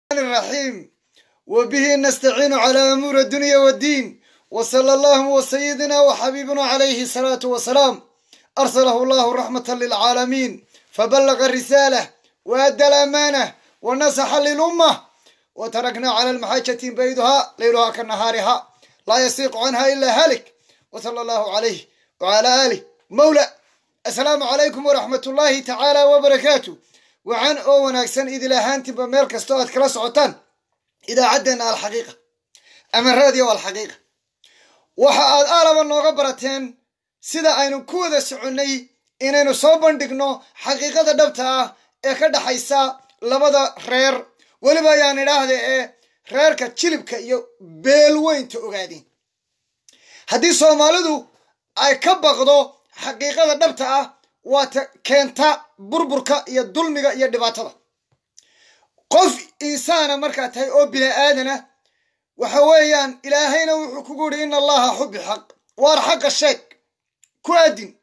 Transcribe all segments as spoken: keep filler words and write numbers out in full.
الرحيم وبه نستعين على أمور الدنيا والدين وصلى الله وسيدنا وحبيبنا عليه الصلاة والسلام أرسله الله رحمة للعالمين فبلغ الرسالة وأدى الأمانة ونصح للأمة وتركنا على المحجة بيضها ليلها كنهارها لا يسيق عنها إلا هلك وصلى الله عليه وعلى آله مولى. السلام عليكم ورحمة الله تعالى وبركاته. وعن أو وناكسن إذا لهانتي بميل كستوات كلاس عطان إذا عدنا الحقيقة أما الراديو والحقيقة وحاد آلما نغبرتين سيدا أينو كوذا سعوني إنينو صوبان ديقنو حقيقة دبتا إيكاد حيسا لبدا رير ولبا يعني راهدي إيه ريركا تشلبكا يو بيلوين تأغادين هدي صومالدو أي كبغدو حقيقة دبتا وكانتا بربركا يا دولميغا يا دباتدا قف إنسان مركا تاي أو بلا آدنا وحويان إلهينا وحكوكوري إن الله حب حق وار حق الشيك كوادين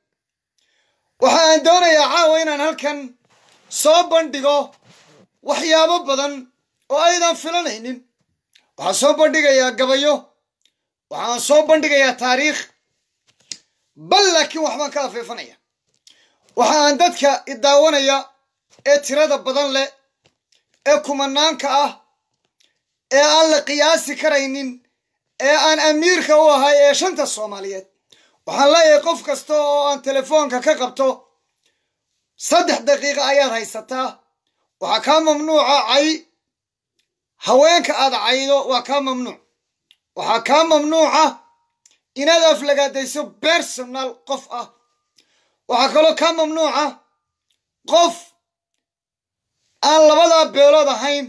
وحان دونا يا عاوينا هالكن صوبان ديغو وحيابا بدن وأيضا فلانين وحان صوبان ديغا يا قبايو وحان صوبان ديغا يا تاريخ بل لكن وحمان كافي فنيا waxaan dadka idaawanaya ee tirada badan leh ee kumanaanka ah ee aan la qiyaasi karaynin ee aan amiirka u ahay ee shanta Soomaaliyeed waxaan leeyahay qof kasta oo aan telefoonka ka qabto saddex daqiiqo ayaad haysataa waxa ka mamnuuca ay haweenka aad caydo waa ka mamnuuc waxa ka mamnuuca inaad aflagaadayso personal qof ah waxaa kaloo ka mamnuuca qof aan labada beelood ahayn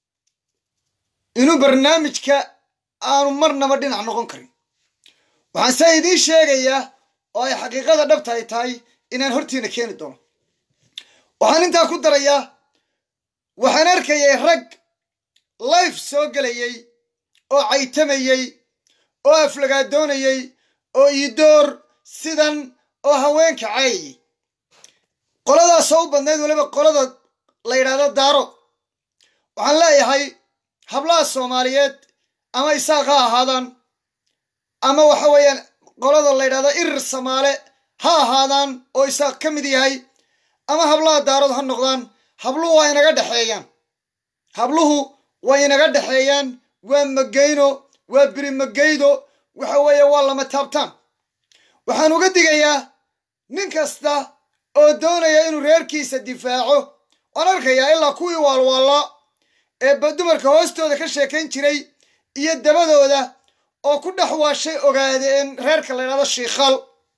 inuu barnaamijka aanu marnaba dhinac noqon karin waxaan se idiin sheegayaa oo ay xaqiiqada dhabta ay tahay inaan hortiina keeni doono waxaan intaa ku darayaa waxaan arkayay rag life soo gelayay oo caytamayay oo aflagaadoonayay oo iidoor sidan oo haweenka caayay qoladaas oo u badnayd waliba qolada la yiraahdo daaro waxaan leeyahay hablaha Soomaaliyeed ama isaaq ha ahaadaan ama waxa weeyaan qolada la yiraahdo irir Soomaale ha ahaadaan oo isaaq ka mid yahay ama hablaha daarood ha noqdaan habluhu waa inaga dhaxeeyaan habluhu waa inaga dhaxeeyaan waa magayno waa biri magaydo waxa weeye waa lama taabtaan waxaan uga digayaa nin kasta oo doonaya inuu reerkiisa difaaco waan arkayaa ilaa kuwii waalwaala ee dumarka hoostooda ka sheekayn jiray iyo dabadooda oo ku dhex waashay ogaadeen reerka la yidhahdo shiikhal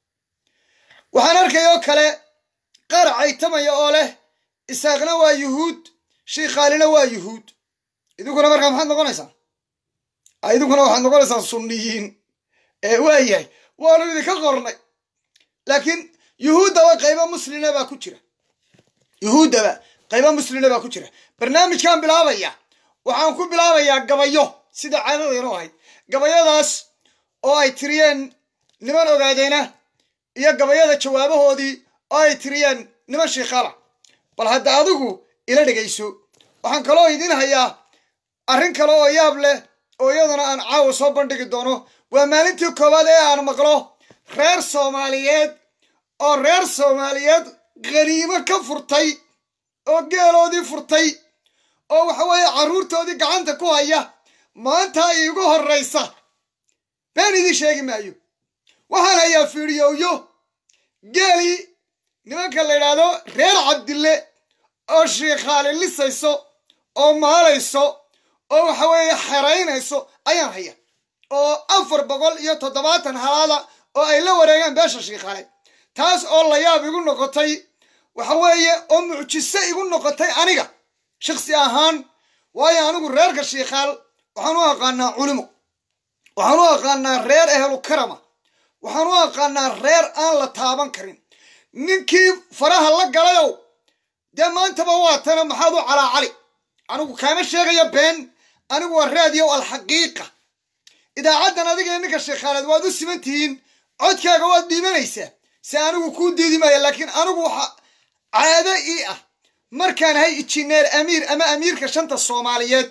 waxaan arkayoo kale qaar caytamaya oo leh isaaqna waa yuhuud shiikhaalina waa yuhuud idinkuna markaa maxaad noqonaysaa idinkuna waxaad noqonaysaa sunniyiin ee waayahay waanu idinka qornay laakiin yuhuuddaba qaybo muslina baa ku jira yuhuuddaba qaybo muslina baa ku jira barnaamijkan bilaabaya waxaan ku bilaabayaa gabayo sida caadadaynu ahayd gabayadaas oo ay tiriyeen niman ogaadeena iyo gabayada jawaabahoodii oo ay tiriyeen niman shiikhala bal hadda adigu ila dhegayso waxaan kaloo idin hayaa arrin kale oo yaab leh oo iyadana aan caawa soo bandhigi doono waa maalintii koowaad ee aan maqlo reer Soomaaliyeed oo reer Soomaaliyeed qariimo ka furtay oo geeloodii furtay oo waxa weeye caruurtoodii gacanta ku haya maanta iigu horreysa been idin sheegi maayo waxaan hayaa fiidiyowyo geeli nimanka la yidhaahdo reer Cabdille oo shiikhaali lisayso oo maalayso oo waxa weeye xeraynayso ayaan haya oo afar boqol iyo toddobaatan halaada oo ay la wareegaan beesha shiikhaale taas oo la yaab igu noqotay waxa weeye oo mucjiso igu noqotay aniga shakhsi ahaan waayo anigu reerka shiikhaal waxaan u aqaanaa culimo waxaan u aqaanaa reer ehlu karama waxaan u aqaanaa reer aan la taaban karin ninkii faraha la galayow dee maantaba waa tana maxaad u calaacali anigu kaama sheegayo been anigu waa raadiyo alxaqiiqa idaacadan adiga ninka shiikhaaleed waad u siman tihiin codkaaga waad dhiibanaysaa si anigu kuu diidi maayo laakiin anigu waxa caado ii ah markaan ahay injineer amiir ama amiirka shanta Soomaaliyeed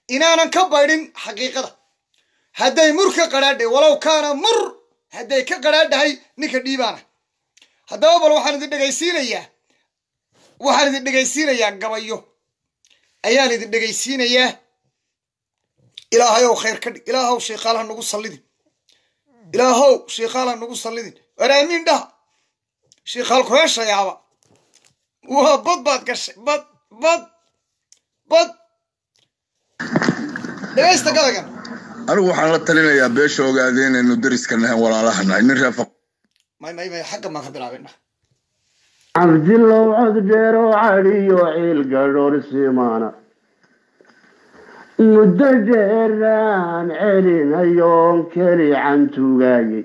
إننا كبرين حقيقة هداي مر كقراد ولو كان مر هداي كقراد هاي نكديبانا هذا هو الواحد اللي دقيسين إياه واحد اللي دقيسين إياه قبيه أيان اللي دقيسين إياه إلهي وخير كدي إلهي وشيخ الله نقول صليدين إلهي وشيخ الله نقول صليدين ورامين ده شيخ الخويش يا عبا وها بط بط كش بط بط بط ليش تقولين أنا وحنا تلينا يا بيش وقاعدين إنه درس كنا ولا لحنا نرفق ما ما ما حق ما خبر عنا عبد الله وعبد جيرو علي وعيل قرور سيمانة مدجران علينا يوم كلي عن توقاي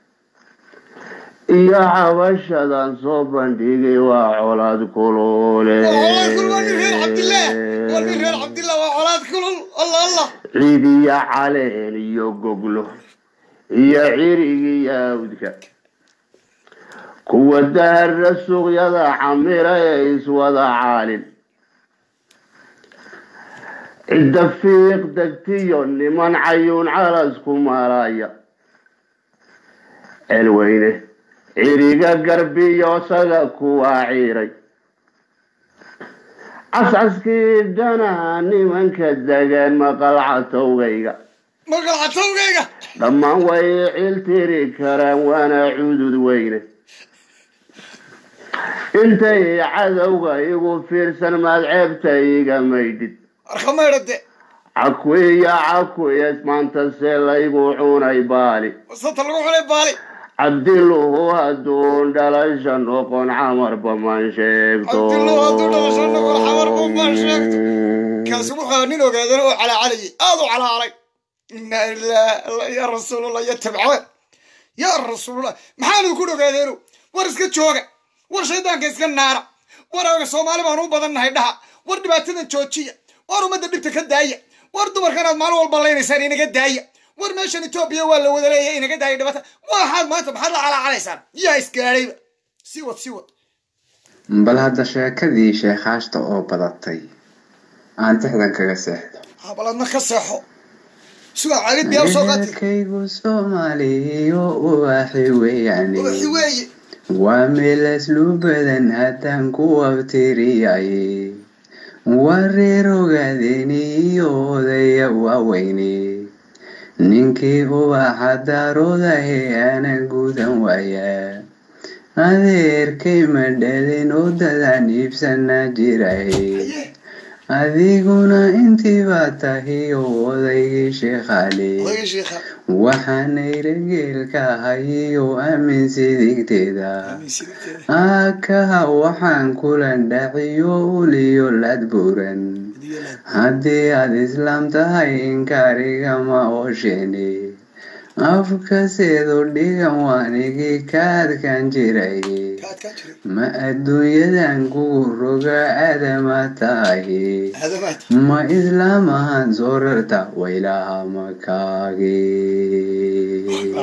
يا عوشة صوبا ديقي وعولاد كلولي والله كل ما نرهل عبد الله ونرهل عبد الله وعولاد كلول الله الله عيدي يا علي يوققلو يا عيري يا ودك كو الدهر السوق يضع حميرة يسوى عالم الدفيق دكتيون لمن عيون على سكومارايا الوينه عريقا قربي يوصل كوا عيري عسعسكي دناني من كدقان مقلعة توقيقا مقلعة توقيقا لما ويعيل تيري كرام وانا عدود وينه انت يا عدوغا يقول فيرسن ما لعبتيقا ميدد ارخم يرد عكوي يا عكوي اسمان تسيلا يقوعون اي بالي وسط الروح علي بالي عبد الله هدون دلشان نقون عمر بمان شيكتو عبد الله هدون دلشان نقون عمر بمان شيكتو كاسبوحا نينو قادروا على علي آذوا على علي إنا الله يا رسول الله يتبعون يا رسول الله محالو كودو قادروا ورسك جوغا ورشيدان كيسك النار ورا سومالي بانو بدن هيدها ور دباتنا جوجيه ور مد دبت كدايه ور دمر كانت مال والبلينيسان إنك دايه ور ماشان إثيوبيا ولا ودلية إنك دايه دبات واحد ما أنت محل على عليسان يا إسكاريب سيوت سيوت بل هذا شاكدي شيخاش تو بدطي أنت حدا كجسح ها بلدنا كسحو شو عارف بيا وسوقتي كيف سومالي وحوي يعني وحوي ومل أسلوب بدن هتان كوا بتريعي وريرو قاديني يودي وويني نينكي هو حدارو ذهي أنا قودا ويا أذير كيما دادين وداداني بسنا جيراي أذيقنا انتي باتاهي ووضي شيخالي وحاني رجيل كاهي وأمن سيديك تيدا آكاها وحان كولان داعيو وليو لادبورن هدي الإسلام تهي إنكاريغا ما أوشيني أفكا سيدو ديغا وانيكي كاد كان جيراي ما الدنيا دانكو روغا آدما تاهي ما إسلامها زوررتا ويلاها مكاغي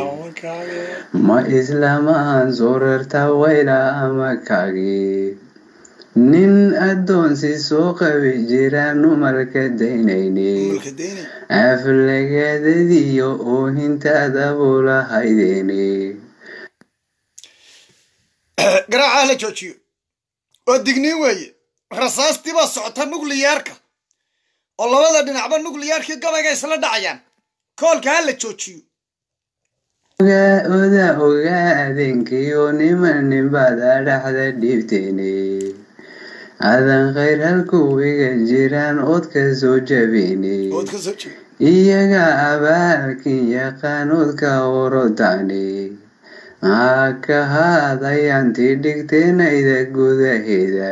ما إسلامها زوررتا ويلاها مكاغي نين أدون سي سوق بجيران نمالك دينيني أفلق ديو أوهن تادبولا هايديني قرأ على جوجيو ودقني وي رصاصتي با سعوتا نوغلياركا والله وضا دينعبا نوغلياركي قبقا يسلا دعيان كولك هلا جوجيو oga oda ogaadinkiyo niman ninbada dhaxda dhiibteeni adan khayr halkuu iga jiraan ood ka soo jabini iyaga abaalkin yaqaan oodka orodani aka haadayanti dhigteenayda gudaheeda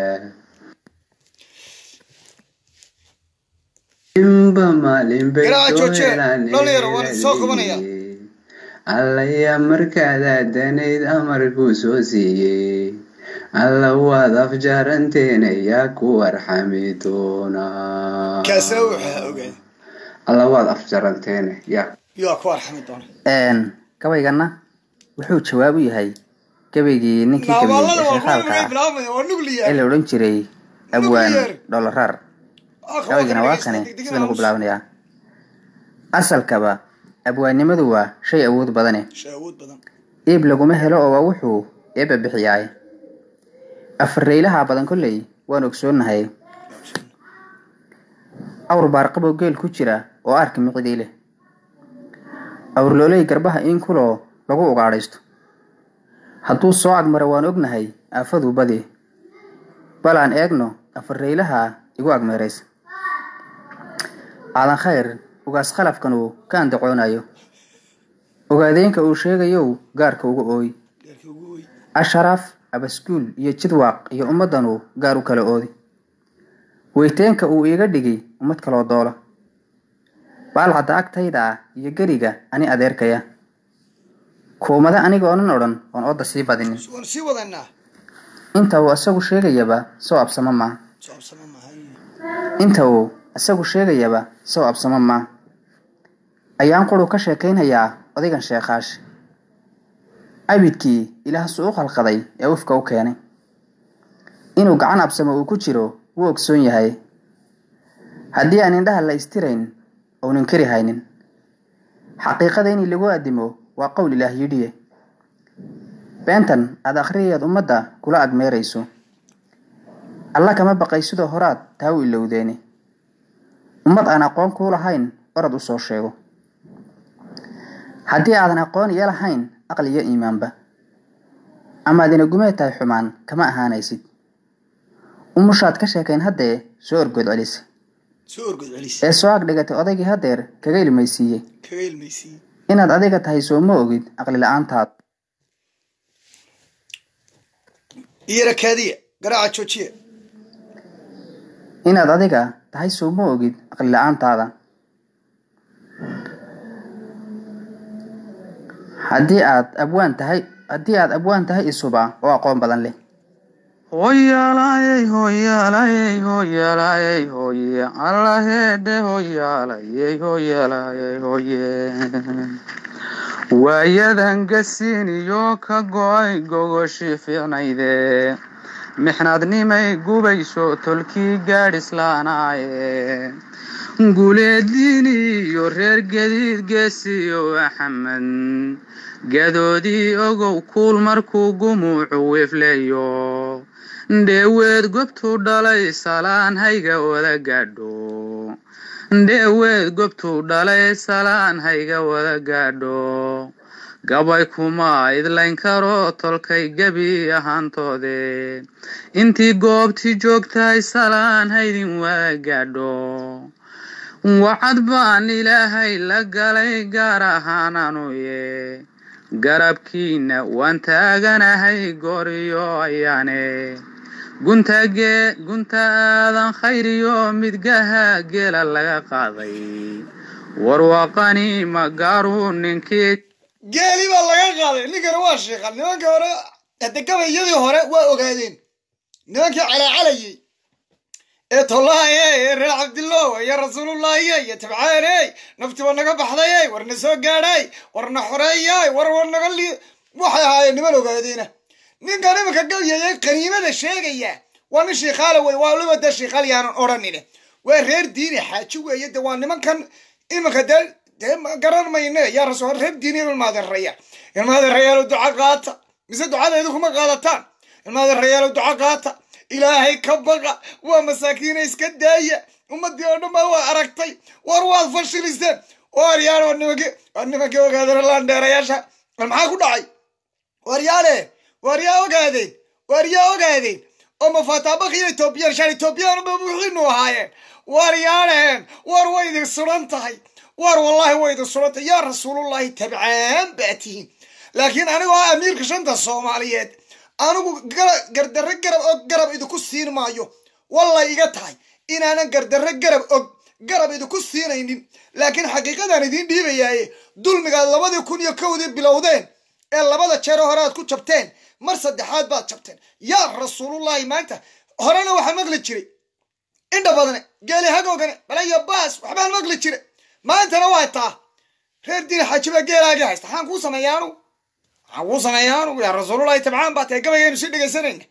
imba maalin bedoelani allaya markaada danayd amarkuu soo siiyey alla waad afjaaranteena yaa ku warxami doonaa alla waad afjaaranteena yaa yaa ku warxami doona een gabaygana wuxuu jawaab u yahay gabaygii ninkii kabiyay sheekhalka ee la oran jiray abwaan dolarar gabaygana waa kane sidaan ugu bilaabanayaa asalkaba abwaanimadu waa shay awood badane shay awood badan iib laguma helo oo waa wuxuu eebba bixiyaay afareylaha badan kolley waan ogsoonahay awr baarqabo geel ku jira oo arki micdii leh awr loolay garbaha in kuloo lagu ugaadhaysto hadduu soo agmaro waan ognahay aafadu badi balaan eegno afareylaha igu agmeeraysa aadan khayr ugaas khalafkan uu ka andacoonayo ogaadeenka uu sheegayow gaarka ugu ooy asharaaf abaskuul iyo jidwaaq iyo ummaddan uu gaar u kala oodi weyteenka uu iiga dhigay ummad kaloo doola baalcadda agtayda ah iyo geriga ani adeerkaya kuumada aniga oonan odhan oon ooda sii badinin inta uu isagu sheegayaba soo absamo maa inta uu isagu sheegayaba soo absamo maa ayaan quru ka sheekaynhayaa odaygan sheekaash abidkii ilaah suu u khalqaday ee ufka u keenay inuu gacan absamo uu ku jiro wuu ogsoon yahay haddii aan indhaha la istirayn ounan kari haynin xaqiiqada in lagu addimo waa qowl ilaah yidhiye beentan aad akhriyayaad ummadda kula agmeerayso alla kama baqay sidoo horaad taa u ilowdeeni ummad aan aqoon kuu lahayn orad u soo sheego haddii aadan aqoon iyo lahayn aqli iyo iimaanba amaad inagumee tahay xumaan kama ahaanaysid umushaad ka sheekayn haddee soo orgood celisa ee soo ag dhigatay odaygii haddeer kaga ilmaysiiyey inaad adiga tahay soo ma ogid aqli la-aantaad inaad adiga tahay soo ma ogid aqli la-aantaada haddii aad abwaan tahay haddii aad abwaan tahay isuba oo aqoon badan leh hoyaalayey hoyaalayey hoyaalayey hoye allaheedhe hoyaalayey hoyaalayey hoye waayadan gasiiniyo ka go-ay gogoshii fiicnayde mixnaadnimay gubayso tolkii gaadhislaanaaye guleediini iyo reer gadiid geesiyo axmed gadoodii ogow kuul markuu gumuucu weefleeyo dheeweed gobtuu dhalay salaan hayga wada gaadho dheeweed gobtuu dhalay salaan hayga wada gaadho gabay kuma idlayn karo tolkay gebi ahaantoode intii goobtii joogtahay salaan haydin wada gaadho wacad baan ilaahay la galay gaar ahaan anuye garabkiina waan taaganahay gooriyo ayaane guntage guntaadan khayriyo midgaha geela laga qaaday warwaqani magaaru ninkii geeli baa laga qaaday ninkana waa sheeqan nimanka hore hadda gabayadii hore waa ogaadeen nimankii calaacalayay ee tollahaye ee reer cabdillow iyo rasuulullaahiye iyo tabcaaney naftiba naga baxdaye warna soo gaadhay warna xoreeyay war war naga li waxay ahaayeen niman ogaadeena ninkan imanka gabyayay qaniimada sheegaya waa nin shiikaala wey waa waliba dee shiikaal yaanan odhanine waa reer diini xaaji weeye de waa nimankan imanka dee dee garan mayne yaa rasuul reer diini ilmaadereya ilmaadereyaalo duca qaata mise ducadeedu kuma qaadataan ilmaadereyaalo duca qaata ilaahay ka baqa waa masaakiina iska daaya ummadii oo dhan baa waa aragtay war waad fashiliseen waryaal war nimankii war nimankii ogaadeen laandheerayaasha war maxaa ku dhacay waryaale waryaa ogaadeen waryaa ogaadeen oo mafaataabakhiyo etoobiyaan shaan etoobiyaan ba buuxiinu ahaayeen waryaalehen war way idin suran tahay war wallahi way idin suran tahay yaa rasuulullaahi tabcaan baa tihiin laakiin anigoo ah amiirka shanta soomaaliyeed anigu gardarre garab og garab idinku siin maayo wallay iga tahay inaanan gardarre garab og garab idinku siinaynin laakiin xaqiiqadaan idiin dhiibayaaye dulmigaad labadii kun iyo kowdii bilowdeen ee labada jeero hore aad ku jabteen mar saddexaad baad jabteen yaa rasuulullaahi maanta horena waxaa maqli jiray indha badane geeli hagoogane balaya baas waxbaan maqli jiray maantana waa taa reer diini xaajiba geelaagii haysta waxaan kuu sameeyaanu waxaan kuu sameeyaanu yaa rasuulullaahi tabcaan baa tahay gabaygeenu si dhegaysanayna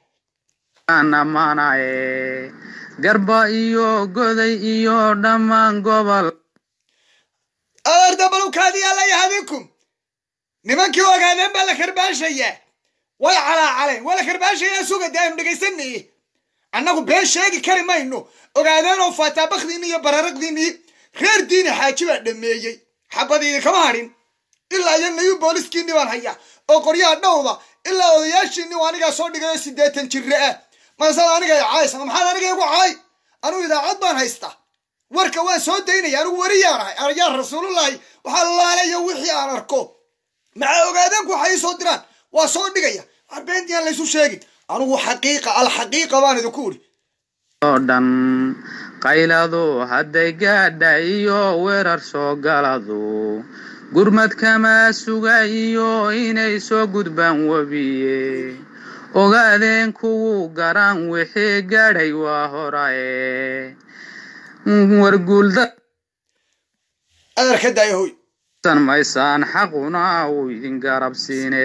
anamanaye garba iyo goday iyo dhammaan gobol أرد بلوكادي الله يهديكم نمان كيو أغادين بلا كرباشية ولا على علي ولا كرباشية سوق دائم دقيسني أنه بين شيء كلمة إنه أغادين وفاتا بخديني برارق ديني خير ديني حاجبة دميجي حبادي كمارين إلا ينيو بوليسكين ديوان هيا أو قرية نوضة إلا أضياشيني وانيقا صور ديقا سيديتن جرئة ما سأل أنيقا عايس أنا محال أنيقا يقو عاي أنو إذا عضبان هايستا وركا وان صوت ديني أنو وريانا أرجال رسول الله وحال الله عليه وحي أنا أركو مع أغادانكو حي صوت دران وصوت ديقا أربين ديان ليسو شاقي أنو حقيقة الحقيقة وان ذكوري دان qaylado hadday gaadhayo weerar soo galado gurmad kama sugayo inay soo gudbaan wabiye ogaadeen kuwu garan wixii gaadhay waa horae wargulda adarka dayahoy tan maysaan xaquna uu idin garabsiine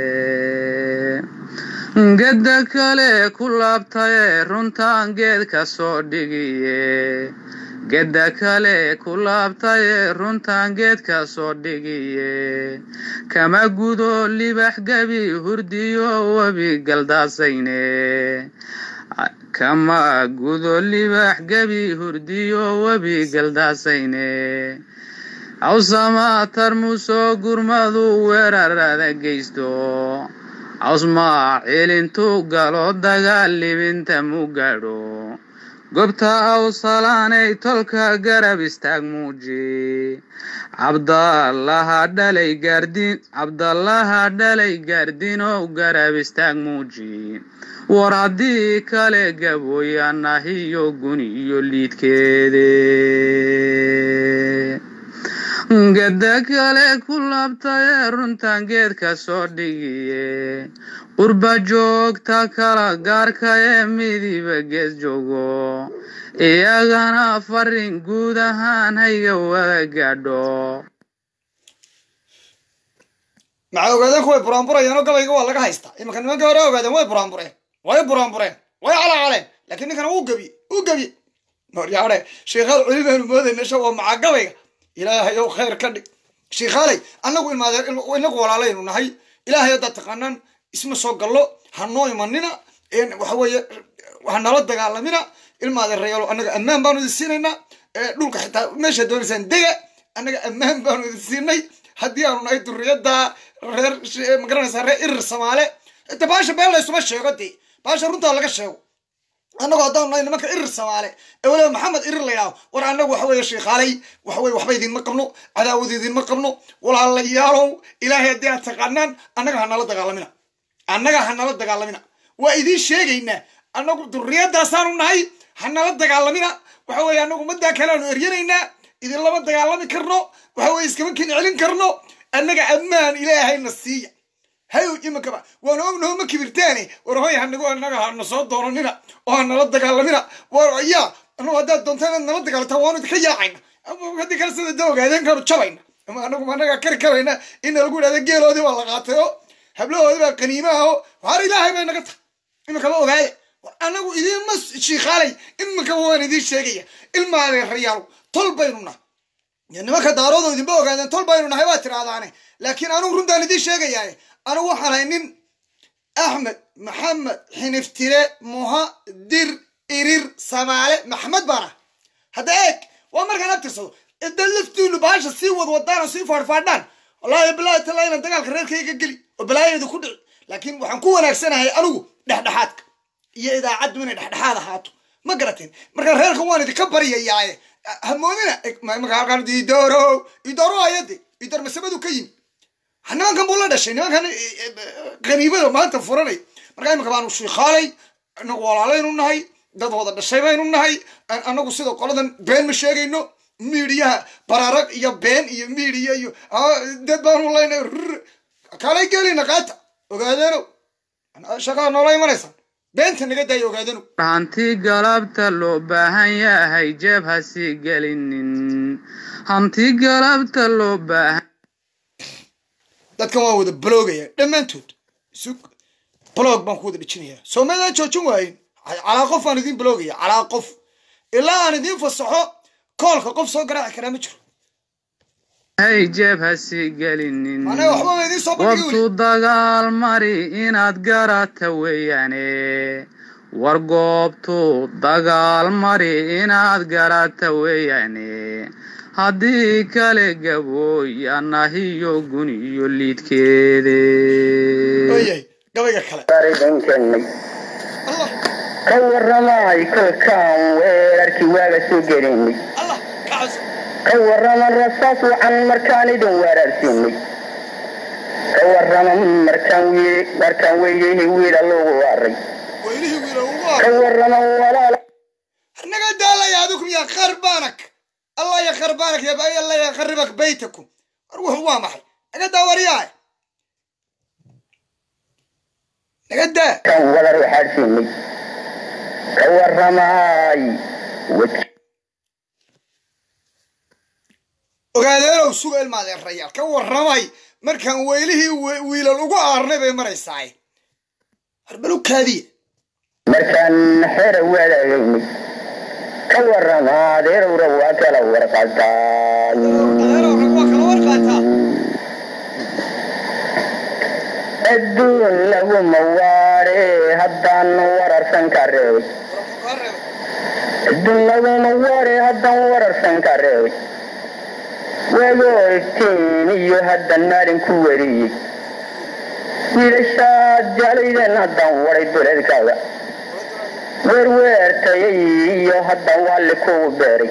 gada kale ku laabtaye runtaan geed ka soo dhigiye gada kale ku laabtaye runtaan geed ka soo dhigiye kama gudo libax gabi hurdiyo wabi galdaasayne kama gudo libax gabi hurdiyo wabi galdaasayne awsama tarmuso gurmadu weerarada geysto عصما علنتو قالوا دقال بنت مقادو قبتا أوصلاني تلك قرب استقموجي عبد الله دالي قردين عبد الله دالي قردينو قرب استقموجي ورادي كالي قبويا ناهيو قنيو الليت كيدي gada kale ku laabtaye runtaan geed ka soo dhigiye qurba joogta kala gaarkaye midiba gees joogo iyagana farin guud ahaan hayga wada gaadho maca ogaadeenku way buraanburayeenoo gabayga waa laga haystaa imanka nimanka hore ogaadeen way buraanbureen way buraanbureen way calaacaleen laakiin ninkana uu gebi uu gebi maryaare sheekhaal culimaanu moodayna sha waa maca gabayga إلهي يو خير كدي شيخالي أنا أقول ما ذا إنك ولا عليه نهاي إلهي يدا تقنن اسمه سوق الله هنوي مننا إن وحوي وهنرد على منا الما ذا الرجال أنا أمام بانو السيننا لوك حتى مش هدول سن دقة أنا أمام بانو السيني هديانو نايت الرياض دا غير مقرن سر إر سماله تباش بيلا يسمى الشيء قدي باش رنت على الشيء أنا قاعدان ناين مك إر سماله أولا محمد إر لياو ورا أنا وحوي الشيخ علي وحوي وحوي دين مقبنو عداود دين مقبنو ولا الله يارو إلهي دي أتقنن أنا كهنا لا دقالمنا أنا كهنا لا دقالمنا وإذا شيء إنه أنا قلت الرياض داسانو ناي حنا لا دقالمنا وحوي أنا قلت مدة كلام إرينا إذا الله ما دقالمي كرنو وحوي إسكمن كن علن كرنو أنا كأمان إلهي النسية هاي وجيم كبا ونوم نوم كبرتاني ورهاي هنقول أنا هنصاد دورنا وهنردك على منا وريا أنا هذا دونتنا نردك على توانو تخيا عين أما هذي كرسي الدوق هذين كانوا تشوين أما أنا كمان أنا كركر هنا إن الجود هذا جيل هذا والله قاته حبلو هذا قنيمة هو هاري لا هاي ما نقطع إما كمان وهاي أنا أقول إذا مس شيء خالي إما كمان دي الشيء إلما على الريال طول بيننا يعني ما كدارو ذي بوق هذا طول بيننا هاي واتر هذا لكن أنا أقول ده دي الشيء يعني أنا وحنا أحمد محمد حنفترى مها دير إرير سماعة محمد بنا هذا إيك وأمر كان أبتسو الدلفتوا له باش السيوض ودانا سيفار فردان والله بلا تلاقينا دقال كرير كي قلي وبلا يدو كل لكن وحنكون أكسنا هي ألو دحدحاتك يا إذا عد من دحدحات هاتو ما قرتين مركان غير خواني تكبر يا ياي هموننا ما كانوا يدوروا يدوروا يدي يدور مسبدو كيم حنا ما كان بولا دشين ما كان غنيبه ما تفرني marka imka baan u sheekhalay anagu walaalaynu nahay dad wada dhashay baynu nahay anagu sidoo qoladan been ma sheegayno media bararag iyo been iyo media iyo dad baan u leeyahay kale gelina qaata ogaadano ana shaqa noolay maraysan beenta naga day ogaadano hanti galabta loo baahan yahay jeeb ha si gelinin hanti galabta loo baahan dadkan waa wada blogaya dhamaantood sug blog baan ku wada dhijinaya Soomaaliya joojin waayeen ala qof aan idin blogaya ala qof ilaa aan idin fasaxo koolka qof soo garaac kara ma jiro hay jeeb hasi gelinin mana waxba ma idin soo bandhigi waqtu dagaal mari inaad garata weeyaane war goobtu dagaal mari inaad garata weeyaane haddii kale gabooy anahiyo guniyo liidkeede oyay gabayga kale Allah ka warramay kalkaan weerarkii waaga soo gelinay Allah kacas ka warraman rasaas wacan markaan idin weerarsiinay ka warraman markaan wii markaan weeyay wiila loogu waaray weylihii wiila ugu ka waaray warraman walaala naga daalaya adukum ya qarbanak Allah ya qarbanak ya bay Allah ya qaribak baytakum ruux waa maxay naga daawariyaa naga daa kan wala ruuxaadsiinay ka warramay ogaadeenow suga ilmaadeen rayaal ka warramay markaan weylihii wiilal ugu aarnay bay maraysaa harbalu kaadiye markaan xeera wadaagaynay ka warramaa adeerowra waa kala warqataan adduun laguma waare haddaan wararsan ka reebay adduun laguma waare haddaan wararsan ka reebay waagoo iftiin iyo haddaan maalin ku wariyey wiilashaad jeclaydeen haddaan waray duleedkaaga weerweertayay iyo haddaan waalli kugu beeray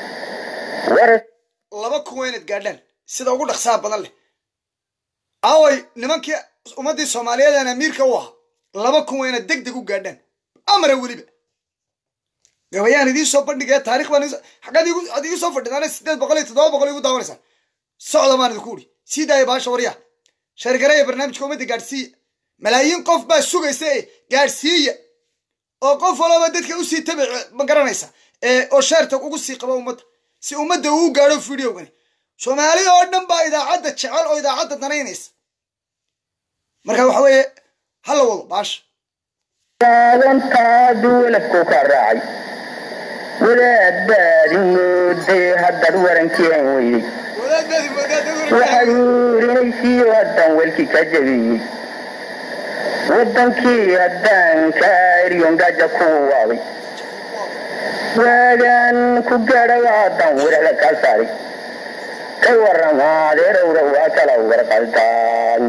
laba kuwa inaad gaadhaan sida ugu dhaqsaha badan leh aaway nimankii ummaddii soomaaliyeed aan amiirka u ahaa laba kuwa inaad deg deg u gaadhaan amara weliba gabayaan idiin soo bandhigaya taarikh baan xaggaad ad igu soo fadhidaan sideed boqol iyo toddoba boqol igu daawanaysaan socda baan idinku udhi sii daaya baasha waryaha sheergareeya barnaamijka ummadda gaadhsiiya malaayiin qof baa sugaysa ee gaadhsiiya oo qof walaba dadka usii tabic ma garanaysa ee oo sheerta ugu sii qaba ummadda si ummadda uu gaadho videogani soomaali oo dhan baa idaacadda jecel oo idaacadda danaynaysa marka waxa weeye ha la wado baasha aadantaadu walabku ka raacay wadaad baadi mooday haddaad warankii hayn weyday waxaad uurinaysiiyo haddaan welkii ka jabiyey waddankii haddaan ka eryon gaaja kugu waaday waagaan ku gaadhaga haddaan wiraxda kaa saaray ka warrama adeerowra waa kala warqaltaan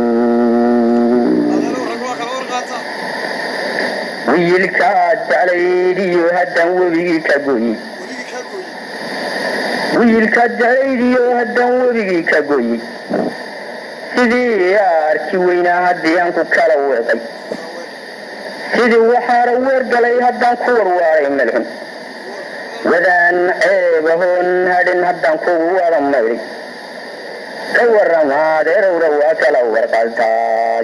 wiilkaad jeclaydiyo haddaan webigii ka gooyey wiilkaad jeclaydiyo haddaan webigii ka gooyey sidii arki weynaa haddii aan ku kala weeqay sidii waxaana weer galay haddaan ku warwaaray malxun wadaan ceebahoon hadhin haddaan kugu wada mayray ka warrama adeerowra waa kala warqaltaan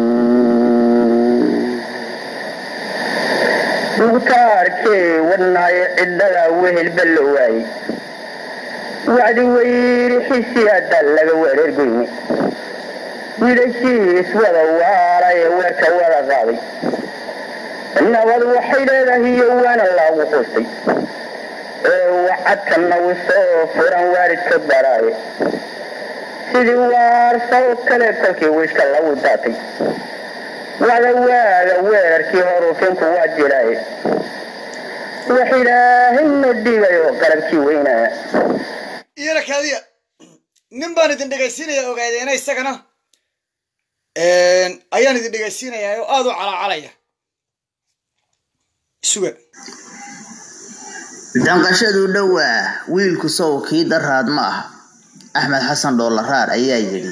mukhtaarkee wadnaayo cidlada wehelba la waayey wacdi weyrixisi haddaan laga wereergoyne wiilashiis wada waala ee weerka wada qaaday nabad waxay leedahiyo waana laagu qustay ee wacadkana wisoo furan waaridka baraaye sidii waarsa oo kale kolkii wiishka lagu daatay wada waaga weerarkii horuufinku waa jiraaye wax ilaahayna dhigayoo qalabkii weynaya iyana kaadiya nin baan idin dhegaysiinaya ogaadeena isagana ayaan idin dhegaysiinayaa oo aada u calacalaya suga danqashadu dhowaa wiilku sow kii daraad ma ah axmed xasan dhoolaraar ayaa yidhi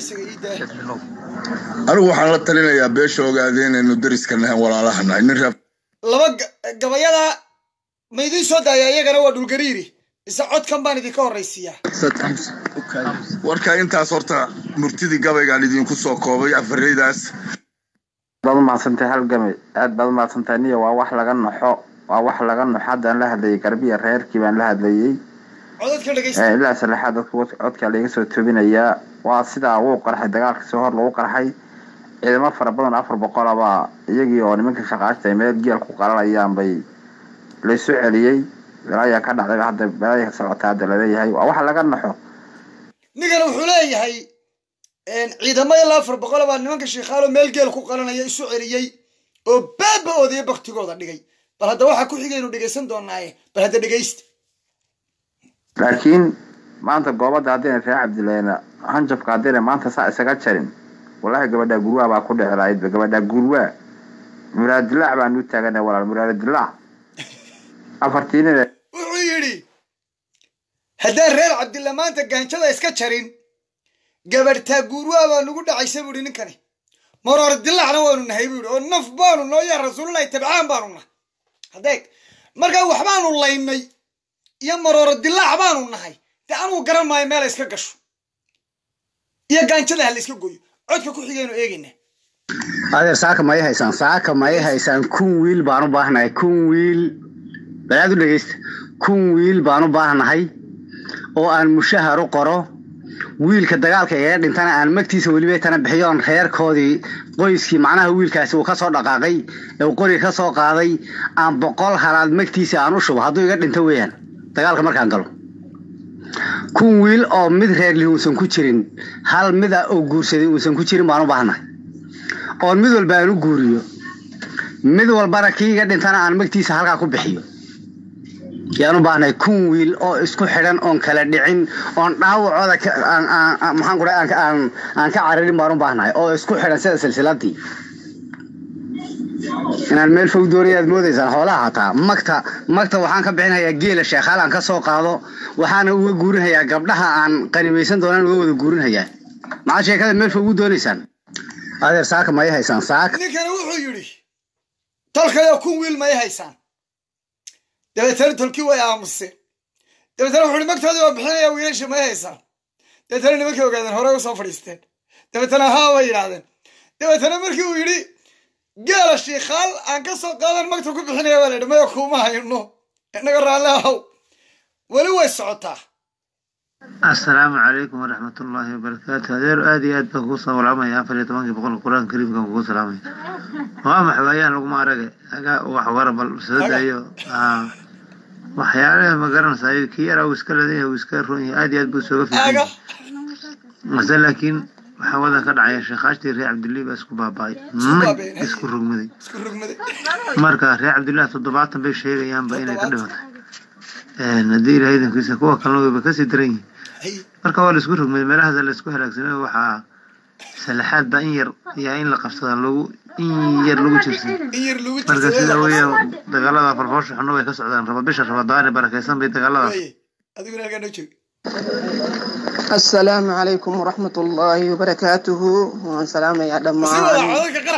anigu waxaan la talinayaa beesha ogaadeen inaynu dariska nahan walaalaha nahay nin reeb laba gabayada ma idiin soo daaya iyagana waa dhulgariiri isa codkan baan idinka horraysiiyaa warka intaas horta murtidii gabaygaan idinku soo koobay afareydaas baad umahadsantahay halgame aad baad umahadsantahay niyo waa wax laga naxo waa wax laga naxo haddaan la hadlayay garbiya reerkii baan la hadlayay ilaa saddexaad dadka codka laga soo toobinayaa waa sidaa wuu qarxay dagaalka soo hor lagu qarxay ciidamo fara badan afar boqol abaa iyagii oo nimanka shaqaashta ay meel geel ku qalanayaan bay laysoo celiyey balaayaa ka dhacday hadda balaayaa ka socota hadda laleeyahay waa wax laga naxo نقلوا حلي هاي إذا ما يلا أفر بقول بان نمك الشيخالو ميل جيل كو قالنا يسوع ريجي وباب أودي بختي قوضا دقي بل هذا واحد كل حاجة إنه دقي سندون ناي بل هذا دقيست لكن ما أنت قابض عدين في عبد الله هنجف قادرة ما أنت سا سكت شرين والله قبل ده جروه باكل على عيد قبل ده جروه مراد الله بانو تاجنا ولا مراد الله أفرتيني وعيري هذا الرجال عبد الله ما أنت جان كذا سكت شرين قبل تجروه بانو قد عيسى بدين كني مراد الله على وانو نهيبه والنف بانو نويا رسول الله يتبعان بانونا هذاك مرجع وحبان الله يني يا مراد الله حبانو نهاي تعالوا قرن ما يمال يسكقش يا جان كذا هل يسكقوي عدك كل حاجة إنه إيجينا هذا ساك ما يهيسان ساك ما يهيسان كون ويل بانو باهنا كون ويل بلادو لقيست كون ويل بانو باهنا هاي أو أن مشاهر قرا ويل كدجال كيان إنت أنا أن مكتي سوي بيت أنا بحيان خير كودي قيس كي معناه ويل كاسو كسر دقاقي لو قري كسر قاضي أن بقول حراد مكتي سانو شو هذا يقعد إنت وين دجال كمر كان قالوا كون ويل أو مد غير اللي هو سنكوتشرين هل مد أو جورسدي وسنكوتشرين بانو باهنا أو مد والبانو جوريو مد والبركي قد إنت أنا أن مكتي سهل كاكو بحيو يعني باهنا كون ويل أو إسكو حران أون كلا دعين أون ناو هذا ك أن أن محن قرأ أن أن أن كعررين بانو باهنا أو إسكو حران سلسلة سلسلتي إن الميل فوق دوري المودة إذا حولها حتى مكتا مكتا وحنا كبعنا هي جيل الشيخ هلا كسوق هذا وحنا هو جورن هي قبلها عن قريبين دونان هو جورن هي مع شيء كذا الميل فوق دوري سن هذا ساك ما يهيسان ساك نكنا وحيري تلك يكون ويل ما يهيسان ده ترى تلك ويا مصر ده ترى حول مكتا هذا بحنا يا ويلش ما يهيسان ده ترى نمك وقاعدين هراء وصفريستين ده ترى هوا يلعبن ده ترى مركي ويري قال الشيخال أنك سوق هذا المكتب كل حين يا ولد ما يكون معي إنه إحنا قرر الله ولو السعطة. السلام عليكم ورحمة الله وبركاته. هذا آدي آد بقوصة والعمى يا فريت مانك بقول القرآن الكريم كم بقوصة العمى. ما محويان لو ما رجع أجا وحوار بالسد أيوه. آه. وحياة ما قرن سعيد كير أو إسكال ذي أو إسكال روني آدي آد بوسوق في الدنيا. مثلا لكن حاول أكد عيا شخاشتي ري عبد الله بس كباباي ما يسكر رقمدي مركا ري عبد الله تضبعت بيش هيك أيام بقينا كلمة ندير هيدا كيسا كوا كانوا بكسي درين مركا هو الاسكر رقمدي ما لهذا الاسكر لكسنه وحا سلحات بأير يعين لقفصان لو إير لو تشرسين مركا سيدا ويا دقالة فرفوش حنو يكسعدان ربا بيش رمضان بركيسان بيت دقالة السلام عليكم ورحمة الله وبركاته والسلام يا دمان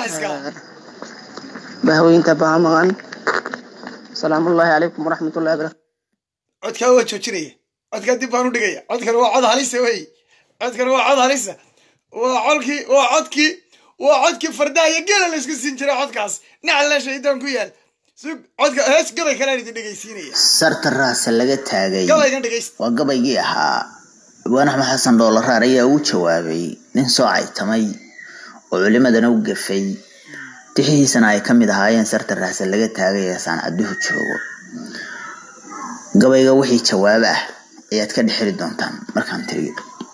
بهوين تبامغان السلام الله عليكم ورحمة الله وبركاته عدك هو تشوشري عدك دي بانو دقيا عدك هو عد هليسة وي عدك هو عد هليسة وعلكي وعدكي وعدكي فرداية قيل اللي اسكو سنجري عدكاس نعلا شهيدان كويال سوق عدك هاس قبل كلاني دي دقيسيني سرت الراس اللي قد تاقي قبل كان دقيس وقبل يجيها وأنا أحمد حسن دولار رأي وجوابي ننسى تمي وعلماء وقفي تحيي سنة كم دهاين سرت الرأس اللي قد تاجي سنة عدوه تشوفه قبل وحي جوابه يتكلم حريد دونتان مركان تريد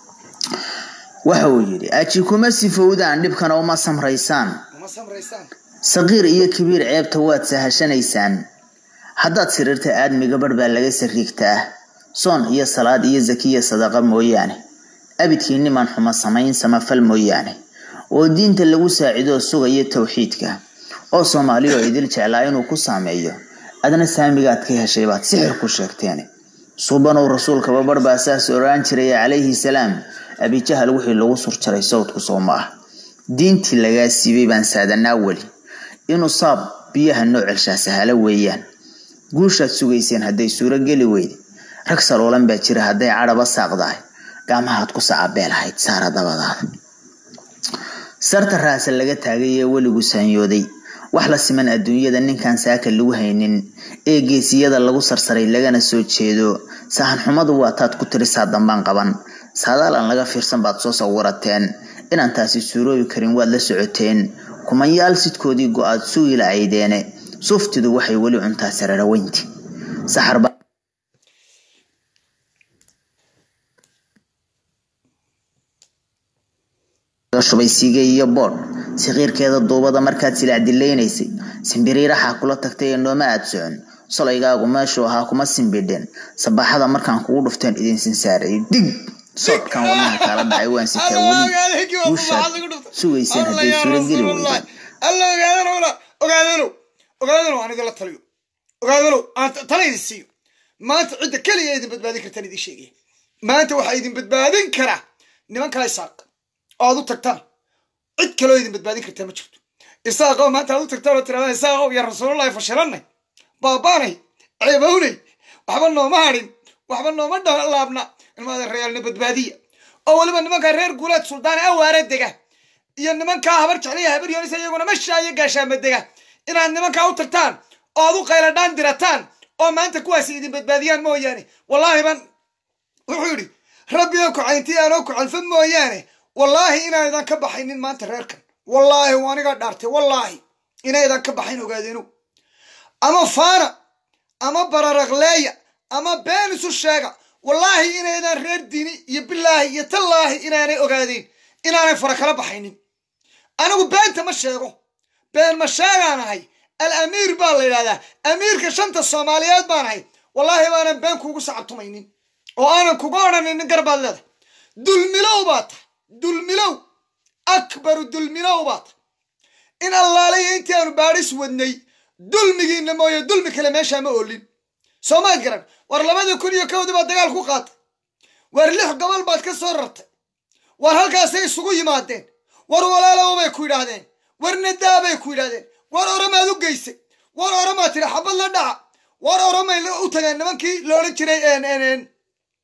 وحوجري أشيكو مسي فودا عندي بكنا وما سام ريسان صغير إيه كبير عيب توات سهشان إيسان حدات سررت آدمي قبل بالله سريكته صون هي صلاة هي زكية صدقة مويانه أبد كيني من حما سمين سما فل مويانه ودين تلو ساعدو السوق هي توحيدك أو صومالي ويدل تعلاين وكسامية أدنى ساميات كيها شيبات سحر كشكتاني صوبنا ورسولك وبر بأساس أورانشري عليه السلام أبي جهل وحي لو صرتري صوت كصوماه دين تلقى سيبي بان سادنا أولي إنه صاب بيها النوع الشاسها لويان قوشة سوغيسين هدي سورة قلي ويدي ركسر ولن باتشير هدي عربة ساقضاي قامها تقصى عبيل هاي تسارة دبضاد سرت الرأس اللي قتاقية ولقو سانيودي وحلا سيمان الدنيا دانين كان ساكن لوهينين اي جيسيادة لغو سرسري لغانا سوچ شيدو ساحن حمادو واتات كتري سادان بان قبان سادالان لغا فيرسان بات سو صورتين إن أنتاسي سوروي كريم واد لسعوتين كما يالسيد كودي قواد سوي لعيدين سوفتدو وحي ولو انتاسر روينتي سحر با shubay siigay iyo bood siqiirkeeda duubada markaad silac dilaynaysay simbiriiraha kula tagtay ee nooma aad socon salaygaagu meeshu ahaa kuma simbideen sabaxada markaan kugu dhufteen idin sinsaaray dig صوتكان والله كلا دعي وين سكاولي وشاد سوي سنة دي سورة جري وين الله قادر ولا قادروا قادروا أنا قلت تليو قادروا أنت تلي السيو ما أنت عند كل يدين بتبادين كرتني دي شيء ما أنت واحد يدين بتبادين كره نمان كلا يساق أعطوا تكتان عند كل يدين بتبادين كرتني ما شفت يساقوا ما أنت أعطوا تكتان وترى يساقوا يا رسول الله يفشلنا باباني عيبوني وحبنا مهارين وحبنا ما ده الله أبنا الماذا الرجال نبت بادية أول ما نمك الرجال قولت سلطان أو أرد دقة ين نمك هبرت عليها هبر يونس يقولون مش شايع قاشم بدقة إن عند نمك أو ترتان أو قيل دان درتان أو ما أنت كويس يدي نبت بادية مو يعني والله من وحوري ربي يكو عينتي أنا أكو على الفم مو يعني والله إن إذا كبحين ما أنت الرجال والله وأنا قاعد دارتي والله إن إذا كبحين وقاعدينه أما فانا أما بررغلية أما بينسو الشاقة والله إن أنا رديني يبالله يتالله إن أنا أقادين إن أنا فرق ربحيني أنا وبنت مشاغو بين مشاغ أنا هاي الأمير بالله هذا أمير كشنت الصوماليات بان هاي والله ما أنا بين كوكو سعبتمينين وأنا كوكونا من قرب الله دول ملو بات دول ملو أكبر دول ملو بات إن الله لي أنت أنا بارس ودني دول مجين لما يدول مكلمش هم أقولين سوما قرن ورلماذا كل يكود بعد دجال خوقات ورلح قبل بعد كسرت ورهالكاسي سقوي مادين ورولا لو ما يكون هذين ورندا ما يكون هذين ورورما ذو جيسي ورورما ترى حب الله دع ورورما لو تجن نمكي لو نشري إن إن إن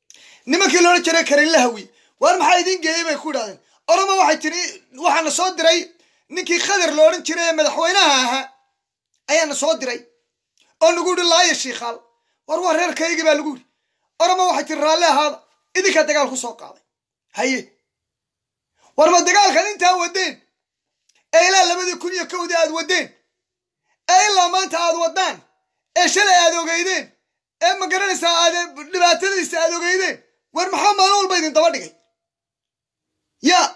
نمكي لو نشري كريل هوي ورمحايدين جاي ما يكون هذين ورما واحد تري واحد صادري نكي خضر لو نشري مدحوينها أي أنا صادري أو نقول الله يا شيخ خال وروا رير كيجي بالقول أرما واحد الرالة هذا إذا كان دجال خصوص قاضي هاي ورما دجال كان أنت ودين أي لا لما يكون يكودي هذا ودين أي لا ما أنت هذا ودان إيش اللي هذا وجيدين إما قرن ساعة لبعتني ساعة وجيدين ورمحمد أول بيدين طبعا يا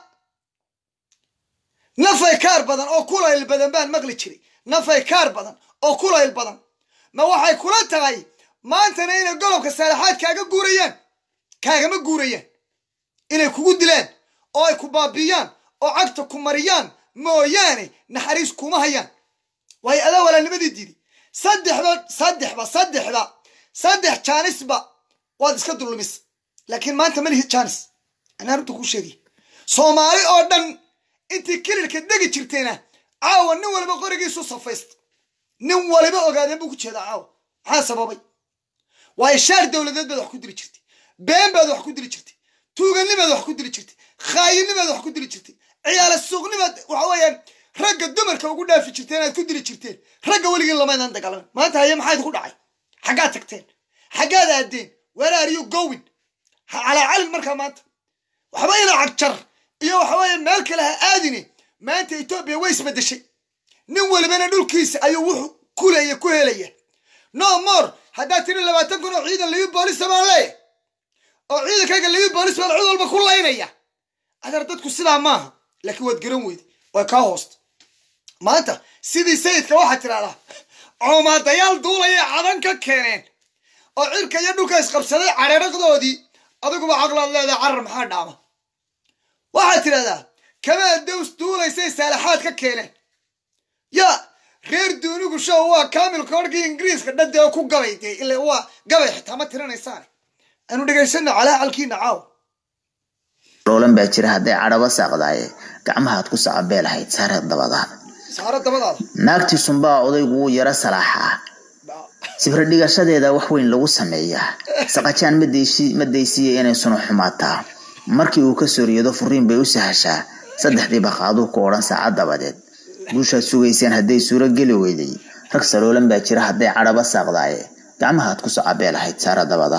نفى كار بدن أو كله البدن بان مغلي شري نفى كار بدن أو كله البدن ما واحد كله تغيي ما أنت نين قلبك السلاحات كاجا جوريان كاجا ما جوريان إنه كود دلان أو كوبابيان أو عقد كمريان موياني نحريس كومهيان وهي ألا ولا نبدي دي صدح با صدح با صدح با صدح chance با واد اسكدر لمس لكن ما أنت مليه chance أنا رد كل شيء سومالي أردن أنت كل الكدقة شرتينا عاو نوال بقولك يسوع صفست نوال بقى قاعدين بقول شيء عاو حاسب أبي وإشار دولة ذات بدو حكود لي شرتي بين بدو حكود لي شرتي توغن لي بدو حكود لي شرتي خاين لي بدو حكود لي شرتي عيال السوق لي بدو وحويا رجع الدمر كوجودا في شرتين حكود لي شرتين رجع ولي قال ما عندك كلام ما أنت هي ما حد يقول عاي حاجاتك تين حاجات الدين where are you going على علم مركب ما أنت وحويا عكشر يا وحويا مالك لها آذني ما أنت إثيوبيا ويس بدي شيء نول بين دول كيس أيوه كله يكوه ليه no more هذا ترى لما تكون عيد اللي يبالي سمالي أو عيد كذا اللي يبالي سمال عيد البكول لينيا هذا ردتكم سلا ما لكن ود جرمويد وكاهوست ما أنت سيدي سيد كواحد ترى له عما ديال دولة عدن ككينين أو عيد كذا نوكاس قبسة على رقدودي أذكر بعقل الله ذا عرم حد عما واحد ترى له كمان دوس دولة يصير سلاحات ككينين يا غير دونو شو هو كامل كورجي إنجليز كده ده أكو قوي اللي هو قوي حتى ما ترى نيسان أنا دقيسنا على علكين عاو رولن بيشر هذا عربة ساقداي كعمها تقص عبيل هاي صار الضباط صار الضباط ناقتي سنبا أضيقو يرى صلاحة سفر ديجا شدة ده وحوين لو سمية سقطان مديسي مديسي يعني سنو حماتا مركي وكسر يدو فرين بيوسهشة صدق دي بقعدو كوران ساعد ضباط guusha suugayseen haday suura gali weyday rag saloolan baa jira haday caraba saaqdaay gacmaha ku sacabeel ahayd saara dabada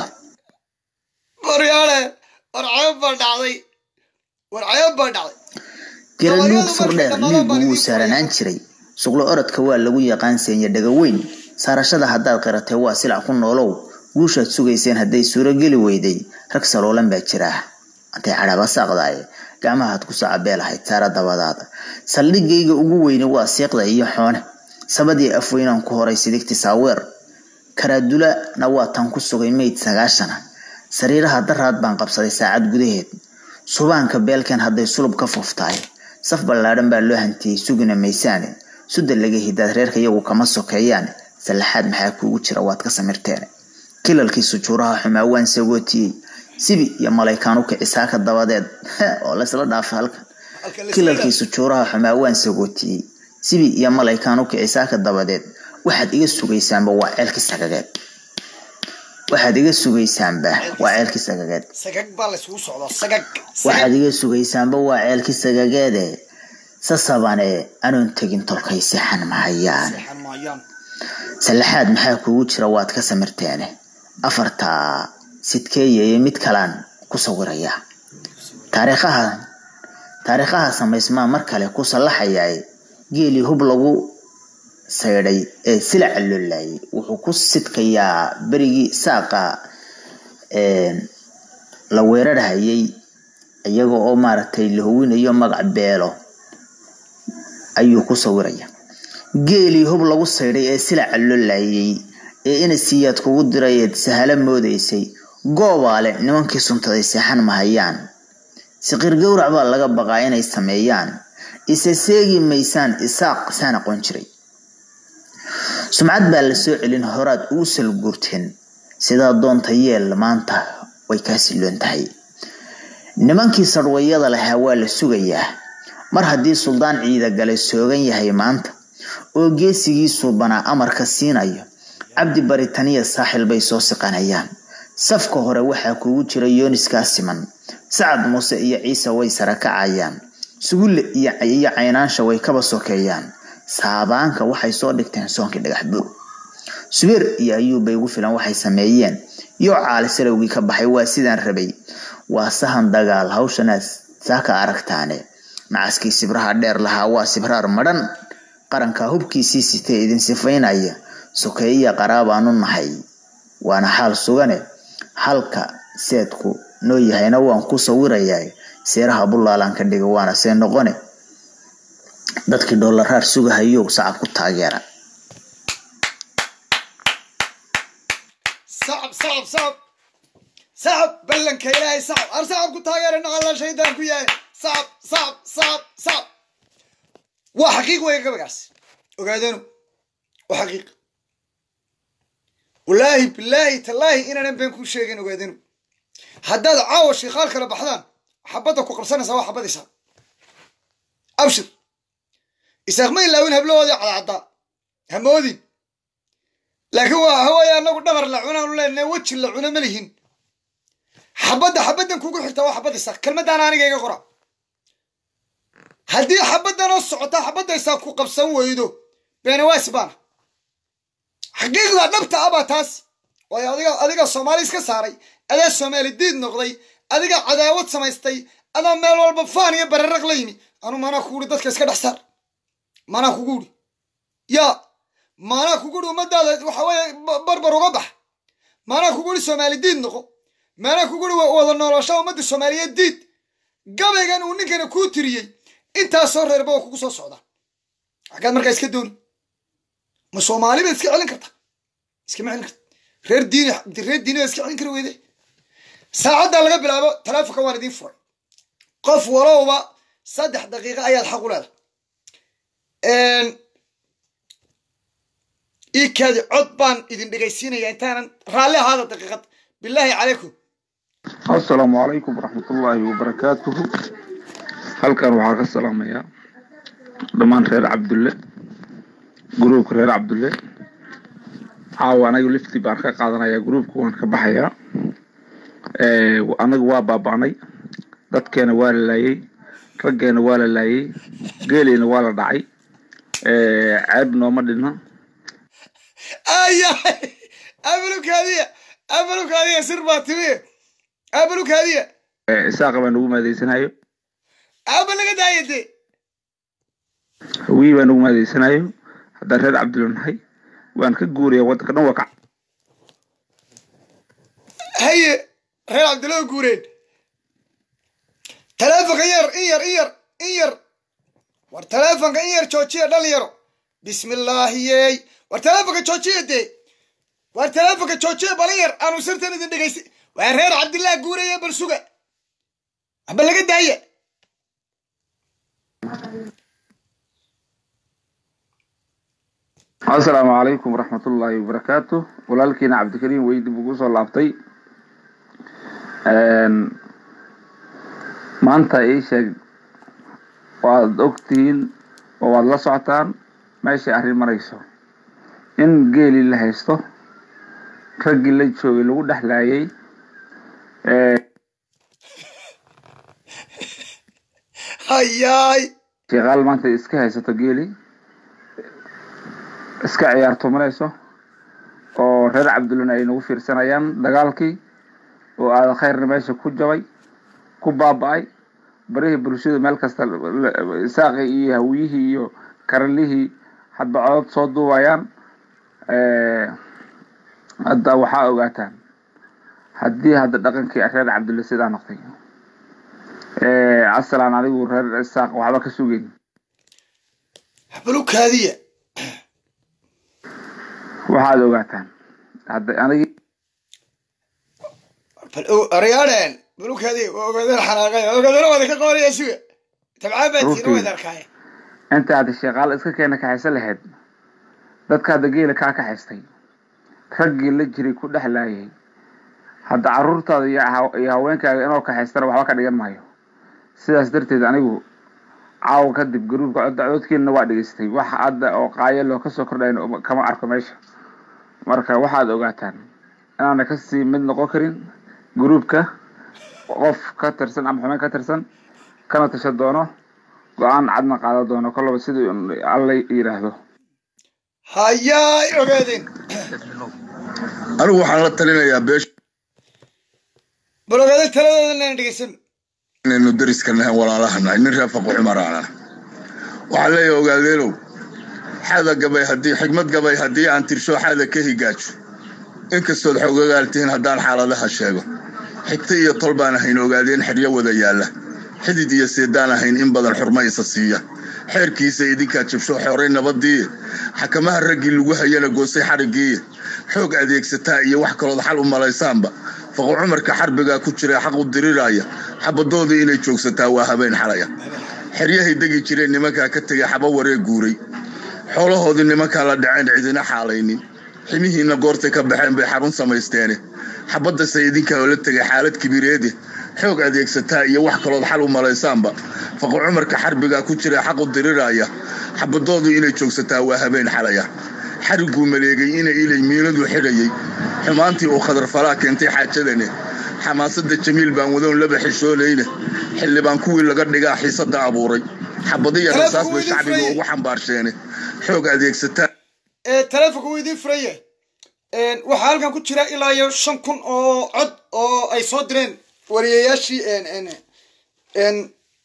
waryaale warcayb baa dhacday warcayb baa dhacday kiraluug furdheer liigu saaranaan jiray suqlo orodka waa lagu yaqaan seenya dhaga weyn saarashada hadaad qiratay waa silac ku noolow guusha suugayseen haday suura gali weyday rag saloolan baa jira haday caraba saaqdaay gacmahaad ku sacabee lahayd saara dabadaada saldhigayga ugu weyne waa siiqda iyo xoone sabadii afweynaan ku horay sidigti saaweer karaadula na waa tan ku sugay meyd sagaashana sariiraha daraad baan qabsaday saacad gudaheed subaanka beelkan hadday sulub ka fuftaay saf ballaadhan baa loo hantiyey sugina maysaane sudda laga hidaad reerka iyagu kama sokeeyaan salaxaad maxaa kuugu jira waad ka samirteen kilalkii sujuuraha xumaa waan sagootiyey sibi iyo malaykaan u kicisaa ka dabadeed oo laysla dhaafa halkan kilalkii sujuuraha xumaa waan sagootiyey sibi iyo malaykaan u kicisaa ka dabadeed waxaad iga sugaysaanba waa ceelkii sagageed waxaad iga sugaysaanba waa ceelkii sagageed sagag baa la isugu socdaa sagag waxaad iga sugaysaanba waa ceelkii sagageede sasabane anoon tegin tolkay seexan mahayaan salaxaad maxaa kuugu jira waad ka samirteene afarta sidkeeye mid kalaan ku sawiraya taariikhaha taariikhaha samaysmaa mar kale ku salaxayay geeli hub lagu sayday ee silac lolay wuxuu ku sidkayaa barigi saaqa ee la weerarayay iyaga oo maartay la hubinayo magac beelo ayuu ku sawiraya geeli hub lagu sayday ee silac lolay ee in siyaad kugu diray sahalo moodeysay goobaale nimankii suntaday seexan mahayaan siqir gowrac baa laga baqaa inay sameeyaan isa seegi maysaan isaaq sana qoon jiray sumcad baa la soo celin horaad ugu sal guurteen sida doonta yeel maanta way ka siloon tahay nimankii sarwayada lahaa waa la sugayaa mar haddii suldaan ciida galay soogan yahay maanta oo geesigiisu bana amarka siinayo cabdi baritaniya saaxil bay soo siqanayaan safka hore waxaa kuugu jira Yoonis Kaasiman Sacad Muuse iyo Ciise way sarakacayaan sugulle iyo iyo caynaansha way kaba sokeeyaan saabaanka waxay soo dhigteen soonkii dhagax buur subeer iyo ayuub bay ugu filan waxay sameeyeen iyo caali salowgii ka baxay waa sidaan rabay waa sahan dagaal hawshanaas saaka aragtaane macaskii sibraha dheer lahaa waa sibraar madhan qaranka hubkiisii sitay idin sifaynaya sokeeya qaraabaanu nahay waana xal sugane halka seedku noo yahayna waan ku sawirayaa seeraha bullaalan ka dhiga waana seen noqone dadkii doolaraar sugahayo sacab ku taageera sacab sacab sacab sacab ballanka ilaahay sacab ar sacab ku taageerana alla shaydaan ku yahay sacab sacab sacab sacab waa xaqiiq way gabagaas ogaadano waa xaqiiq والله بالله تالله إنا نبين كل شيء نقعدين حداد عاوش شيخال كلا بحضان حبتك وقرصنا سوا حبتي سا أبشر يسمين لوين هبلوا ذي على عطاء همودي لكن هو هو يا نقول نمر لعونا ولا نوتش لعونا مليهن حبدا حبدا كوكو حتى حبتي سا كلمة أنا أنا جاي قرأ هدي حبدا نص عطاء حبدا يساكو قبسون ويدو بين واسبان حقيقة نبت أبا تاس ويا أديك أديك الصوماليس كساري أديك الصومالي ديد نقضي أديك عداوات سمايستي أنا مال والبفاني بررق ليني أنا ما أنا خوري دتك إسكت حسار ما أنا خوري يا ما أنا خوري ومدة وحوي بربر وقبح ما أنا خوري الصومالي ديد نقو ما أنا خوري وظلنا رشاو مد الصومالية ديد قبل كانوا نكنا كوتري أنت صار ربوا كوكو صعدا حكى مركز كدون ما الصومالي بس كعلن كرتا بس كم علن كرت غير دين غير دين بس كعلن كروي ده ساعد على قبل أبو ثلاثة كواردين فور قف وراء صدح دقيقة أيات حقول هذا إن إيه كذا عطبان إذا بجيسين يعني تانا رالي هذا دقيقة بالله عليكم السلام عليكم ورحمة الله وبركاته هل كانوا حق السلام يا ضمان خير عبد الله جروب خير عبد الله عاو أنا يلفتي بارك قادنا يا جروب كون كبحيا ااا وأنا جواب باباني دت كان ولا لاي رجعنا ولا لاي قالين ولا داعي ااا عبنا ومدنا أيه أبلوك هذه أبلوك هذه سرباتي أبلوك هذه ساق بنو ما ذي سنايو أبلوك دايدي وي بنو ما ذي سنايو هذا رد عبد الله وأنا كجوري وتكنا وقع هي رد عبد الله جورين تلافك إير إير إير إير ورتلافك إير جوجية دليرو بسم الله يي ورتلافك جوجية دي ورتلافك جوجية بلير أنا وصرت أنا دقيسي وهرير عبد الله قوري برسوقة أبلغ الداية السلام عليكم ورحمة الله وبركاته ولكن عبد الكريم ويد بوجوس اللابطي ما أنت إيش وأدوكتين ووالله صعتان ماشي أهل مريسو إن جيل اللي هيستو رجل اللي تشوي له دحلاي هاي هاي شغال ما أنت إسكا هيستو جيلي iska ciyaarto marayso oo reer Cabdullana ay nagu fiirsanayaan dagaalkii oo aad khayrna meesha ku jabay ku baabay barihi bulshada meel kasta saaqi iyo hawiyihi iyo karalihi hadba cod soo duwayaan ee hadda waxa ogaataan hadii hadda dhaqankii reer Cabdulla sida noqday ee aslaan adigu reer saaq waxba ka sugeen hablu kaadiya waxaad ogaataan hadda aniga ريالين بلوك هذه وقدر حناقة وقدر ما ذيك قولي يا سوى تبعها بنتي نو ذا كاي أنت هذا الشغال إذا كأنك حيصل هاد ذاتك هذا جيل كاك حيستي ترجي اللي جري كل حلاي هذا عرورت هذا يا يا وين كأنه كحيستر وحواك ديان مايو سياس درتي عنيبو عاو كدب جروب قعد عود كين نواد يستي واحد أو قايل لو كسر كردين كما أعرف ماشي مركا واحد أوقاتان أنا كسي من نقوكرين جروبك قف كترسن عم حماك كترسن كانت تشدونه وعن عدنا قاعدة دونه كله بس يدو الله يرهده هيا أوقاتين أنا وحنا تلينا يا بيش بلوغادين تلينا ندقسن إنه درس كنا ولا لحنا نرفق عمرنا وعلى يوقاتينه هذا قبي هدي حكمة قبي هدي عن ترشو هذا كهي جاتش إنك السود حقوق قالتين هدان حالة لها الشيء حكتي طلبانا هين وقالين حرية وذيالة حديدي السيدانا هين إن بدل حرمة يساسية حيركي سيدي كاتشف شو حورين نبضي حكمها الرجل وها ينقوسي حرقية حوق عديك ستائية وحكا لو حال أم ليسانبا فقو عمرك حربقا كتشري حق الدريراية حب الضوضي إلي تشوك ستاواها بين حرايا حريه يدقي تشري نمكا كتغي حبا وري قوري xoolahoodi nimanka la dhaceen cidina xaalaynin ximihiina goortay ka baxeen bay xarun sameysteen xabada sayidinka oo la tagay xaalad kibireed xoog adeegsataa iyo wax kale oo xal u malaysaanba faqo umarka xarbiga ku jira xaq u diriraya xabadoodu inay joogsataa waa habeen xalaya xarigu maleegay inay ilay miiladu xidhayay xumaantii oo khadar falaa keentay xaajadane xamaasada jamiil baan wadoon laba xishooleeyna xilli baan kuwii laga dhigaa xiisada abuuray xabadiya rasaas bay shacbiga ugu xambaarsheen xoog adeegsataa ee taleefanku wuu idin furaya een waxa halkan ku jira ilaa iyo shan kun oo cod oo ay soo direen wariyayaashii een een een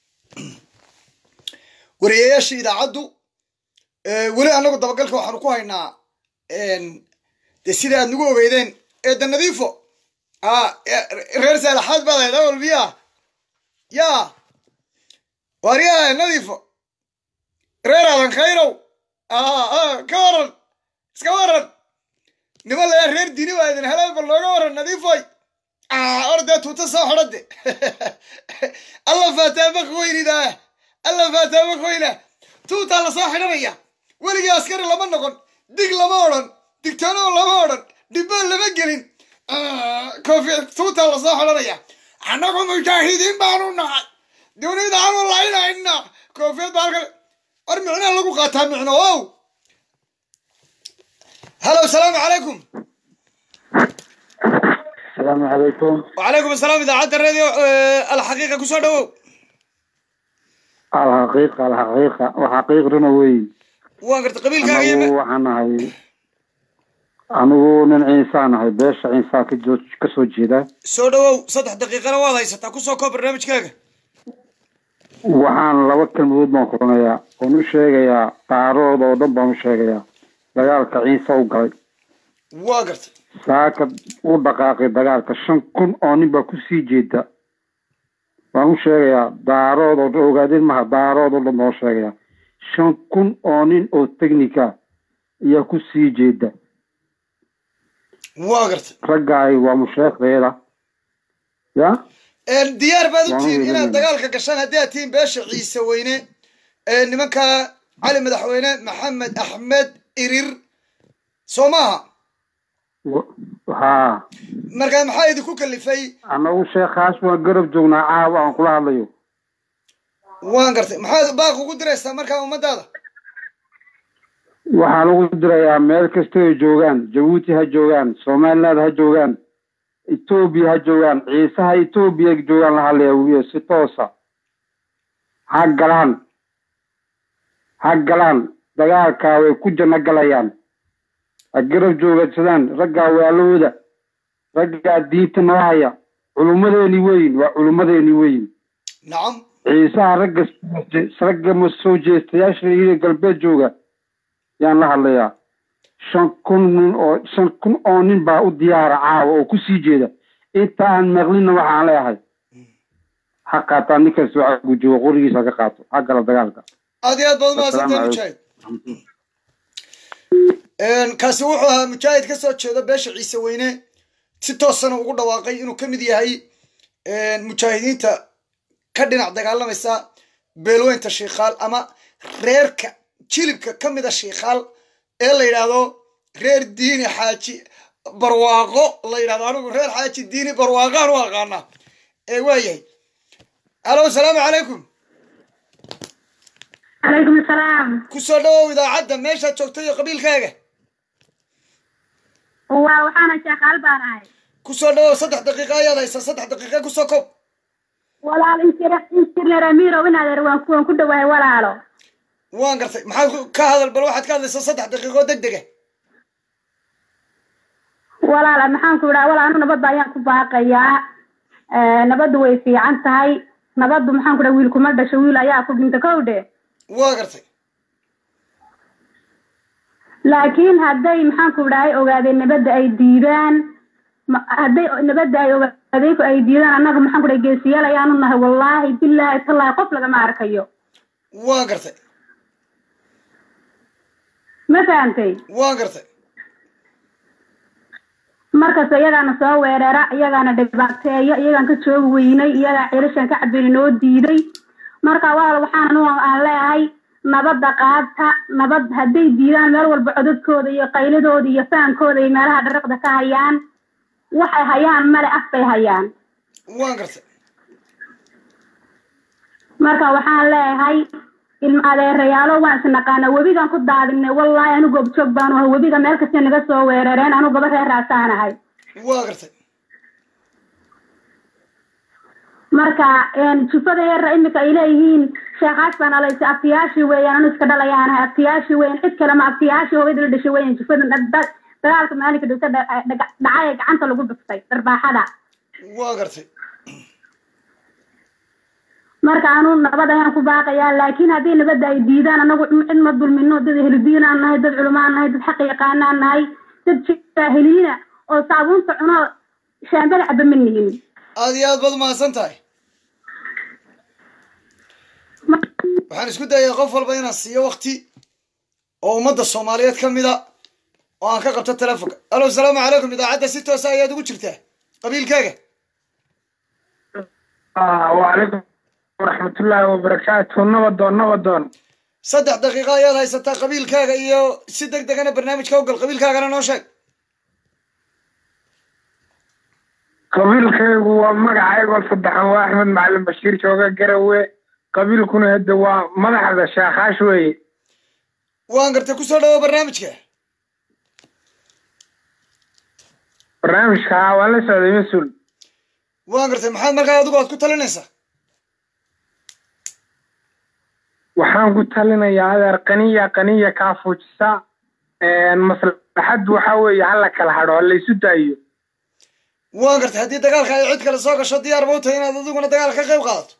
wariyayaashii idaacaddu ee wali anagu dabagalka waxaan ku haynaa een de sida aad nagu ogeydeen ee danadiifo ah reer saalaxaad baad ahayd awal biya ya wariyaa nadiifo reer aadan khayrow آه آه كورن سكورن نمال يا رير ديني وايدن هلا باللوغورن نظيفاي آه أرد توتا حرد الله فاتابك خويني ده الله فاتابك خوينه توتا على صاحنا ريا ولي عسكري لما نقول ديك لما ورن ديكتانو لما ورن دبال لما جرين آه كوفي توتا على صاحنا ريا أنا كم مجاهدين بارونا دوني دارو لاينا إنا كوفي بارك أرمعنا لقو قاتها معنا واو هلا والسلام عليكم السلام عليكم وعليكم السلام إذا عاد الراديو أه الحقيقة كسر دو الحقيقة الحقيقة وحقيقة رنوي وانقرت قبيل كاغيمة أنا وحنا هاي أنا من إنسان هاي بيش إنسان كجوج كسو جيدا سو دو صدح دقيقة نواضي ستاكو سو كو برنامج كاغا waxaan laba kalmood baan qoranayaa oon u sheegayaa taarooda oo dhan baan u sheegayaa dagaalka ciise u galay waa gartay saaka u dhaqaaqay dagaalka shan kun oo nin baa kusii jeeda waan u sheegayaa daarood oo ogaadeen maha daarood oo noo sheegaya shan kun oo nin oo technica iyo ku sii jeeda waa gartay raggaay waa musheekheeda ya een diyaar baad u tihiin inaad dagaalka gashaan haddii aad tihiin beesha ciise weyne ee nimanka cali madaxweyne maxamed axmed irir soo maaha haa markaa maxaa idinku kalifay anagu sheekhaas waan garab joognaa caawa aan kula hadlayo waan gartay maxaad baaq ugu diraysaa markaa ummadaada waxaan ugu dirayaa meel kasta ay joogaan jabuuti ha joogaan somaliland ha joogaan etoobiya ha joogaan ciisaha etoobiya joogaan la hadlaya wiyo si toosa ha galaan ha galaan dagaalkaa way ku janno galayaan ha garab joogsadaan raggaa waalooda raggaa diinta noo haya culummadeeni weyn waa culummadeeni weyn nacam ciisaha ragga ragga ma soo jeestayaasha iyo galbeed jooga yaan la hadlayaa shan kun nin oo shan kun oo nin baa u diyaara caawa oo ku sii jeeda inta aan maqlinna waxaan leeyahay ha qaataa ninkaas waa gujiyo qorigiisa ka qaato ha gala dagaalka aad iyo aad baad umahadsantahay mujaahid kaasi wuxuu ahaa mujaahid ka soo jeeda beesha ciise weyne si toosana ugu dhawaaqay inuu ka mid yahay mujaahidiinta ka dhinac dagaalamaysa beelweynta shiikhaal ama reerka jilibka ka mida shiikhaal ee la yidhaahdo reer diini xaaji barwaaqo la yidhahdo anigu reer xaaji diini barwaaqaan u aqaanaa ee waayahay alo asalaamu calaykum calaykum asalaam kusoo dhawow idaacadda meeshaad joogta iyo qabiilkaaga waa waxaana sheekhaal baan ahay kusoo dhawow saddex daqiiqa ayaad haysaa saddex daqiiqa kusoo kob walaal injineer amiiro inaad waan kuwan ku dhawahay walaalo waan gartay maxaad ka hadal bal waxaad ka hadlaysaa saddex daqiiqo degdega walaala maxaan ku idhaha walaal anu nabadda ayaan ku baaqayaa nabaddu way fiican tahay nabaddu maxaan ku dhaha wiil kuma dhasho wiil ayaa ku dhinta kow dhe waa gartay laakiin hadday maxaan ku idhahay ogaadeen nabadda ay diidaan hadday nabadda ay ogaadeenku ay diidaan annaga maxaan ku dhahay geesiyaal ayaanu nahay wallaahi bilaahi tallaahi qof lagama arkayo waa gartay ma fahantay waa gartay markasta iyagaana soo weerara iyagaana dhibaateeyo iyagaan ka joogi weynay iyagaa ceelashaan ka cabini noo diiday marka walaal waxaan anu aan leeyahay nabadda qaadta nabad hadday diidaan meel walba codadkooda iyo qayladooda iyo faankooda iyo meelaha dhariqda ka hayaan waxay hayaan male af bay hayaan waa gartay marka waxaan leeyahay ilma adeerayaalo waan isnaqaana webigaan ku daadinay wallaahi anu goobjoog baanu ahay webiga meel kasta naga soo weerareen anu gaba reer raasaan ahay waa gartay marka jufada heerra imika ay leeyihiin sheekhaas baan alaysa aftiyaashii weeyaan anu iska dhalayaan ahay aftiyaashii weeyaan cid kale ma aftiyaashii hooyada la dhashay weeyaan jufada dagaalka maalinka dhigta dhacay gacanta lagu dhuftay darbaaxada waa gartay marka anu nabad ayaan ku baaqayaa laakiin haddii nabadda ay diidaan anagu cid ma dulmino dad ehludiinaan nahay dad culumaan nahay dad xaq yaqaanaan nahay dad jaahiliina oo saabuunta cuno shaambada caba ma nihin aad iyo aad baad umahadsan tahay waxaan isku dayaa qof walba inaan siiyo wakti oo ummadda soomaaliyeed ka mida oo aan ka qabto telefonka alo asalaamu calaykum idaacadda si toosa ayaad ugu jirtaa qabiilkaaga وعليكم ورحمة الله وبركاته نبضون نبضون صدح دقيقة يا هاي ستا قبيل كاغا إيو سيدك دقنا برنامج كوغل قبيل كاغا أنا نوشك قبيل كاغا ومقع ايقول صدحان واحمد معلم بشير شوغا قروي قبيل كونو هدوا مدح هذا شاخاشوي وان قرتي كسو دوا برنامج كا برنامج كا ولا سعودي مسؤول waan gartay maxaad markaa adigu aad ku talinaysaa waxaan ku talinayaa adeer qaniya qaniya kaa fuujisa maslaxad waxa weeye hala kala hadho hala isu daayo waan gartay haddii dagaalka ay cid kale soo gasho diyaar ba u tahay inaad adiguna dagaal ka qayb qaadato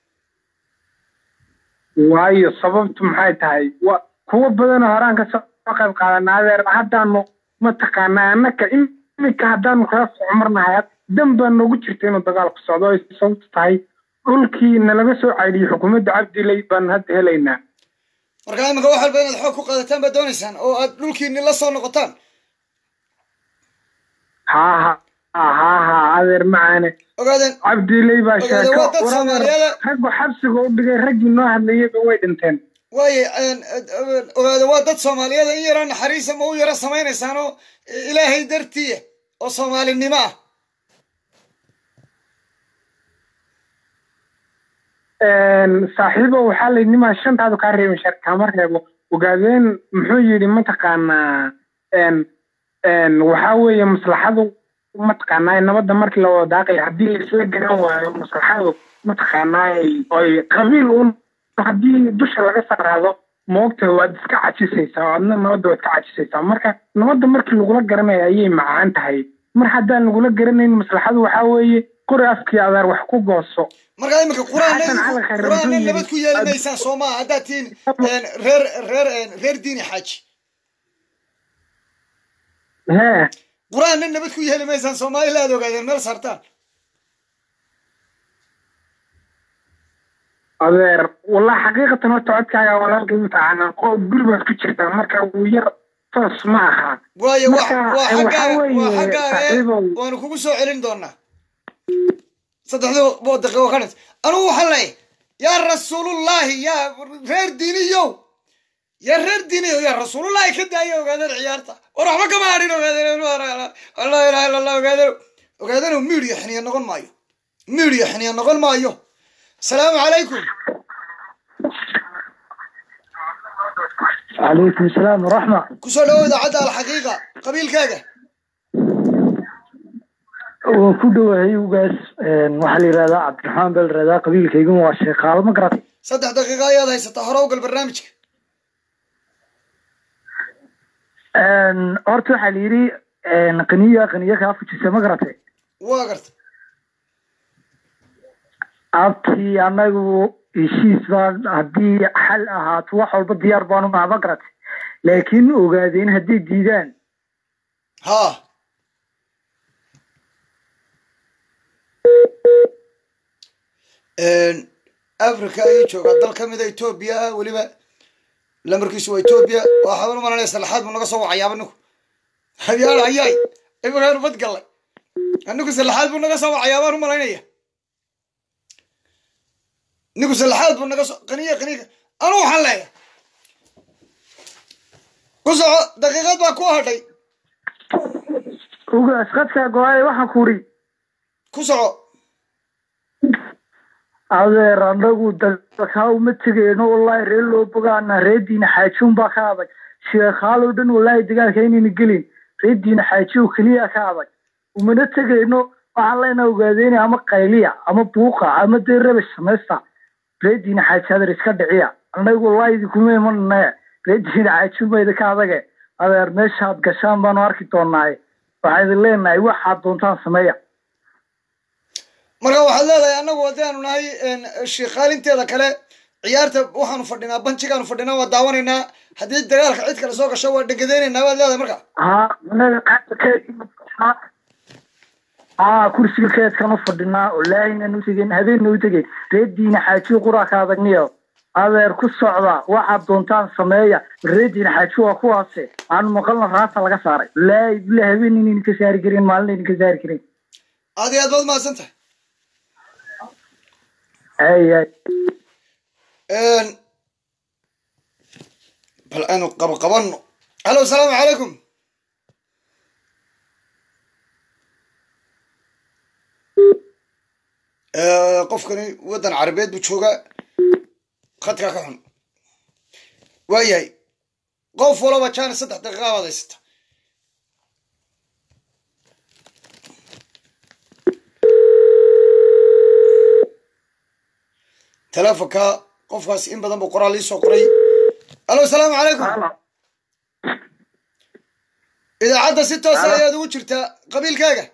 waayo sababtu maxay tahay wa kuwa badanoo horaan ka soo qayb qaadana adeer haddaanu mataqaanaa annaka iminka haddaanu kaga soo cumarnahay dan baa noogu jirta inuu dagaalku socdo ay sababtu tahay dhulkii nalaga soo caydiyey xukuumadda cabdilay baan hadda helaynaa marka iminka wax walba inaad xoog ku qaadataan baad doonaysaan oo aad dhulkiini la soo noqotaan haa ha haa ha adeer macaane ogaadeen cabdilay baa sheeko raggu xabsiga u dhigay raggii noo hadlayayba way dhinteen waaye ogaada waa dad soomaaliyada in yaro naxariisa ma u yaro samaynaysaan oo ilaahay dartiya oo soomaalinimo ah saaxiibo waxaa la nimaa shantaadu kaa reebin kaama reebo ogaadeen muxuu yidhi mataqaanaa waxaa weeye maslaxadu mataqaanaa nabadda markii la wada daaqay haddii laisla garan waayo maslaxadu mataqaanaa oy qabiil un haddii dusha laga saaraado moogta waad iska cajisaysaa adna nabadda waad ka cajisaysaa marka nabadda markii lagula garanayo ayay macaan tahay mar haddaan lagula garanayn maslaxadu waxaa weeye qori afkii adaar wax ku gooso marka iminka quraanna nabad ku yeeli maysaan soo maaha haddaad tihiin reer reer reer diini xaaji hee quraanna nabad ku yeeli maysaan soomaalila aad ogaadeen meel saartaan adeer wallahi xaqiiqatan horta codkaaga walaalkay mataqaanaa qoob guribaad ku jirtaa marka wuu yar toos ma aha waayo waa xaggaaga waanu kugu soo celin doonaa saddexdii bood daqiiqo ka dhintay anugu waxaan leeyahay yaa rasuulullaahi yaa reer diiniyow yaa reer diiniyow yaa rasuulullaahi ka daaya ogaadeen ciyaarta war waxba kama hadhin ogaadeen laa ilaaha illa allah ogaadeen ogaadeen miidiya xiniya noqon maayo miidiya xiniya noqon maayo asalaamu calaykum calaykum asalaam waraxma kusoo dhawow idaacadda alxaqiiqa qabiilkaaga waa ku dhowahay ugaas waxaa la yidhahdaa cabdiraxmaan baa la yidhahdaa qabiilkayguna waa sheekaal ma garatay saddex daqiiqa ayaad haysataa hore ugal barnaamijka horta waxaa la yidhi qaniya qaniya kaa fujisa ma garatay waa garta abtii anagu heshiis baa haddii xal ahaato wax walba diyaar baanu naha ma garatay laakiin ogaadeen hadday diidaan ha africa ayuu joogaa dal kamida etoobiya ah weliba lamarkiisu waa etoobiya waa xaban umalanaya salaxaad buu naga soo wacayaaba ninku habyaal ayaay imagaan bad gallay ninku salaxaad buu naga soo wacayaabaan umalaynaya ninku salaxaad buu naga soo qaniya qaniya anu waxaan leeyahay ku soco daqiiqad baa ku hadhay ugaas qadkaa go-ay waxaan ku uri ku soco adeer anagu dalkaa uma tegeyno wallahi reer loo bogaana reer diina xaaji unbaa ka adag sheekhaal oo dhan wallahi dagaalka inayna gelin reer diina xaaji oo keliya ka adag umana tegeyno waxaan leenaha ogaadeyna ama qayliya ama buuqa ama dee rabash samaysta reer diina xaaji adeer iska dhiciya anagu wallahi idinkuma imanane reer diina xaaji unba idinka adage adeer meeshaad gashaan baanu arki doonaaye waxaa idin leenahay waxaad doontaan sameeya marka waxaad leedahay anagu haddii aanu nahay sheekaalinteeda kale ciyaarta waxaanu fadhinaa banjigaanu fadhinaa waa daawanaynaa haddii dagaalka cid kale soo gasho waa dhegadeynaynaa waad leedahay marka ha kursiga keedkan u fadhinaa walaahina utegeen habeenna u tegeen reer diina xaaji quraa ka adagniyo adeer ku socda waxaad doontaan sameeya reer diina xaaji waa kuwaase aanu maqalna raasa laga saaray walaahi bilaa habeen inayna ka saari karin maalin ayna ka saari karin aad iyo aad baad mahadsan tahay ay ay bal aanu qabo qabano halo asalaamu calaykum qofkani waddan carabeed buu joogaa khadkaa ka xun waayahay qof walaba jaana saddex daqiiqa baad haysata telefonka qofkaas in badan buu qoraal ii soo qoray alo asalaamu calaykum idaacadda si toosa ayaad ugu jirtaa qabiilkaaga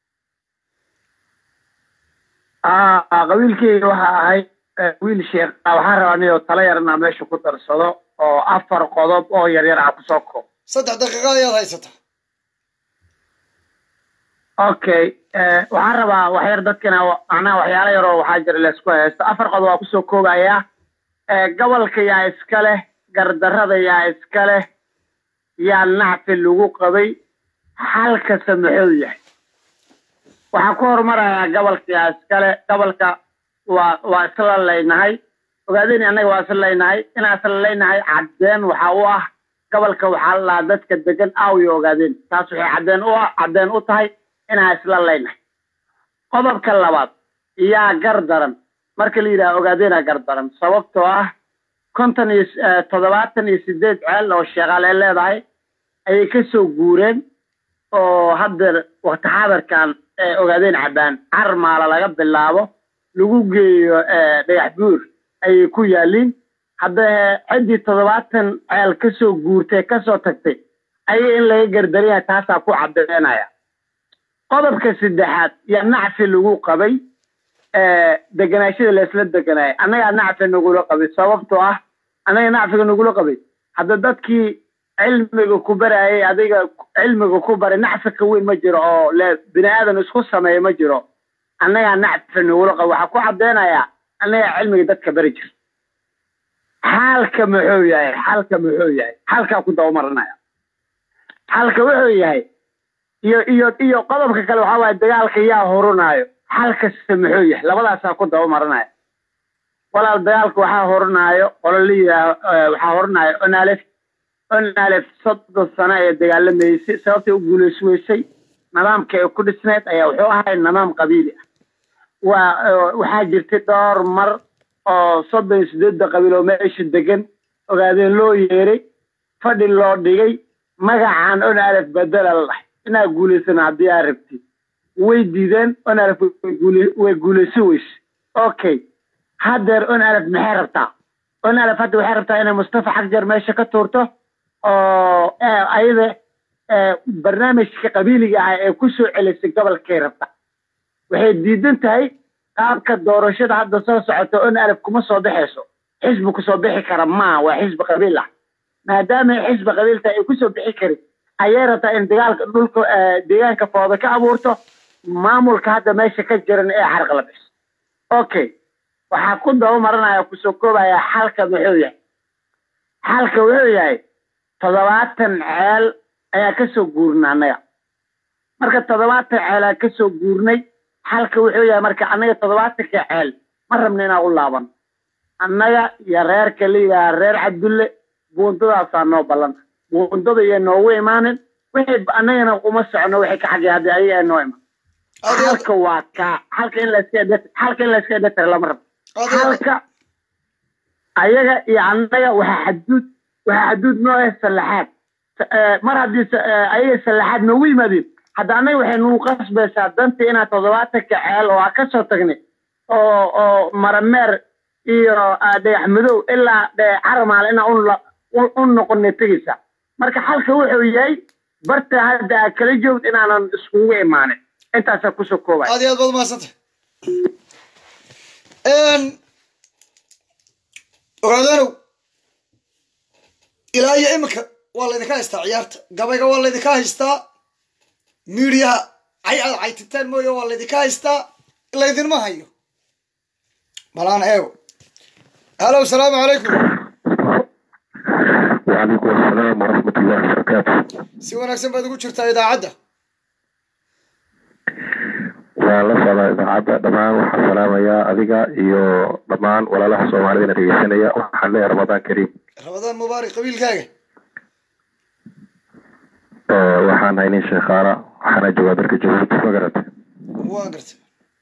qabiilkeyga waxa ahay wiil sheekh waxaan rabaa niyo tala yarna meesha ku darsado oo afar qodob oo yaryar ah kusoo koob saddex daqiiqa ayaad haysataa okay waxaan rabaa waxyar dadkana macnaha waxyaalo yaroo waxaa jira la isku haysto afar qod waa kusoo koobayaa gobolka yaa iska leh gardarrada yaa iska leh yaa nacfi lagu qabay xalkasta muxuu yahay waxaan ku horumarayaa gobolka yaa iska leh gobolka waa waa isla leynahay ogaadeen annaga waa isla leynahay inaan isla leynahay caddeen waxa u ah gobolka waxaa la dadka degan aawiyo ogaadeen taas waxay caddeen u ah caddeen u tahay inaan isla leynahay qodobka labaad yaa gardaran marka la yidhaha ogaadeenaa gardaran sababtoo ah konton iyo toddobaatan iyo sideed ceel oo sheeqaale leedahay ayay ka soo guureen oo hadda waqti xaadirkan ogaadeen cabaan carmaala laga bilaabo lagu geeyo dhagax buur ayay ku yaaliin hadda ciddii toddobaatan ceel ka soo guurtay ka soo tagtay ayay in laga gardaraya taasaa ku caddeynaya qodobka saddexaad yaa nacfi lagu qabay deganaashada laysla deganaayo annagaa nacfi nagula qabay sababtoo ah annaga nacfiga nagula qabay hadda dadkii cilmiga ku barayay adiga cilmiga ku baray nacfi ka weyn ma jiro oo le bini aadan isku sameeya ma jiro annagaa nacfi nagula qabay waxaa ku caddeynayaa annagaa cilmiga dadka bari jir xaalka muxuu yahay xaalka muxuu yahay xaalkaa ku dabamarinaya xaalka wuxuu yahay iyo iyo iyo qodobka kale waxaa waaye dagaalka yaa horunaayo xalkasta muxuu yahay labadaasaa ku dabamarinaya walaal dagaalka waxaa horunaayo qolo la yidhaaho waxaa horunaayo onalef onalef soddon sano ee dagaalamaysay sababtay u guuleysweysay nidaamka ay ku dhisneed ayaa wuxuu ahay nidaam qabiili ah waa waxaa jirtay dhowr mar oo soddon iyo sideedda qabiil oo meesha degan ogaadeen loo yeeray fadhi loo dhigay magacaan onalef bedela la dhahay inaa guulaysana haddii aa rabtid way diideen onalef way guulaysi weyse okay haddeer onalef maxay rabtaa onalef hadda waxay rabtaa inay mustafa xagjar meesha ka tuurto oo ayada barnaamijka qabiiliga ah ee ku soo celisay gobolkay rabta waxay diidan tahay qaabka doorashada hadda soo socota onalef kuma soo baxayso xisbi kusoo bixi kara maa waa xisbi qabiil ah maadaama xisbi qabiilta ay kusoo bixi karin ayay rabtaa in dagaalka dhulka deegaanka fooda ka abuurto maamulka hadda meesha ka jiran ee xarqala bixiso okay waxaa ku dabamarinaya kusoo koobaya xalka muxuu yahay xalka wuxuu yahay toddobaatan ceel ayaa kasoo guurnay annaga marka toddobaatan ceel ayaa kasoo guurnay xalka wuxuu yahay marka annaga toddobaatanka ceel ma rabna inaan u laaban annaga iyo reerka la yidhaha reer cabdulle buundadaasaa noo ballan buundada iyo noogu imaanin wixii annagana uma socno wixii ka xagay haddii ayaga noo imaan halka waa kaa halka in layska halka in layska dhetar lama rabo halka ayaga iyo annaga waxaa xaduud waxaa xaduud noo ah sallaxaad mar haddii ayaga sallaxaad noogu yimaadeen hadda annaga waxay nagu qasbaysaa danta inaa toddobaatanka ceel oo aa ka soo tagnay oo oo marameer iyo dhagax madow ilaa carmaal inaa u noqonay tegaysa marka xalka wuxuu yahay barta hadda aa kala joogd inaanan iskugu imaanin intaasaa kusoo koobay aad iyo aad baad umahadsantay ogaadanow ilaa iyo iminka waa laydinka haystaa ciyaarta gabayga waa laydinka haystaa miidiyaha cay aad caytitaan mooye waa laydinka haystaa laydinma hayo balaan eego halo asalaamu calaykum وعليكم السلام ورحمة الله وبركاته. si wanaagsan baad ugu jirtaa idaacadda waa la socdaa idaacadda dhammaan waxaan salaamayaa adiga iyo dhammaan walaalaha soomaalida dhegeysanaya waxaan leeyahay ramadaan kariim ramadaan mubaarak qabiilkaaga waxaan haynin sheekhaala waxaana joogaa dalka jabuuti ma garata waa garta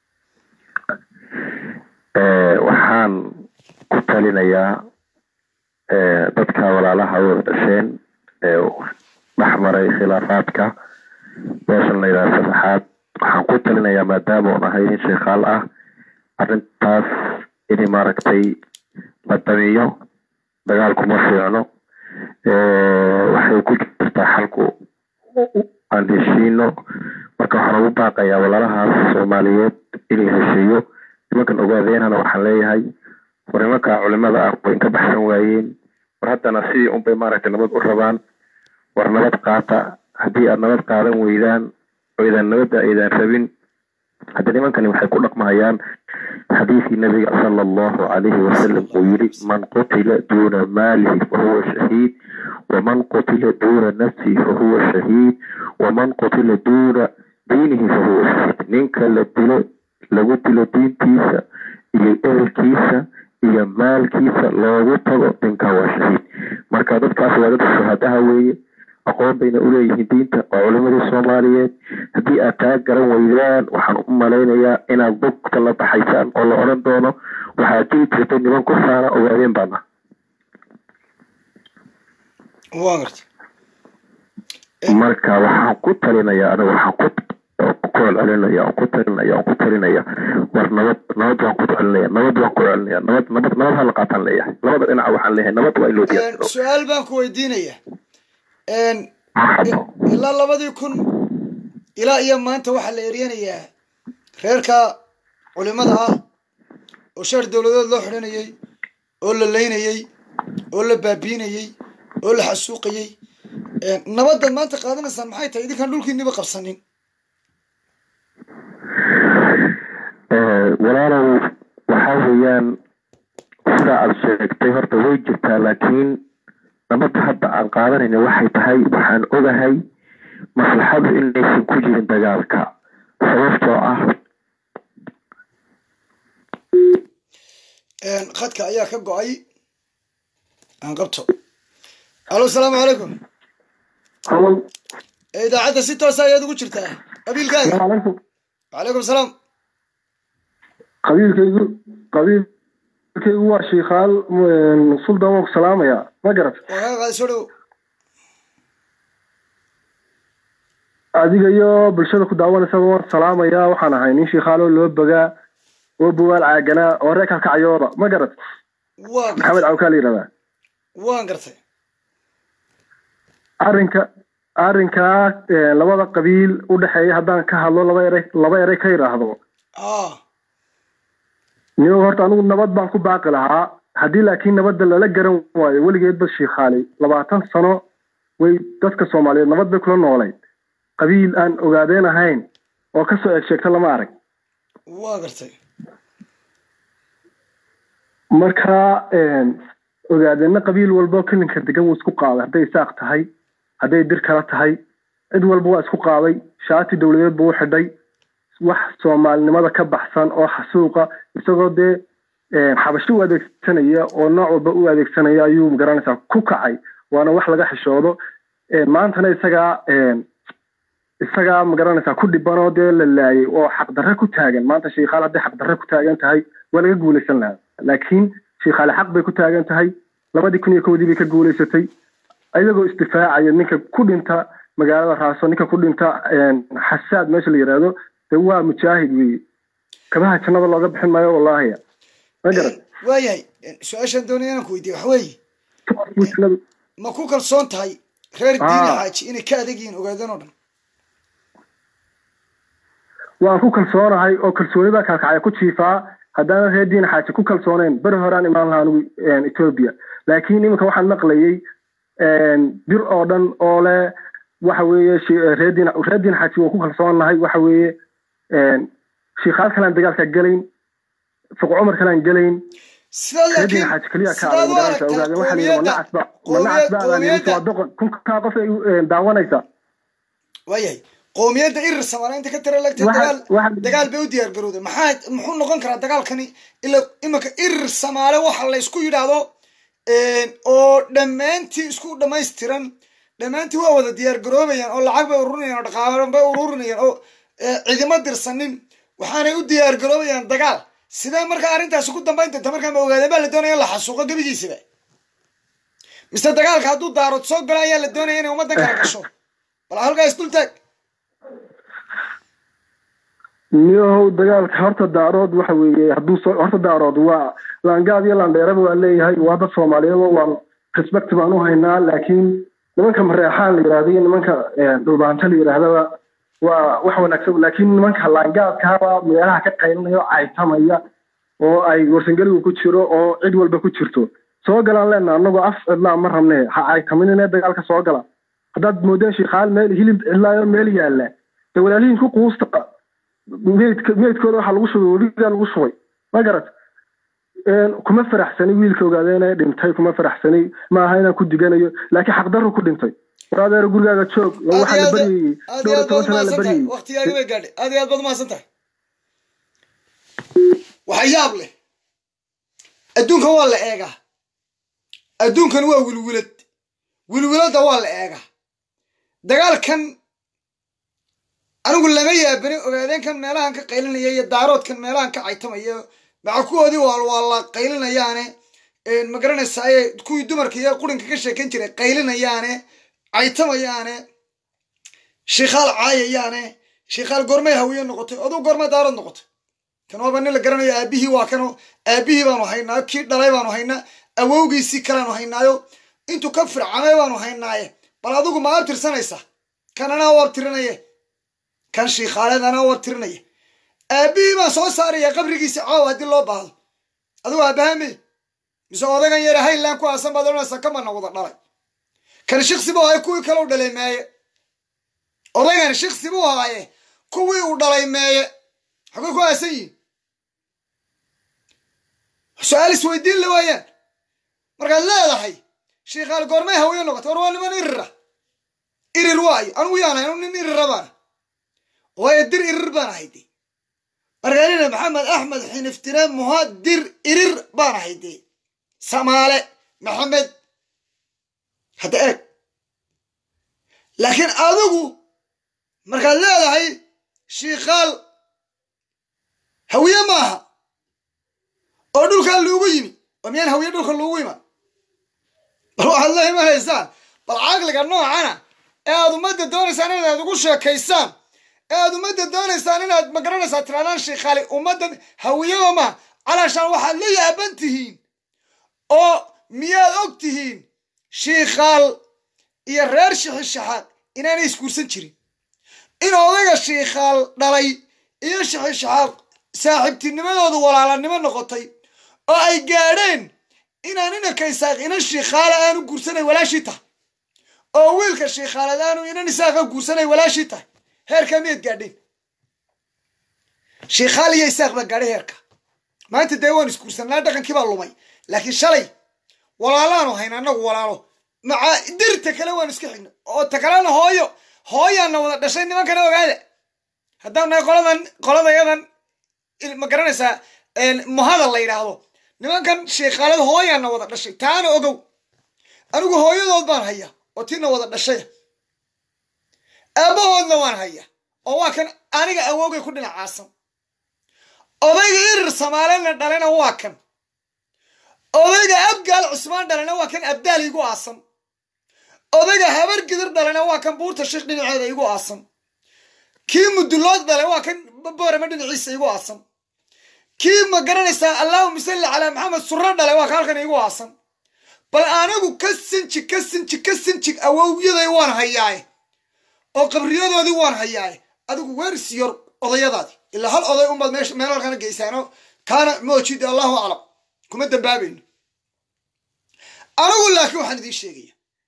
waxaan ku talinayaa dadka walaalaha wada dhasheen ee dhexmaray khilaafaadka meeshan la yidhaha saddexaad waxaan ku talinayaa maadaama oon ahay nin sheekhaal ah arrintaas in maaragtay la damiyo dagaalkuma fiicno waxay ku jirtaa xalku aan heshiino marka waxaan ugu baaqayaa walaalahaas soomaaliyeed in la heshiiyo nimankan ogaadeenana waxaan leeyahay war nimanka culimada ah way ka baxsan waayeen war haddana sidii unbay maaragtay nabad u rabaan war nabad qaata haddii aad nabad qaadan weydaan وإذا نبدأ إذا ربين هذا لمن كان يحكوا لك مهيان حديث النبي صلى الله عليه وسلم ويري من قتل دون ماله فهو شهيد ومن قتل دون نفسه فهو شهيد ومن قتل دون دينه فهو شهيد نينك لدلو لغتل دين كيسا إيا إهل كيسا إيا مال كيسا لغتل نينك هو شهيد مركا دادك أسوادات الشهداء هوي أقوم بين أوليه دينتا وعلماء الصوماليات هدي أتاك قرن ويدان وحن أم لينيا إنا بوك تلات حيسان والله أرن دونه وحاجي تريتون نمان كفانا أولين بانا وانغرت marka waxaan ku talinayaa aniga waxaan ku qool alinayaa ku talinayaa ku talinayaa war nabad nabad waan ku talinayaa nabad waan ku celinayaa nabad nabad nabad hal qaatan leeyahay nabad dhinaca waxaan leeyahay nabad waa iloo diyaar su'aal baan ku weydiinayaa een ilaa labadii kun ilaa iyo maanta waxa la eriyanayaa reerka culimada ah oo shar dawladeed loo xiranayay oo la leynayay oo la baabiinayay oo la xasuuqayay nabadda maanta qaadanaysan maxay tahay idinkan dhulkiiniba qabsanin ee walaalow waxa weeyaan sida aad sheegtay horta way jirtaa laakiin nabadda hadda aan qaadanayna waxay tahay waxaan ogahay maslaxadu inaysan ku jirin dagaalka sababtoo ah een khadka ayaa ka go'ay aan qabto alo salaamu calaykum Hello. إذا عاد ستة وساعات يدو جرتها قبيل كذا. السلام عليكم. وعليكم السلام. قبيل كيجو قبيل كيجو شيخال سلطان وسلام يا ما قرأت. وهذا شنو؟ adiga iyo bulshada ku daawanaysa war salaamaya waxaan ahay nin sheekhaalo loo bagaa oo buwal caagana oo reerka ka cayooda ma garad waa maxamed awkaali yiraahdaa waan gartay arrinka arrinka labada qabiil u dhaxeeya haddaan ka hadlo laba eray laba eray ka yiraahdo ah niyo horta anigu nabad baan ku baaqi lahaa haddii laakiin nabadda lala garan waayo weligeed ba sheekhaali labaatan sano way dadka Soomaaliyeed nabad bay kula nooleed qabiil aan ogaadeen ahayn oo ka soo eegsheegta lama arag waa gartay marka een ogaadeenna qabiil walba kilinka degan wuu isku qaaday hadday saaq tahay hadday dir kala tahay cid walba waa isku qaaday shaati dawladeed buu xidhay wax Soomaalinimada ka baxsan oo xasuuqa isagoo dee xabasho u adeegsanaya oo nooc walba u adeegsanaya ayuu magaranaysaa ku kacay waana wax laga xishoodo maantana isaga isaga magaranaysaa ku dhibanoo dee la laayay oo xaq darre ku taagan maanta sheekhaal hadday xaq darre ku taagan tahay waa laga guulaysan lahaa laakiin sheekhaal xaq bay ku taagan tahay labadii kun iyo kowdii bay ka guulaysatay ayagoo istifaacaya ninka ku dhinta magaalada raaso ninka ku dhinta xasaad meesha la yiraahdo dee waa mujaahid weeye kabaha jannada looga bixin maayo wallaahi ma garan waayahay su-aashaan doonaya inaan ku weydiiyo waxa weeye ma ku kalsoon tahay reer diini xaaji inay ka adag yihiin ogaadeen oo dhan waan ku kalsoonahay oo kalsoonida kalkacay ku jiifaa haddana reer diin xaaji ku kalsooneen bari horaan imaan lahaa anigu Ethiopia laakiin iminka waxaan maqlayay dir oo dhan oo leh waxa weeye reer diin reer diin xaaji oo ku kalsoonahay waxa weeye sheekhaal kalaan dagaalka galayn fuq Umar kalaan galayn reer diin xaaji kaliya ka ogaadeen ogaadeen waxa leeyahay manacasba manacasba waa doqon kun ka qof ay daawanaysa waayahay qoomiyadda irir Soomaaliyeed ka tira lagtay dagaal dagaal bay u diyaar garowday maxaa muxuu noqon karaa dagaalkani ila imaka irir Soomaali waxa la isku yiraahdo ee oo dhamaantii isku dhameystiran dhamaantii waa wada diyaar garoobayaan oo lacag bay ururinayaan oo dhaqaale bay ururinayaan oo ciidamada dirsanin waxaanay u diyaar garoobayaan dagaal sidee marka arrintaas ugu dambeynta marka ma ogaadeen baa la doonayaa la xasuuqo gabigiisaba mise dagaalka hadduu daarood soo galay ayaa la doonayaa inay ummadda kala gasho bal halkaa isdul taag niyo dagaalka horta daarood waxa weeye hadduu soo horta daarood waa laangaad iyo laandheeraba waa leeyahay waa dad Soomaaliyeed waa respect baan u haynaa laakiin nimanka mareexaan la yiraahdo iyo nimanka dhulbaanta la yiraahdo waa wax wanaagsan laakiin nimanka laangaadka waa meelaha ka qaylinayo caytamaya oo ay warsangaligu ku jiro oo cid walba ku jirto soo galaan leena anagoo af cidla ma rabnee ha caytaminina dagaalka soo gala haddaad moodeen sheekhaal meel hilib ilaa meel yaala de walaalihiin ku quusta meydka meydkooda waxaa lagu shubay weligaa lagu shubay ma garat kuma faraxsanay wiilka ogaadeen ee dhintay kuma faraxsanay ma aha inaan ku diganayo laakiin xaqdarro ku dhintay waradeer gurigaaga joog lagu waxa la bariyay dhowr toban sano la bariyay waqtigaaga way gaadhay aad iyo aad baad umahadsan tahay waxa yaab leh adduunkan waa la eegaa adduunkan waa wilwilad wilwiladda waa la eegaa dagaalkan anigu lama yaabani ogaadeenkan meelahan ka qaylinaya iyo daaroodkan meelahan ka caytamaya maca kuwoodii waa la qaylinayaane ma garanaysaye kuwii dumarka iyo qurinka ka sheekan jiray qaylinayaane caytamayaane shiikhaal caayayaane shiikhaal goormay hawiye noqotay aduu goormay daarood noqotay kan waaba nin la garanayo aabihii waa kano aabihii baanu haynaayo kii dhalay baanu haynaa awowgiisii kaleanu haynaayo intuu ka fircamay baanu haynaaye bal adigu ma ab tirsanaysa kan anaa u abtirinaye kan shiikhaaleed anaa u abtirinaya aabihii baan soo saaraya qabrigiisa caawa haddii loo baahdo adigu aabahame mise odagan yare hayland ku aasan baad oranaysaa kamana wada dhalay kan shiksi buu haaye kuwii kale u dhalay meeye odagan shiksi buu haaye kuwii uu dhalay meeye xagay ku aasan yihin su-aal isweydiin la waayaan markaad leedahay shiikhaal goormay hawiye noqotay war waa niman irira irir waayo anugu yaan ahay nin irira baana waayo dir irir baan ahay de markaanina maxamed axmed xiniftine muhaad dir irir baan ahay de samaale maxamed hadda eeg laakiin adigu markaad leedahay shiikhaal hawiye maaha oo dhulkaa loogu yimi oo miyaan hawiye dhulka loogu iman bal waxaad la imanaysaan bal caqliga noocana ee aad ummadda doonaysaan inaad ugu sheekaysaan ee aad ummadda doonaysaan inaad magaranaysaa tiraadaan shiikhaali ummadda hawiyaba ma calaashaan waxaad la yaaban tihiin oo miyaad og tihiin shiikhaal iyo reer shixishaxaad inaanay isguursan jirin in odayga shiikhaal dhalay iyo shixishaxaad saaxiibtinimadoodu walaalanimo noqotay oo ay gaadheen inaan inanka isaaq inan shiikhaala aanu guursanay walaashii tahay oo wiilka shiikhaaleed aanu inan isaaqa guursanay walaashii tahay heerkaa miyaad gaadheen shiikhaal iyo isaaq baa gaadhay heerka maanta dee waan isguursanaa dhaqankii baa lumay laakiin shalay walaalaanu hayna anagu walaalo maca dirta kale waan iska xigna oo ta kalena hooyo hooyaana wada dhashay nimankana ogaada haddaan nahay qoladan qoladayadan ma garanaysaa muhadal la yidhaahdo nimankan shiikhaaleed hooyaana wada dhashay taana ogow anigu hooyadood baan haya oo tiina wada dhashay aabahoodna waan haya oo waa kan aniga awowgay ku dhinacaasan odayga irir samaalena dhalena waa kan odayga abgaal cusmaan dhalena waa kan abdaal igu aasan odayga habar gidir dhalena waa kan buurta sheekh dhinaceeda igu aasan kii mudulood dhale waa kan boorama dhinaciisa igu aasan kii ma garanaysaa allahuma salli calaa maxamed surro dhale waa ka halkan igu aasan bal anigu ka sinji ka sinji ka sinjig awowyaday waan hayaaye oo qabriyadoodii waan hayaaye adigu weersiyor odayadaadii ilaa hal oday unbaad meesha meel halkana geysaano kaana moojida allahu aclam kuma dambaabayno anigu laakiin waxaan idiin sheegaya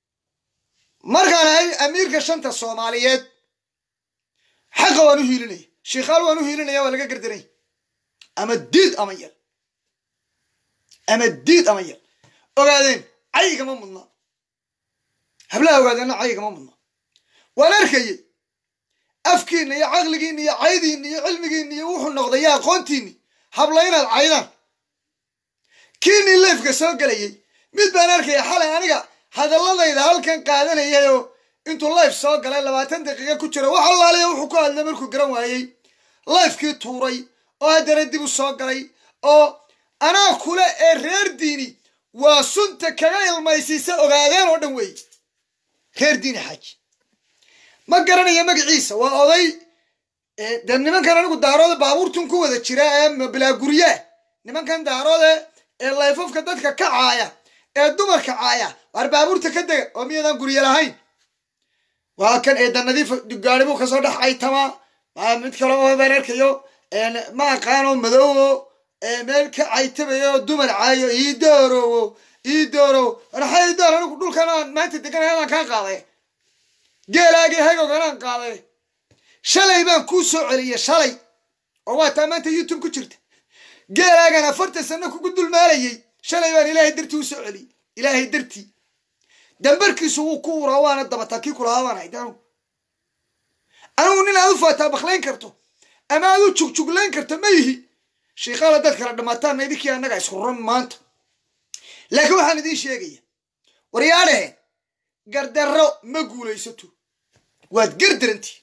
markaan ahay amiirka shanta soomaaliyeed xaqa waan u hiilinaya shiikhaal waan u hiilinaya waa laga gardaray ama diid ama yal ama diid ama yal ogaadeen cayigama mudna hablaha ogaadeenna cayigama mudna waan arkayey afkiinna iyo caqligiinna iyo caydiinna iyo cilmigiinna iyo wuxuu noqday iyo aqoontiinni habla inaad caydaan kiinii leefka soo gelayay mid baan arkaya xalay aniga hadalladayda halkan qaadanayayoo intuu life soo galay labaatan daqiiqa ku jira wax allaaliya wuxuu ku hadlay markuu garan waayey lifekii tuuray oo haddana dib u soo galay oo anaa kule ee reer diini waa sunta kaga ilmaysiisa ogaadeen oo dhan weey reer diini xaaji ma garanaya magaciisa waa oday dee nimankan anigu daarooda baabuurtun ku wada jira ee bilaa guryaa nimankan daaroode ee layfafka dadka ka caaya ee dumarka caaya waar baabuurta ka dega oo miyaedaan gurya lahayn waa kan eeda nadiif gaari buu kasoo dhex caytamaa mid kale oo baan arkayo ma aqaano madoowo meel ka caytamayo dumar caayo ii doorowo ii doorow raxa ii door anigu dhulkan aan maanta deganay adaan kaa qaaday geelaagii hagowganaan qaaday shalay baan kuu soo celiyey shalay oo waa taa maanta youtube ku jirta geelaagan afartan sano kugu dulmaalayey shalay baan ilaahay dartii u soo celiyey ilaahay dartii dambarkiisu wuu ku uraa waana dabataa kii kulahaa baan ahayd anugu anugu nin aad u faataa baklayn karto ama aad u jugjuglayn karto ma yihi sheekhaala dad kala dhammaataanna idinkii annaga isku ran maanta laakiin waxaan idiin sheegaya waryaadhaheen gardarro ma guulaysato waad gardarantii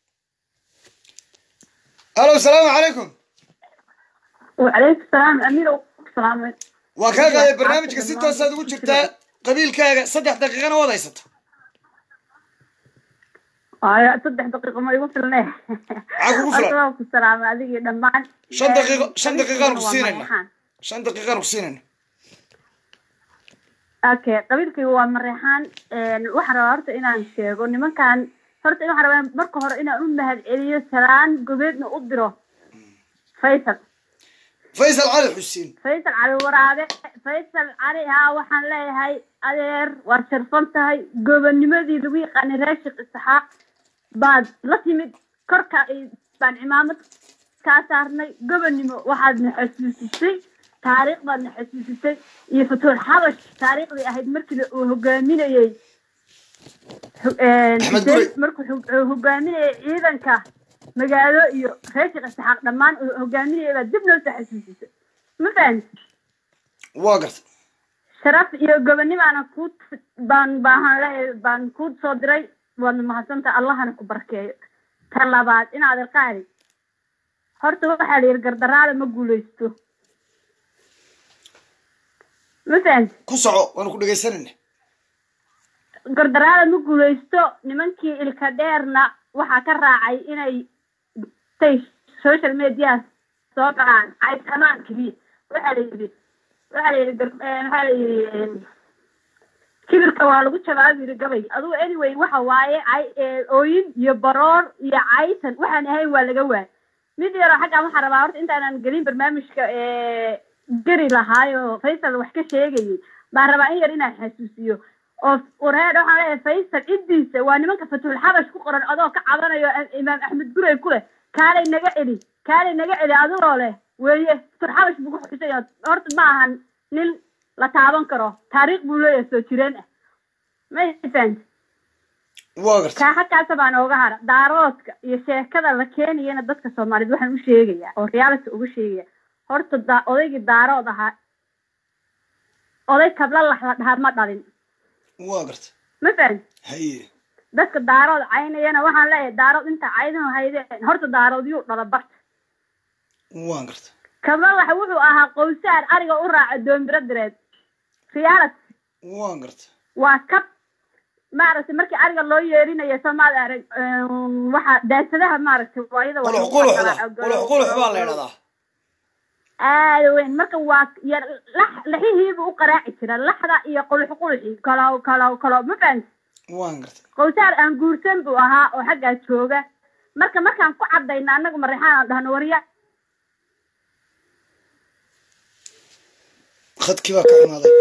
alo asalaamu calaykum وعليكم السلام أمير السلام waa kaa qaaday barnaamijka si toosaad ugu jirtaa qabiilkaaga saddex daqiiqana waad haysata آه صدق دقيقة ما يقول لنا عاكو فلان أسلام السلام هذه دمان شن دقيقة شن دقيقة نقصينا شن دقيقة نقصينا أوكي قبيلك هو مريحان وحرا هرت إنا نشيء قلني ما كان هرت إنا حرا مركو هر إنا أمه الإليو سلام قبيلنا أقدره فيصل فيصل علي حسين فيصل علي ورابع فيصل علي ها وحن لي هاي أدير وشرفنت هاي قبل نمدي لويق أنا راشق إسحاق بعد لطيمة كركا بان عمامة كاسارني قبل نمو واحد نحسوسي تاريخ بعد نحسوسي يفتور حبش تاريخ لي أهد مركل وهجامين يي أحمد قري مركل هجامين إذا كا مجالو يو راشق إسحاق دمان هجامين يي بدبنا تحسوسي مثلا واقرت شرف iyo gobonimo ana ku baan baahan lahay baan ku soo diray waan mahadsantaa allahana ku barkeeyo tan labaad in aad qaadi horta waxa la yir gardaraada ma guuleysto مثلا ku soco waan ku dhageysanayna gardaraada ma guuleysto nimankii ilka dheerna waxa ka raacay inay tay social media soo galaan ay tamaan kaliya waxa la yiri كبرك والو جواب يري غبي ادو anyway waxa waaye ay ooyin iyo baroor iyo caysan waxaan ahay waa laga waay mid yar xaga waxa rabaa horta inta aan galin barnaamijka ee gari lahaayo Faisal wax ka sheegay baan rabaa in yar inaan xasuusiyo oo wareed waxa ay Faisal idiisa waa nimanka Fatul Habash ku qoran adoo ka cabanayo Imaam Ahmed Gurey kule kaalay naga eli kaalay naga eli adoo leh weeye turxabash bugu xisay horta ma ahan nin la taaban karo taariikh buu leeyahay soo jireen ma ifaan waagarta ka xakaa sabaan ooga har daaroodka iyo sheekada la keenayna dadka Soomaaliyeed waxaan u sheegayaa oo reality ugu sheegaya horta odaygi daarood aha oday kabla la dhaar ma dhalin waagarta ma faan haye dadka daarood caynayna waxaan leeyahay daarood inta caydan haydeen horta daarood yu dhala bart waagarta kabla waxa wuxuu ahaa qowsaar ariga u raaca doombira direed reality waagarta waa kab maaragtay markii ariga loo yeerinayo Soomaali arag waxa daasadaha maaragtay waayada wala quluxda wala quluxda baa la yiraahdaa aad weyn marka waa yar laxihiibu u qaraaci jira laxda iyo qulux quluxi kala kala kala ma fahant waagarta qowsaar aan guursan buu ahaa oo xagga jooga marka markaan ku cadayna anagu marixaan dhahno wariya khadki baa ka xumaaday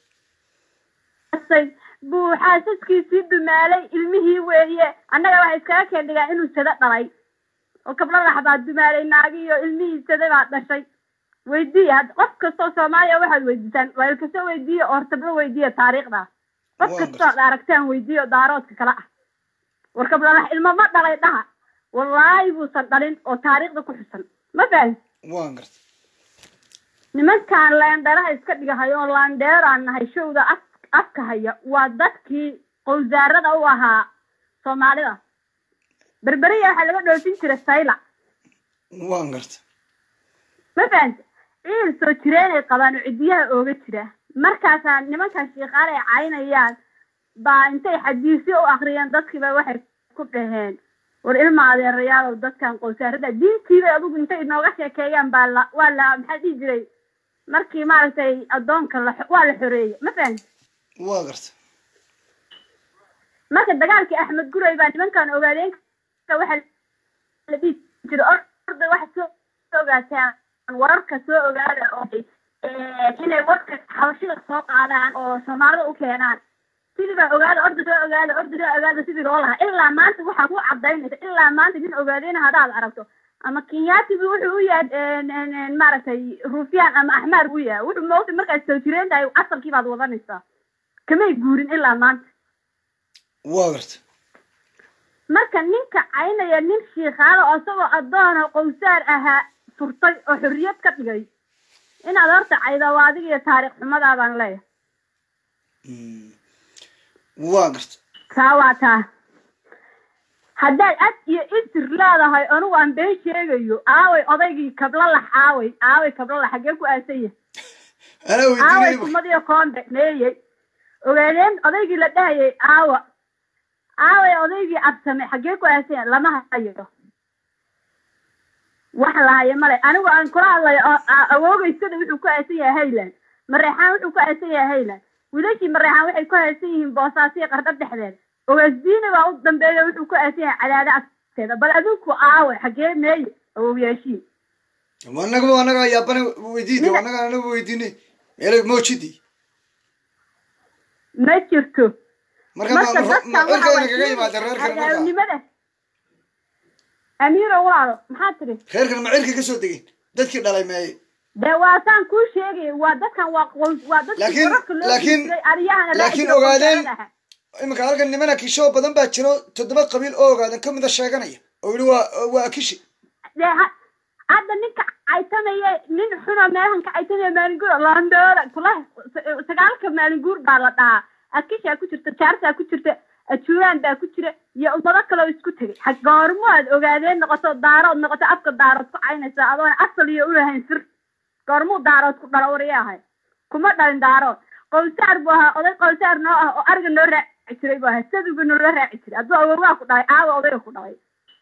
buu xaasaskiisii dumaalay ilmihii weeye annaga waxa iskaga keendigaa inuu sada dhalay oo kabla laxbaa dumaalay naagi iyo ilmihii sada baa dhashay weydii had qof kastoo Soomaaliya waxaad weydiisaan waa ilkasoo weydiiyo oo hortabla weydiiyo taariikhda qof kastoo aragtaan weydiiyo daaroodka kala ah war kabla lax ilmo ma dhalay dhaha wallaahi buusan dhalin oo taariikhda ku xusan ma fahmi waan gartay nimankaan laandheeraha iska dhigahayo oo laandheeraan nahay showda afka haya waa dadkii qowsaarada u ahaa Soomaalida berberiya waxa laga dhoofin jiray sayla waan gartay ma fahant in soo jireen ay qabaan cidiyaha ooga jira markaas nimanka sheekhaale ay caynayaan baa intay xadiisyo u akhriyeen dadkiiba waxay ku dhaheen war ilma adeerayaal dadkan qowsaarada diintiiba adigu intay inooga sheekeeyaan baa la waa la maxay dhigi jiray markii maaragtay adoonka la waa la xoreeyay ma fahant waa gartay marka dagaalkii Ahmed Gurey baa nimankan ogaadeen waxa la dhigi jiray orday wax soo ogaataan wararka soo ogaada oo ee inay warka xabashida soo qaadaan oo Soomaalida u keenaan sidii baa ogaada orda soo ogaada orda soo ogaada sidii loo lahaa ilaa maanta waxaa ku cadaynaysa ilaa maanta nin ogaadayna haddaad aragto ama kenyaatibi wuxuu u yahay maaragtay ruufyaan ama axmaar u yahay wuxuu moogta markaad soo jireen tahay asalkii baad wadanaysaa kamay guurin ilaa maanta waa garta marka ninka caynaya nin shiikhaada oo isagoo addoona qowsaar ahaa furtay oo xorriyad ka dhigay inaad horta cayda waa adiga iyo taariikh xumadaadaan leeyahay waa garta taa waa taa haddaad ad iyo isir leedahay anugu aan been sheegayo aaway odaygii kablalax aaway aaway kablalax xaggee ku aasan yahay aaway kumadiyo koonde meeyey ogaadeen odaygii la dhahayay aawa aaway odaygii absame xaggee ku aasan yahay lama hayo wax lahayo male anigu aan kula hadlayo awoogeysada wuxuu ku aasan yahay hayland mareexaan wuxuu ku aasan yahay hayland wiilashii mareexaan waxay ku aasan yihiin boosaasiyo qardho dhexdeeda ogaasdiina baa u dambeeya wuxuu ku aasan yahay cadaado agteeda bal adinku aawe xaggee meeye awowyaashiin wanaga wanaga yaabana weydiinay wanaga anaga weydiinay meelay moojidi ma jirto marka marka inaga yimaada reerkan marka amiiro walaalo maxaa tiri reerkan ma cirka ka soo degeen dadkii dhalay meeye de waa saan kuu sheegay waa dadkan waa waa dadkii laakiin laakiin ogaadeen imika halkan nimana kisho badan baa jiro toddoba qabiil oo ogaadan ka mida sheeganaya oo yidhi waa waa kishi hadda ninka caytamaya nin xuno meehanka caytamaya maalinguur landoola kula sagaalka maalinguur baa la dhahaa akishaa ku jirta jaartaa ku jirta ajuuraan baa ku jira iyo ummado kaleo isku tegay goormo aad ogaadeen noqoto daarood noqoto afka daarood ku caynaysaa adoona asal iyo ulahayn sir goormuu daarood ku dhalo wariya ahay kuma dhalin daarood qowsaar buu ahaa oday qowsaar noo ah oo ariga noo raaci jiray buu ahaa saduga noola raaci jiray hadduu awowaa ku dhalay aawa odayga ku dhalay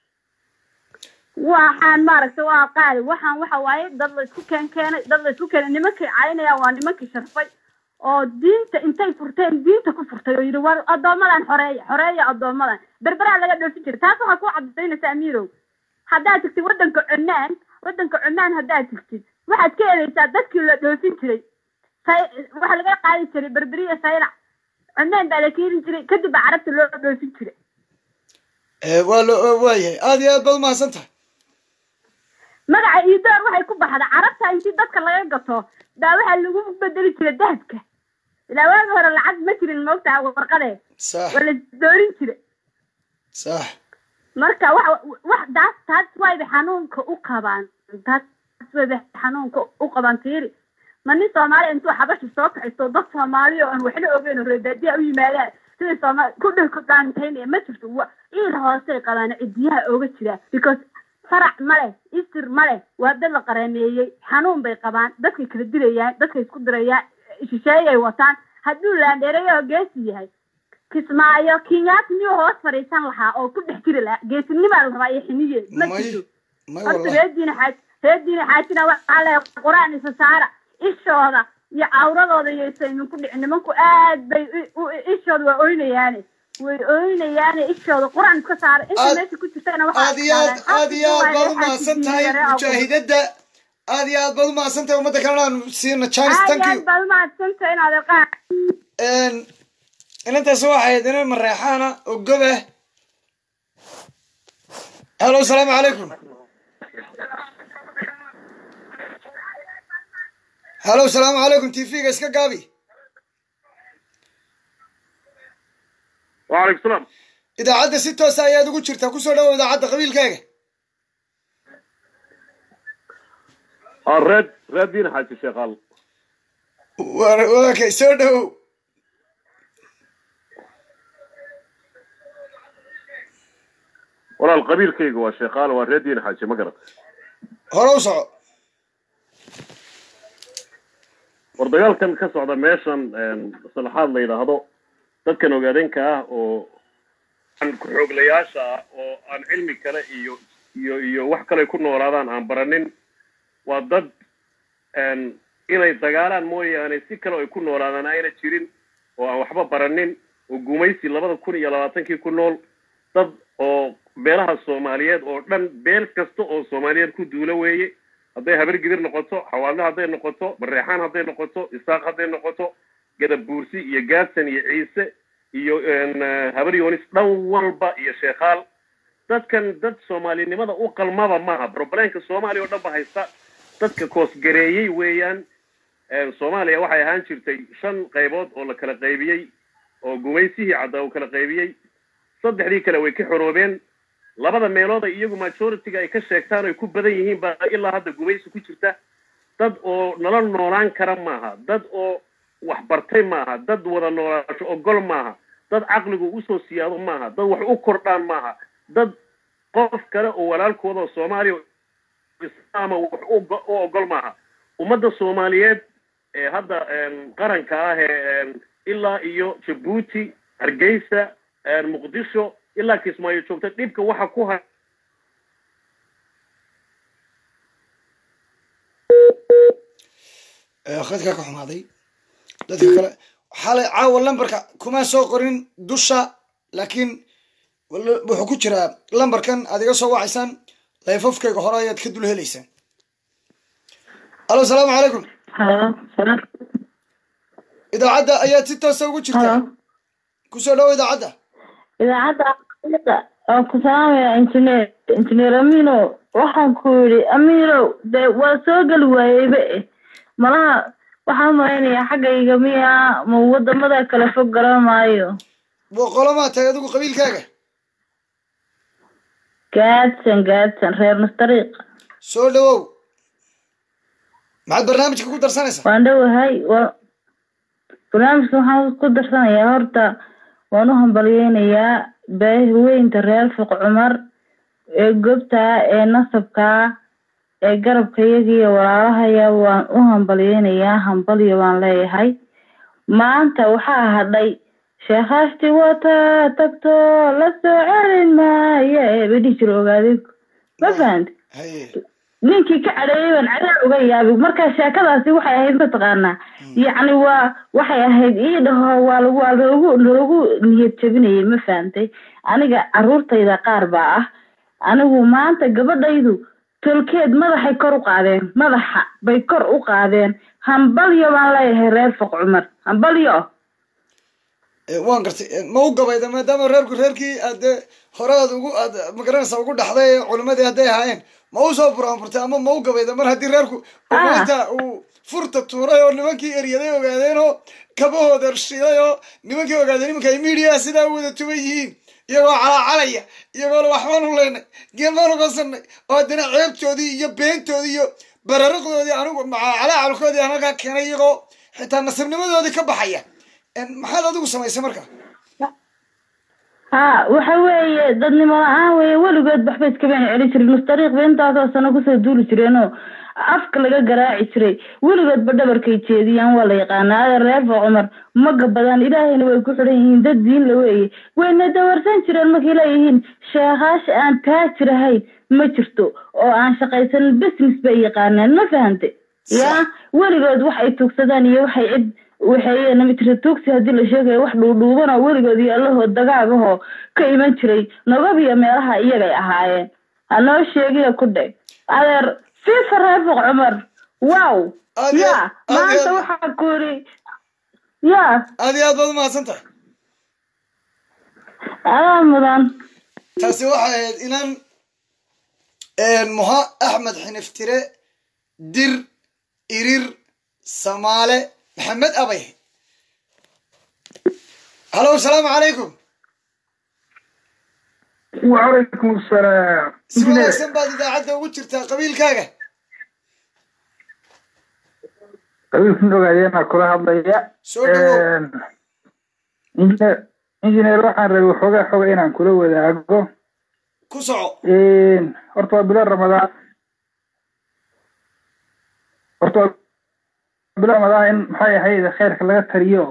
waxaan maaragtay waa qaali waxaan waxa waaye dad la isku keen keenay dad la isku keenay nimankii caynaya waa nimankii sharfay oo diinta intay furteen diinta ku furtay oo yidhi war addoomadan xoreeya xoreeya addoomadan berberaa laga dhoofin jiray taas waxaa ku cadaynaysa amiirow haddaad tigtid waddanka cunaan waddanka cunaan haddaad tigtid waxaad ka helaysaa dadkii la dhoofin jiray waxaa laga qaadi jiray berberiya saylac cunaan baa la keeni jiray kadib baa carabta loo dhoofin jiray waa lo waayahay aad iyo aad baad umahadsan tahay magaca iidoor waxay ku baxda carabta intii dadka laga gato baa waxaa lagu bedeli jiray dahabka ilaa waagi hore lacag ma jirin moogtaa warqadee waa la doorin jiray sax marka wax wax daas taas wayba xanuunka u qabaan taas wayba xanuunka u qabaan tiiri ma nin soomaali intuu xabashi soo kaxisto dad soomaali oo aan waxna ogeyn oo reebaadiya u yimaadaan sida soomaali ku dheh ku dhaantaynaya ma jirto ciil hoosay qabaan cidiyaha ooga jira because farac male isir male waa dad la qaraameeyey xanuun bay qabaan dadkay kala dilayaan dadkay isku dirayaan shisheeyay wataan hadduu laandheereeyo geesi yahay kismaayo kenyaati miyuu hoos fadhiisan lahaa oo ku dhex jiri lahaa geesinimaa la rabaa iyo xiniye ma jirto horta reediina xaaj reediina xaajina waxaa leeyahay qur-aan isa saara ishooda iyo cawradooda iyo isaymin ku dhici nimanku aad bay ishooda waa oynayaane way oynayaane ishooda qur-aan iska saara inta meesha ku jirtana waxaa aad iyo aad aad iyo aad baad umahadsan tahay mujaahidada aad iyo aad baad umahadsan tahay ummadda kalena aan siina chance thank you aad baad umahadsan tahay inaad aqaan inantaas waxay ahayd inan mareexaana oo gobe halo asalaamu calaykum halo asalaamu calaykum t v-ga iska gaabi وعليكم السلام idaacadda si toosa ayaad ugu jirtaa kusoo dhawow idaacadda qabiilkaaga الرد ردين حاجة شغال okay soo dhawow ولا القبيل كيغ وشغال والردين حاجة ما قرأت هروw soco وردقال كان كسو هذا ميشن صلاحات اللي يلاحظوا dadkan ogaadeenka ah oo aan ku xooglayaasha oo aan cilmi kale iyo iyo iyo wax kale ku noolaadaan aan baranin waa dad een inay dagaalaan mooyaane si kale ay ku noolaadaan ayna jirin oo aan waxba baranin oo gumaysi labada kun iyo labaatankii ku nool dad oo beelaha Soomaaliyeed oo dhan beel kasta oo Soomaaliyeed ku duula weeye hadday habar gidir noqoto xawaalna hadday noqoto bareexaan hadday noqoto isaaq hadday noqoto gadabuursi iyo gaadsan iyo ciise iyo habar yoonis dhan walba iyo sheekhaal dadkan dad soomaalinimada u qalmaba maaha problemka soomaaliya oo dhan ba haysta dadka koosgareeyey weeyaan soomaaliya waxay ahaan jirtay shan qaybood oo la kala qaybiyey oo gumaysihii cadda uu kala qaybiyey saddexdii kale way ka xoroobeen labada meelood ay iyagu majority-ga ay ka sheegtaan ay ku badan yihiin baa ilaa hadda gumaysi ku jirta dad oo nala noolaan kara maaha dad oo wax bartay maaha dad wada noolaansho ogol maaha dad caqligu usoo siyaado maaha dad wax u kordhaan maaha dad qof kale oo walaalkooda oo soomaaliya islaama wax u ogol maaha ummadda soomaaliyeed ee hadda qaranka ah ee ilaa iyo jabuuti hargeysa muqdisho ilaa kismaayo joogta dhibka waxa ku ha khadka ka xumaaday dadka kale xalay caawa lambarka kuma soo qorin dusha laakiin wuxuu ku jiraa lambarkan aad iga soo wacaysaan layfafkayga hore ayaad ka dul helaysaan alo asalaamu calaykum idaacadda ayaad si toosa ugu jirtaa kusoo dhawo idaacadda idaacadda waan ku salaamaya injineer injineer amino waxaan ku yidhi aminow dee waa soo geli waayeyba eh malaha waxaan umalaynayaa xaggayga miya ma wadamada kale fog garan maayo boqolamaa tahay adigu qabiilkaaga gaadsan gaadsan reer nastariiq soo dhawow maxaad barnaamijka ku darsanaysaa waan dhowahay waa barnaamijka waxaan ku darsanayaa horta waan u hambalyeynayaa baahiweynta reer fuq cumar ee gobta ee nasabka ee garabkayagiiyo walaalahaya waan u hambalyeynayaa hambalyo baan leeyahay maanta waxaa hadhay sheekhaashti wata tagto la soo celin maayo ee badhihi jiro ogaadinku ma fahanti ninkii ka cadheeyay baan cadaa uga yaabay markaa sheekadaasi waxay ahayd mataqaanaa yacni waa waxay ahayd ii dhaho waa lagu waa loogu loogu niyad jabinayay ma fahantay aniga carruurtayda qaar baa ah anigu maanta gabadhaydu tolkeed madaxay kor u qaadeen madaxa bay kor u qaadeen hambalyo baan leeyahay reer fuq cumar hambalyo waan gartay ma u gabayda maadaama reerku reerkii aad hore aad ugu aad magaranaysa ugu dhaxday culimadii hadday ahaayeen ma u soo buraanburtay ama ma u gabayda mar haddii reerku inta uu furta tuuray oo nimankii eryaday ogaadeen oo kabahooda shiday oo nimankii ogaadeen imanka ay miidiyaha sidaa u wada tuban yihiin iyagoo calaacalaya iyagoo waxbaan u leynay geelmaan ugasanay oo haddana ceebtoodii iyo beentoodii iyo barariqdoodii anigu calaacalkoodii aan halkaa keenay iyagoo xitaa nasibnimadoodii ka baxaya maxaad adigu samaysay marka ha waxa weeye dadnimo la-aan weye weligood waxba iskabaan celi jirin nastariiq ba intaasoo sano kusoo duuli jireenoo afka laga garaaci jiray weligoodba dhabarkay jeediyaan waa la yaqaanaa ada reer fuq cumar maga badan ilaahayna way ku xidhan yihiin dad diin la weeye wayna dawarsan jireen markay leeyihiin sheekhaasha aan taajir ahayn ma jirto oo aan shaqaysanin business bay yaqaanaan ma fahante ya weligood wax ay tuugsadaan iyo waxay cid waxay namitra tuugsi haddii la sheegayo wax dhuudhuubanoo weligood iyo allahoo dagaagahoo ka iman jiray nogab iyo meelaha iyagay ahaayeen hanoo sheegiya ku dhe adeer fifa reer fuq cumar wow ya maanta waxaa ku yidhi ya aad iyo aad baad umahadsan tahay adaa mudan taasi waxay ahayd inaan muha axmed xiniftire dir irir samaale maxamed abay halo asalaamu calaykum wacalaykum asalaam si wanaagsan baad idaacadda ugu jirtaa qabiilkaaga qabiilkan ogaadeenaa kula hadlaya injineer injineer waxaan rabay waxoogaa xoga inaan kula wadaago ku soco horta waa bilo ramadaan horta waa bilo ramadaan in maxay ahayd khayrka laga tariyo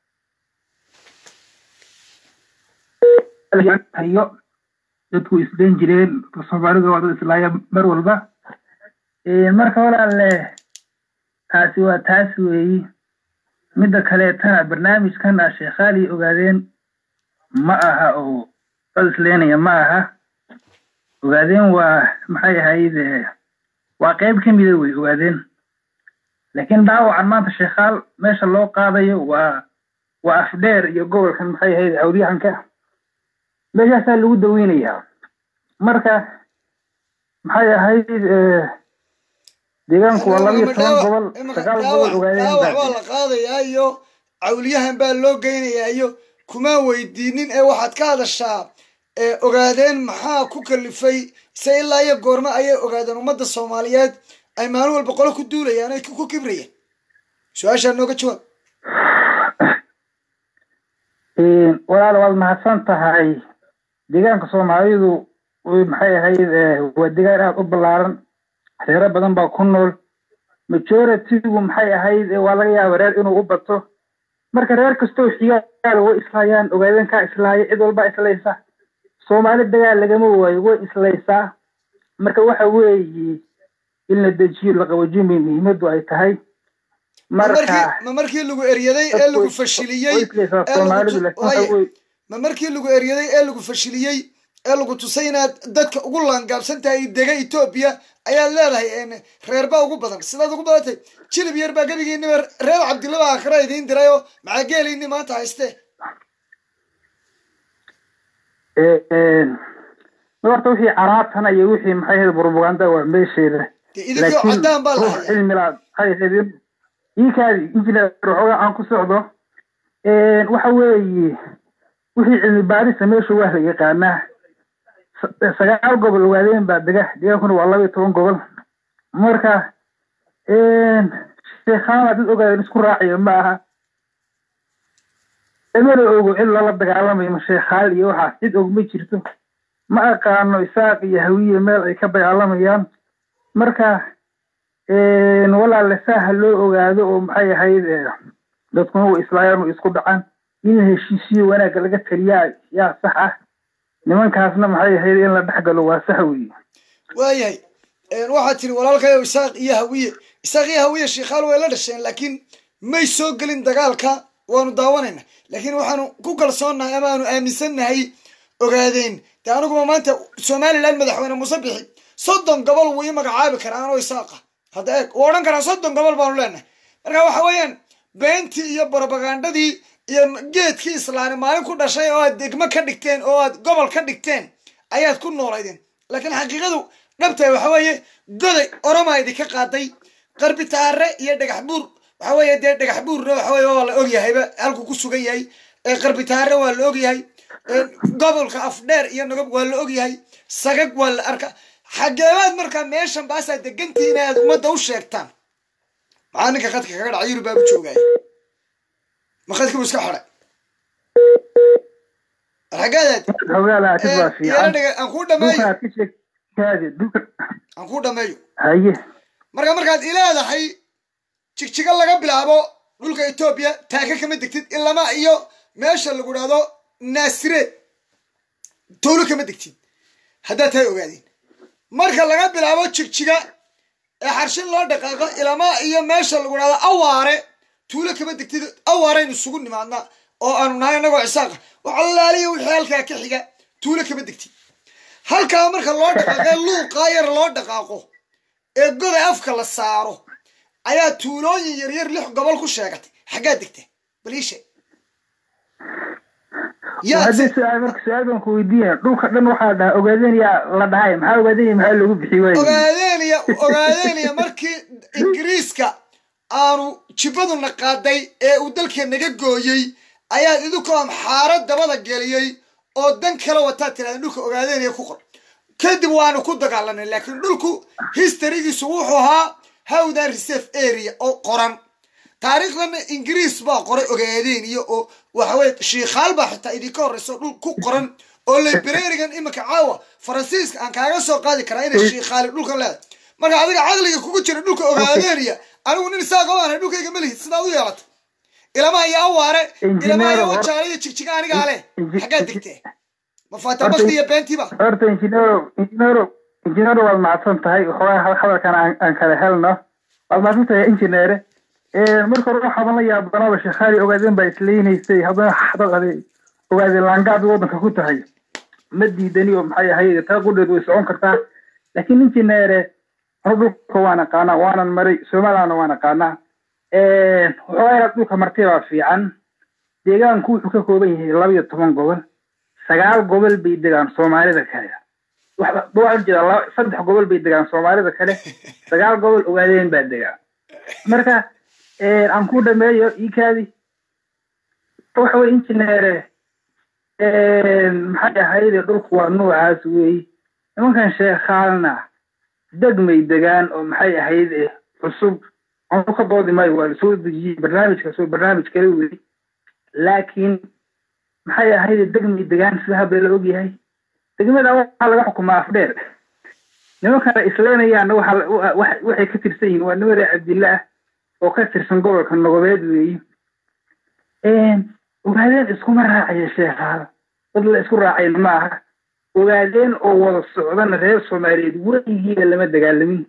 tariyo dadku isleen jireen soomaalidu waa dad islaaya mar walba marka walaalle taasi waa taas weeyi midda kaleetana barnaamijkan ah sheekhaali ogaadeen ma aha oo dad isleenaya ma aha ogaadeen waa maxay ahayd waa qayb ka mida wey ogaadeen laakiin dhaawacan maanta sheekhaal meesha loo qaadayo waa وأفدير يقول كان محي هيدا عودي عنك ماشي سهل لو دوينيها مركا محي هيدا deegaanku waa laba iyo toban gobol sagaal gobol ogaadeen baa waa la qaadayaa iyo cawliyahan baa loo geynayaa iyo kuma weydiinin ee waxaad ka hadashaa ee ogaadeen maxaa ku kalifay se ilaa iyo goorma ayay ogaadeen ummadda Soomaaliyeed ay maalin walba qolo ku duulayaan ay ku kibrayaan su'aasha nooga jawaab ee walaal waad mahadsan tahay deegaanka Soomaalidu maxay ahayd waa deegaan aad u ballaaran reero badan baa ku nool majority-gu maxay ahayd waa laga yaabaa reer inuu u bato marka reer kastoo xiyaal way islaayaan ogaadeen ka islaaya cid walba islaysa Soomaali dagaal lagama waayo way islaysaa marka waxa weeye in la dejiyo la qawajiyo muhiimadu ay tahay marka ma markii lagu eriyaday ee lagu fashiliyay ma markii lagu eriyaday ee lagu fashiliyay ee lagu tusay inaad dadka ugu laangaabsan tahay dega Ethiopia ayaa leedahay in reer baa ugu badan sidaad ugu badatay jilib yar baa gabigeena reer Cabdillah baa akhra idin dirayo maca geelini maanta hayste ee ee marka wixii caraabtana iyo wixii maxay ahayd propaganda waa meesheeda laakiin cadaan baa la cilmi la hay hadin iikaadi injineer xoga aan ku socdo ee waxa weeye wixii cilmi baaris meesha waa la yaqaanaa sagaal gobol ogaadeen baa dega deegaankuna waa laba iyo toban gobol marka ee sheekhaana dad ogaadeen isku raaciyo ma aha emir ogo in la dagaalamayo ma sheekhaal iyo waxa cid og ma jirto ma aqaano isaaq iyo hawiye meel ay ka dagaalamayaan marka ee walaal sahal loo ogaado oo maxay ahayd dadku oo islaayaan isku dhacaan in heshiisiyo wanaag laga taliyaa yaa sax ah nimankaasna maxay ahayd in la dhaxgalo waa sax weeye waayahay een waxa tiri walaalkayo isaaq iyo hawiye isaaq iyo hawiye sheekhaal way la dhasheen laakiin may soo galin dagaalka waanu daawanayna laakiin waxaanu ku kalsoonahay ama aanu aaminsanahay ogaadeen taanuguma maanta Soomaaliland madaxweyne Muuse Bixi soddon gobol way magacaabi karaan oo isaaqa hadda eeg oran karaan soddon gobol baanu leenahay marka waxa weeyaan beenti iyo propagandadii iyo geedkii islaani maalin ku dhashay oo aad degmo ka dhigteen oo aad gobol ka dhigteen ayaad ku noolaydeen laakiin xaqiiqadu dhabtay waxa weeye goday oromaydi ka qaaday qarbi taare iyo dhagax buur waxa weeye dee dhagax buurna waxa weeye waa la og yahayba halku ku sugan yahay ee qarbi taare waa la og yahay gobolka afdheer iyo nagab waa la og yahay sagag waa la arka xageebaad marka meeshan baasaa degantiina aad ummadda u sheegtaan maxaa ninka khadka kaga dhacay yurub baa u joogaya ma khadka buu iska xidhay xagaadaad aan ku dhameeyo aan ku dhameeyo haye marka markaad ileedahay jigjiga laga bilaabo dhulka Ethiopia taaka kama degtid ilama iyo meesha lagu dhado Naasireed toolo kama degtid hadda tay ogaadeen marka laga bilaabo jigjiga ee xarshin loo dhaqaaqo ilama iyo meesha lagu dhado awaare toolo kama degtid awaare in isugu nimaadna oo aanu nahay anagoo isaaq waxa laaliyo wixii halka ka xiga toolo kama degtid halka marka loo dhaqaaqo luuqa yar loo dhaqaaqo ee goda afka la saaro ayaa tuulooyin yar yar lix gobol ku sheegatay xagaa degtay baliisha yaa hadii su'aal marka su'aalkan ku weydiiyay dhulka dhan waxa dhahay ogaadeen yaa la dhahay maxaa ogaadeen maxaa lagu bixi waayay ogaadeen ya ogaadeen ya markii ingiriiska aanu jibaduna qaaday ee uu dalka naga gooyay ayaa idinku am xaarad dabada geliyay oo dan kala wata tiraan dhulka ogaadeen ya ku qor kadib waanu ku dagaalanay laakiin dhulku historygiisu wuxuu ahaa hawdan reserve area oo qoran taariikhdan ingiriis baa qoray ogaadeen iyo oo waxa weey sheekhaal baa xitaa idinka horeyso dhul ku qoran oo librarigan imika caawa faransiiska aan kaaga soo qaadi karaa inay sheekhaal dhulka leedahay marka adiga caqliga kugu jira dhulka ogaadeen iyo anigu nin isaga waan dhulkayga ma lihid sidaa u yeelatay ilama iyo awaare ilama iyo wajaariyo jigjiga aniga ale xagaa degtay ma faata baqti iyo beentiba horta injineero injineero injineero waad macsan tahay waxa hadalkan aan kala helno waad macsan tahay injineere ee marka hore waxaan la yaabanaaba sheekhaali ogaadeen baa isleeyaysay haddana xadaqade ogaadeen laangaad wadanka ku tahay ma diidani oo maxay ahayd taa qudheed way socon kartaa laakiin injineere dhulka waan aqaanaa waanan maray Soomaaliyana waan aqaanaa ee wuxuu ahaa dhulka martay waa fiican deegaanku wuxuu ka kooban yahay laba iyo toban gobol sagaal gobol bay degaan soomaalida kale waxaa jira saddex gobol bay degaan soomaalida kale sagaal gobol ogaadeen baa degaan marka aan ku dhameeyo iikaadi waxa weye injineere maxay ahayde dhulku waa noocaas weeye nimankan sheekhaalna degmay degaan oo maxay ahayde cusub aan ka doodi maayo waa lasoo dejiyey barnaamijka soo barnaamij kale weeye laakiin maxay ahayde degmay degaan sida hadda la ogyahay degmada waxaa laga xukumaa afdheer nimankana isleenayaana waxay ka tirsan yihiin waa nimada cabdilla ah oo ka tirsan gobolka nogobeed weeye ogaadeen iskuma raacaya sheekhaada dad la isku raacayna ma aha ogaadeen oo wada socdana reer soomaaliyeed weligiiba lama dagaalamin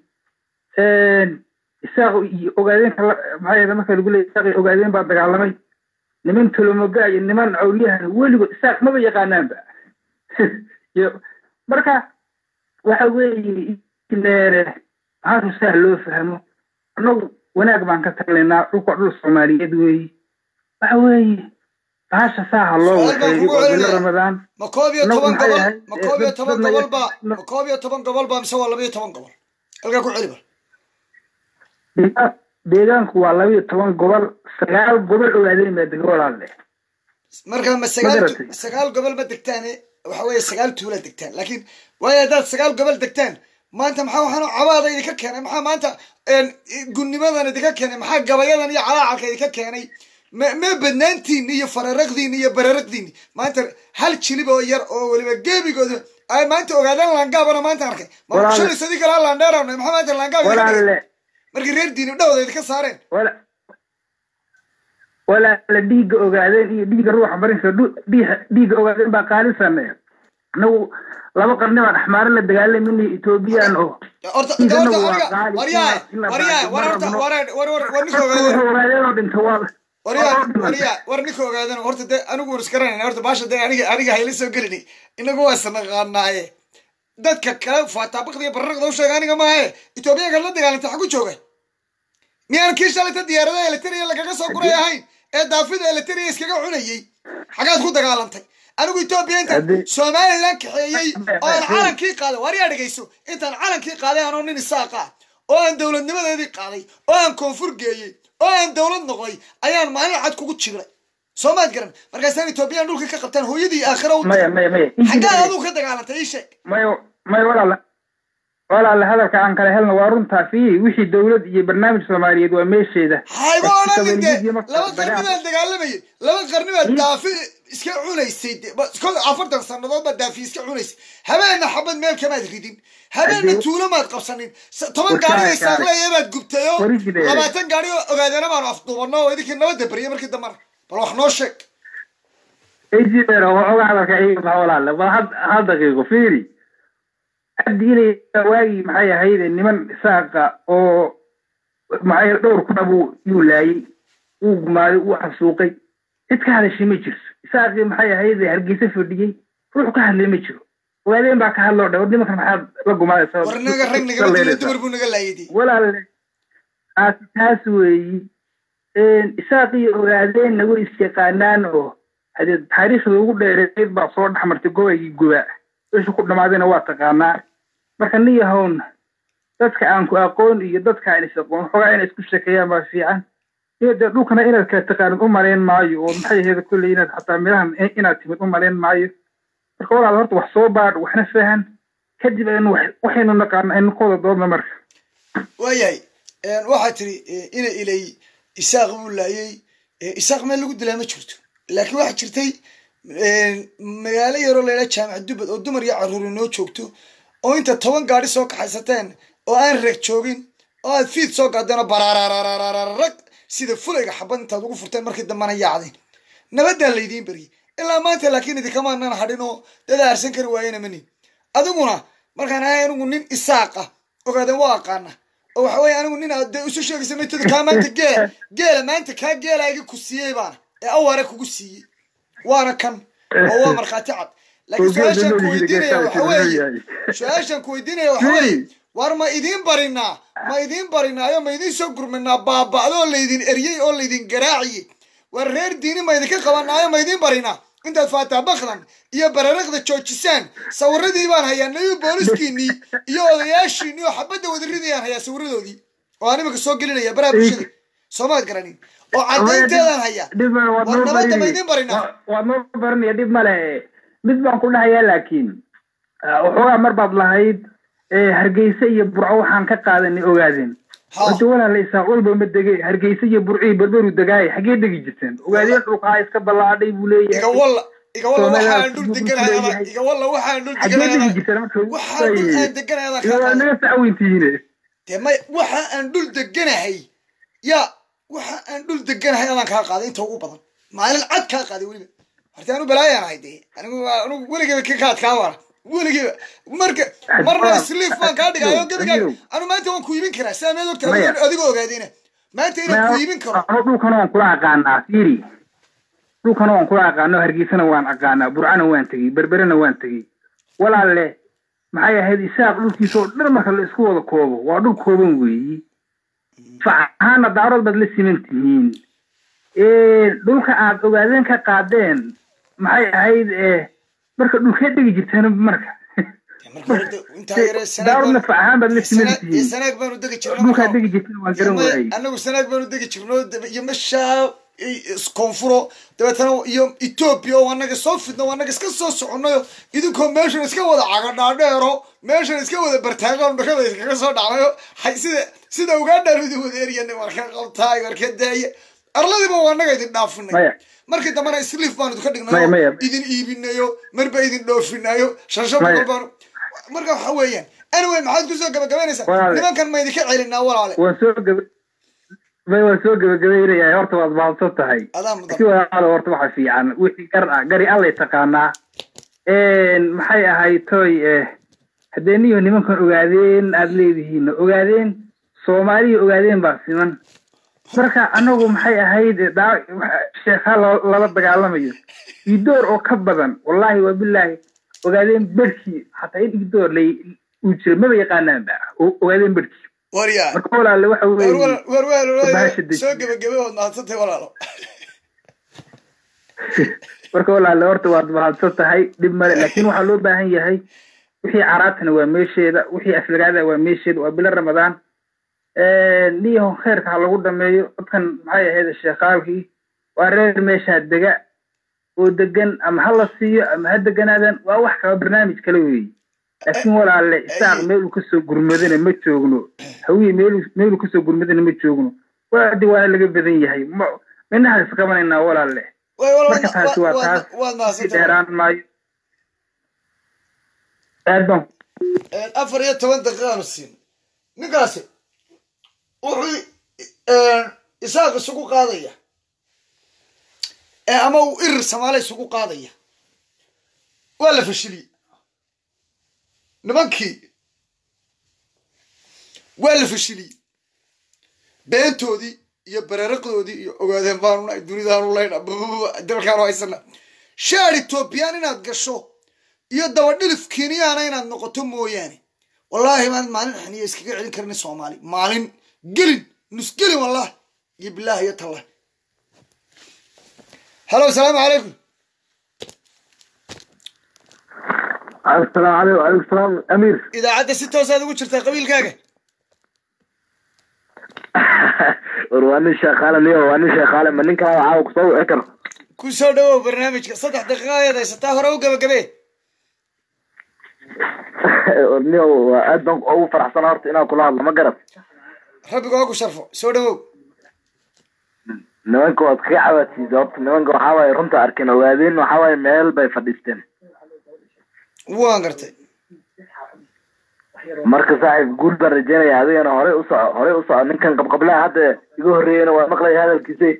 isaaq iyo ogaadeenka maxaa yeele marka lagu leeyahay isaaq ogaadeen baa dagaalamay niman tolomoga iyo niman cawliyahan weligood isaaq maba yaqaanaanba marka waxa weeye ineere maxaa saa loo fahmo annagu wanaag baan ka taglaynaa dhulka dhul soomaaliyeed weeye waxa weeye baasha saaha loo waxeeyo oo ramadaan ma koob iyo toban gobol ma koob iyo toban gobol ba ma koob iyo toban gobol ba mise waa laba iyo toban gobol halkaa ku celiba deegaanku waa laba iyo toban gobol sagaal gobol ogaadeen baa dega walaalle marka ma sagaal sagaal gobol ma degtaane waxa weeye sagaal tuula degtaan laakiin waayo haddaad sagaal gobol degtaan maanta maxaa waxaan cabaada idinka keenay maxaa maanta gudnimadan idinka keenay maxaa gabayadan iyo calaacalka idinka keenay ma ma badnaantiin iyo fararaqdiin iyo bararaqdiin maanta hal jilib oo yar oo weliba geebigooda ay maanta ogaadaan laangaabana maanta arkay ma kushalaysa idinka laa laandheerana maxaa maanta laangaab markii reer diini dhowda idinka saareen walaala dhiigga ogaadeen iyo dhiigga ruuxa marinka dhiigga ogaadeen baa qaalisanaya anagu laba qarni baan axmaaro la dagaalamayna ethoobiyan oo war ninka ogaadeen horta de anigu waan iskaranayna horta baasha de aniga aniga hayla soo gelini inagu waa sanaqaanaaye dadka kale faataabaqda iyo bararaqda u sheega aniga maahe ethoobiyanka la dagaalantay xagu jooga miyaan kii shalayta diyaaradaha elitariya lagaga soo guray ahayn ee daafida elitariya iskaga cunayey xagaad ku dagaalantay anigu etoobiya intaan somalilan kaxeeyey oo aan calankii qaaday waaryaa dhegayso intaan calankii qaaday anoo nin isaaq ah oo aan dowladnimadeedii qaaday oo aan koonfur geeyey oo aan dowlad noqday ayaan maalin cad kugu jibray soomaad garan markaasaan etoobiyan dhulka ka qabtaan hooyadii aakhira u xaggaad aduu ka dagaalantay ii sheeg mayo mayo walaala walaala hadalka aan kala helna waa runtaa fi wixii dowlad iyo barnaamij soomaaliyeed waa meesheeda haygo odhanin de laba qarni baan dagaalamayay laba qarni baa daafi iska cunaysay kol afartan sannadood baa daafi iska cunaysay habeenna xabad meel kamaad ridin habeenna tuulo maad qabsanin toban gaari ay saaqleeya baad gubtay oo labaatan gaari oo ogaadana baanu afduubanno oo idinkii nabadda bariyay markii dambana bal wax noo sheeg ejibeer waxooga hadalka iga baxa walaale bal hal daqiiqo fiiri abdiilay waagii maxay ahayd niman isaaqa oo maxay dhowr ku dhabu yuu laayay uu gumaaday uu xasuuqay cid ka hadashay ma jirto isaaqii maxay ahayd hargeysa fadhiyey ruux ka hadlay ma jiro ogaadeen baa ka hadloo dha war nimankan maxaad la gumaadaysaa warnaga rag naga dilay dumar buu naga laayay walaalle taas taas weeyi isaaqii ogaadeenna way isyaqaanaan oo hadee taariikhda ugu dheereed baa soo dhex martay gobaygii guba wixii ku dhamaadayna waa taqaanaa marka nin yahown dadka aan ku aqoon iyo dadka aan is aqoon xogaa inay isku sheekeeyaan baa fiican iyo dee dhulkana inaad kala taqaanid u malayn maayo oo maxay ahayd kolley inaad xataa mirahan inaad timid u malayn maayo marka walaal horta wax soo baadh waxna fahan kadib aynu waxaynu naqaana aynu ka wada doodna marka waayahay waxaa tiri ina ilay isaaq buu laayay isaaq meel lagu dilaa ma jirto laakiin waxaa jirtay magaalo yaroo layla jaamac dubad oo dumar iyo carruuri noo joogto oo inta toban gaari soo kaxaysateen oo aan reeg joogin oo aad fiid soo gaadeen oo bararararararag sida fulayga xabad intaad ugu furteen markii dambana yaacdeen nabaddaa laydiin beriyey ilaa maanta laakiin idinkamaanaan hadhin oo dad aarsan kari waayena manin adiguna markaan ahay anigu nin isaaq ah ogaadeen waa aqaana oo waxa weeye anigu nin aad isu sheegaysa maytada kaa maanta geela geela maanta kaa geelaagi ku siiyey baana ee awaare kugu siiyey waana kan oo waa markhaati cad laakiin su-aashaan ku weydiinaya waxa weeye su-aashaan ku weydiinaya waxa weeye war ma idiin barinaa ma idiin barinaayo ma idiin soo gurminaa baaba'do oo laydin eriyey oo laydin garaaciyey والرير ديني ما يدك قوانا ما يدين برينا انت فاتح بخلا يا بررقد تشوتشسان صوردي بان هيا نيو بولسكيني يو ياشي نيو حبده ودريدي هيا صوردودي وانا ما كسو غلينيا برا بشدي سوماد غراني oo cadeynteedan haya wadnamada ma idin barina wadno barniya dib male mid baan ku dhahayaa laakiin wuxuu mar baad lahayd ee hargeysa iyo burco waxaan ka qaadanay ogaadeen wada walaal isaa walba ma degay hargeysa iyo burci barbaru dagaay xagee degi jirteen ogaadeen dhulka iska balaadhay buu leeyahay iga walla iga walla waxaan dhul deganahay iga walla waxaan dhul deganahay waxaan dhul deganahay ka naga saawiintiine tema waxa aan dhul deganahay ya waxa aan dhul deganahay aan ka qaaday inta ugu badan maalin cad ka qaaday waliba horta aanu balaayanahay de anigu anigu waligeeba ka qaad ka wara waligeeba marka marna sleep baan ka dhigayo gabiga anu maanta waan ku iibin karaa saameed ogtahay adigoo ogaadina maanta inaan ku iibin karo anu dhulkan waan kula aqaanaa fiiri dhulkan waan kula aqaano hargeysana waan aqaanaa burcana waan tagay berberena waan tagay walaalle maxay ahayd isaaq dhulkiisa oo dhan marka la isku wada koobo waa dhul kooban weeyi فأنا دارود بدل سيمنتين إيه دولك عاد وقاعدين كقاعدين معي هاي إيه مركب دول كده جبتين بمركب دارود فأهم بدل سيمنتين السنة كبروا دقي تشرنو دول كده جبتين وانجروا وعي أنا والسنة كبروا دقي تشرنو يمشى كونفرو دبتنا يوم إثيوبيا وانا كصوفنا وانا كسكسو سعنا إذا كم ماشي نسكوا ولا عقدنا دارو ماشي نسكوا ولا برتاقون بكذا كسكسو دعوه حي سيد سيد أوغادا ردوا ذيري أنا مركان قلتاي مركان داي أرلادي ما وانا قاعد نافنا مركان تمانا سليف بانو تخدقنا إذن إيبينايو مربا إذن دوفينايو شرشب قلبانو مركان حويا أنا وين محاد كسو قبا قبانيسا لما كان ما يدكي عيلنا ولا علي ما هو سوق بقدر يا هرت وضع صوت هاي شو هذا هرت واحد في عن وحي كرنا قري الله يتقانا إن محي هاي توي هديني وني ممكن أقعدين أدليدهين أقعدين سومالي أقعدين بقسمان مركا أنا ومحي هاي دا شيخ الله لا بقى ميو يدور أو كبدن والله وبالله أقعدين بركي حتى يدور لي وجر ما بيقانا بقى أقعدين بركي وريا مركولا اللي waxa weey war war war soo gabagabay oo naasatay walaalo markoola la horta waad mahadsantahay dib male laakiin waxa loo baahan yahay wixii caraadna waa meesheeda wixii aflagaada waa meesheeda waa bil ramadaan ee niyo khayrka lagu dhameeyo dadkan maxay ahayd sheekhalkii waa reer meesha dega oo degan ama hal siiyo ama hadaganaadaan waa wax ka barnaamij kale weey لكن ولا على إساق ميلو كسو قرمدنا ما تشوغنو هوي ميلو ميلو كسو قرمدنا ما تشوغنو وادي ولا اللي قبضين يحي منها يسقمنا إنا ولا على مركز هاتوا تاس إيران ماي أردون أفريا توان دقيقة السين نقاسي وحي إساق السوق قاضية أما وإر سمالي السوق قاضية ولا فشلي نبانكي ولا فشلي بنتودي يا بررقودي اوغادين بانو دنيدان ولاyn dalkan haysana shaari Ethiopian inaad gasho iyo dabadhilif Kenyan inaad noqoto mooyaane wallahi ma maalin xaniyo iskaga celin karna Soomaali maalin gelin nus gelin wallahi iyo billahi ya tallah hello assalamu alaykum السلام عليكم وعليكم السلام أمير إذا عدى ستة وسادة وشرت قبيل كاجا ورواني شغالة ليه ورواني شغالة من إنك عاوق صو أكر كل سو دو برنامج صدق دقائق ده ستاه روجا بجبه ورني وأدنك أو فرح صنعت أنا كلها ما جرب ربي قاعد شرفه سو دو نوانكو أتخي عواتي زبط نوانكو حواي رمت أركن وادين وحواي ميل بيفديستين waan gartay marka saaxiib guul baan rajeenayaa adigana hore u soo hore u soo ninkan qabqablaha hadda igu horeeyana waa maqlay hadalkiisa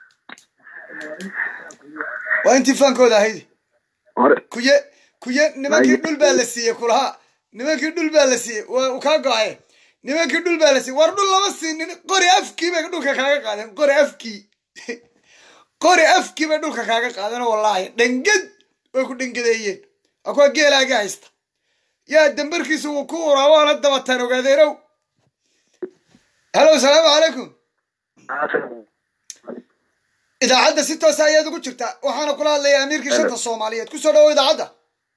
waa intii fankooda ahayd hore kuye kuye nimankii dhul baa la siiyay kulaha nimankii dhul baa la siiyay waa ka go'ay nimankii dhul baa la siiyay war dhul lama siinin qori afkii bay dhulka kaaga qaadeen qori afkii qori afkii bay dhulka kaaga qaadeen wallahi dhangad way ku dhangadeeyeen أكو جيلا جايست يا دمبركي سو كورا وانا دبتان وقاديرو هلو السلام عليكم إذا عدى ستة وسايد وجرتا وحنا كل هذا يا أمير كشنت الصومالية كسر أو إذا عدى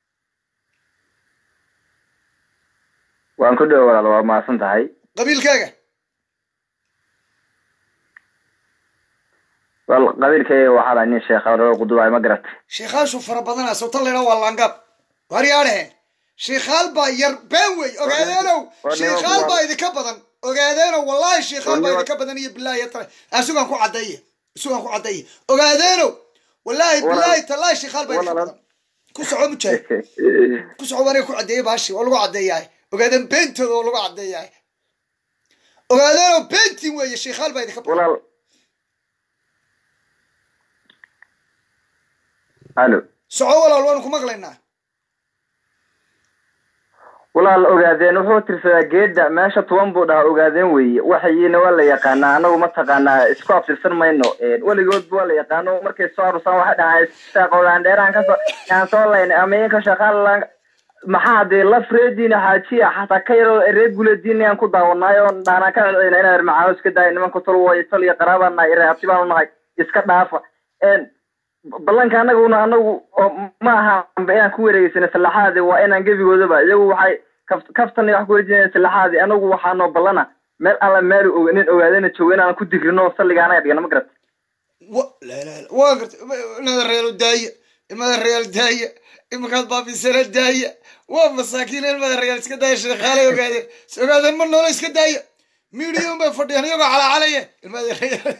وأنا كده ولا ما صنت هاي قبيل كذا قبيل كي وحلا إني شيخ أو قدوة ما قرأت شيخان شوف ربنا سوت الله والله نقب ورياره شيخال باير بنوي أوكادينو شيخال باي ذي كبدن أوكادينو والله شيخال باي ذي كبدن يا بالله يطلع أسوق أكو عديه أسوق أكو عديه أوكادينو والله بالله تلا شيخال باي ذي كبدن كوسعو متشاي كوسعو وري أكو عديه باشي والله عديه أوكادين بنت والله عديه أوكادينو بنتي ويا شيخال باي ذي كبدن ألو سعو ولا لون كم غلينا ولا الأوجادين وهو ترسل جد ماشى توامبو ده أوجادين وي وحيين ولا يقانا أنا وما تقانا إسقاط في السنة إنه ولا يود ولا يقانا مركز صار وصار واحد عايز تقول عن ديران كسر كان صار لين أمريكا شغال محاد الله فريدين حاجية حتى كيرو الرجل الدين ينقض داونايون دانا كان أنا معاوس كده إنما كتروا ويطلع قرابة ما يرهبتي بالنهاية إسقاط دافع إن بلان كان أنا أنا ما هم بيان كوري سنة سلاحات وأنا نجيب جوزبا يو حي كفت كفتني أحكي جين سلاحات أنا وحنا بلانا مال على مال وإن وقاعدين تشوفين أنا كنت كرنو صلي جانا يبي أنا مقرت و لا لا لا وقرت إما الرجال داي إما الرجال داي إما كان بابي سنة داي ومساكين إما الرجال سكداي شغالة وقاعدين وقاعدين من نور سكداي ميديوم بفرديان يبغى على عليه إما الرجال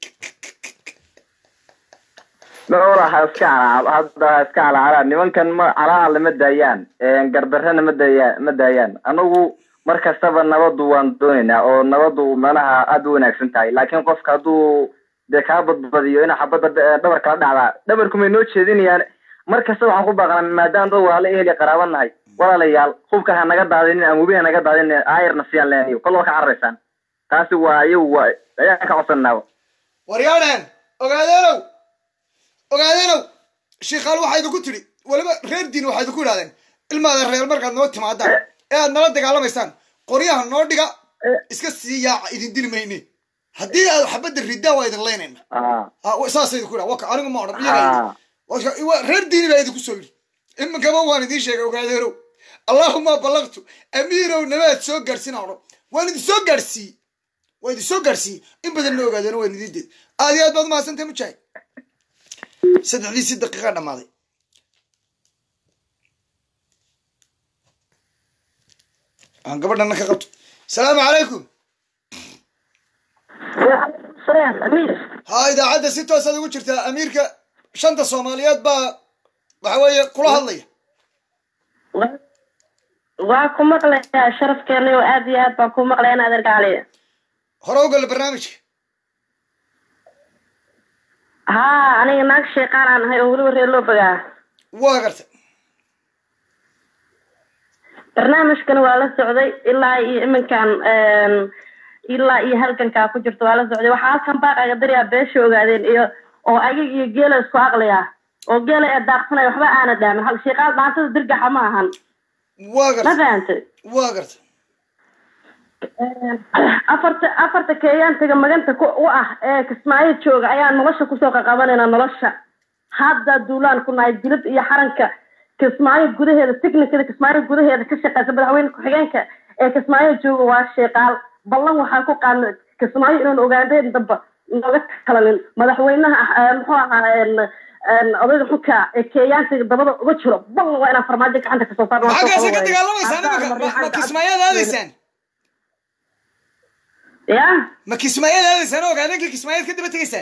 لا والله اسكعنا هذا اسكعنا على نيمان كان ما على المدايان قردرنا مدايان مدايان أنا مركز سبب نبض وانتونينا أو نبض منها أدونا كسنتاي لكن قف كادو دكابط بديونا حبض دبر كلا على دبركم ينوتش ذي يعني مركز سبب حقوق بقى مادان ضو على إيه اللي قرابنا هاي ولا ليال خوب كه نقد هذين أموبيه نقد هذين عير نفسيان لاني وكل وقت عرسان تاسو ويو يا كعصنا وريالين وقالوا وقالوا شيخال واحد يقول تري ولا غير دين واحد يقول هذا الماذا الرجال مركز نوت ما دام إيه نردك على ميسان قريها نردك إسكسي إذن دين ميني هدي حبد الرداء وايد اللينين آه وأساس يقول وقع أنا ما أعرف يجي وش غير دين بعيد كسوري إما كمان وانا دي شيء وقالوا اللهم بلغت أمير ونبات سوق جرسين عرب وانا دي سوق جرسي وانا دي سوق جرسي إن بدل نوع قادر وانا دي دي هذه بعض ما سنتين متشاي سدح لي ست دقيقة أنا ماضي أنا قبل أنك قبت السلام عليكم سلام أمير هاي إذا عدى ستة وسادة وشرتها أميركا شنطة صوماليات با بحوية كلها اللي واكم مقلة شرف كيرني وآديات باكم مقلة أنا أدرك عليه خروج البرنامج ها أنا ناقش شيء قارن هاي أولو ريلو بقى واقرت برنامج كان ولا سعودي إلا من كان إلا إيه هل كان كافو جرت ولا سعودي وحاس كان بقى قدر يبيش وقاعدين إيه أو أي يجيل السواق ليه أو جيل الداخل يحبا أنا دائما هل شيء قال ما تصدق حماهن واقرت ما فهمت واقرت أفرت أفرت كيان تجمع أنت كو واه كسماعي شوق أيان نلشة كسوق قبلنا نلشة هذا الدولار كنا يجلب يا حرنك كسماعي جوده هذا تكنيك كده كسماعي جوده هذا كشة قصب العوين كحجانك كسماعي شوق واشي قال بالله وحكوا قال كسماعي إنه وقاعدين ضب نلقى كلام مدحوينها محا ال أضيف حكا كيان تجمع وجهه بالله وأنا فرمادك عندك سلطان حاجة سكت قال ما ما كسماعي هذا لسان يا ما كسماعي هذا لسان وقاعدين كسماعي كده بتجسن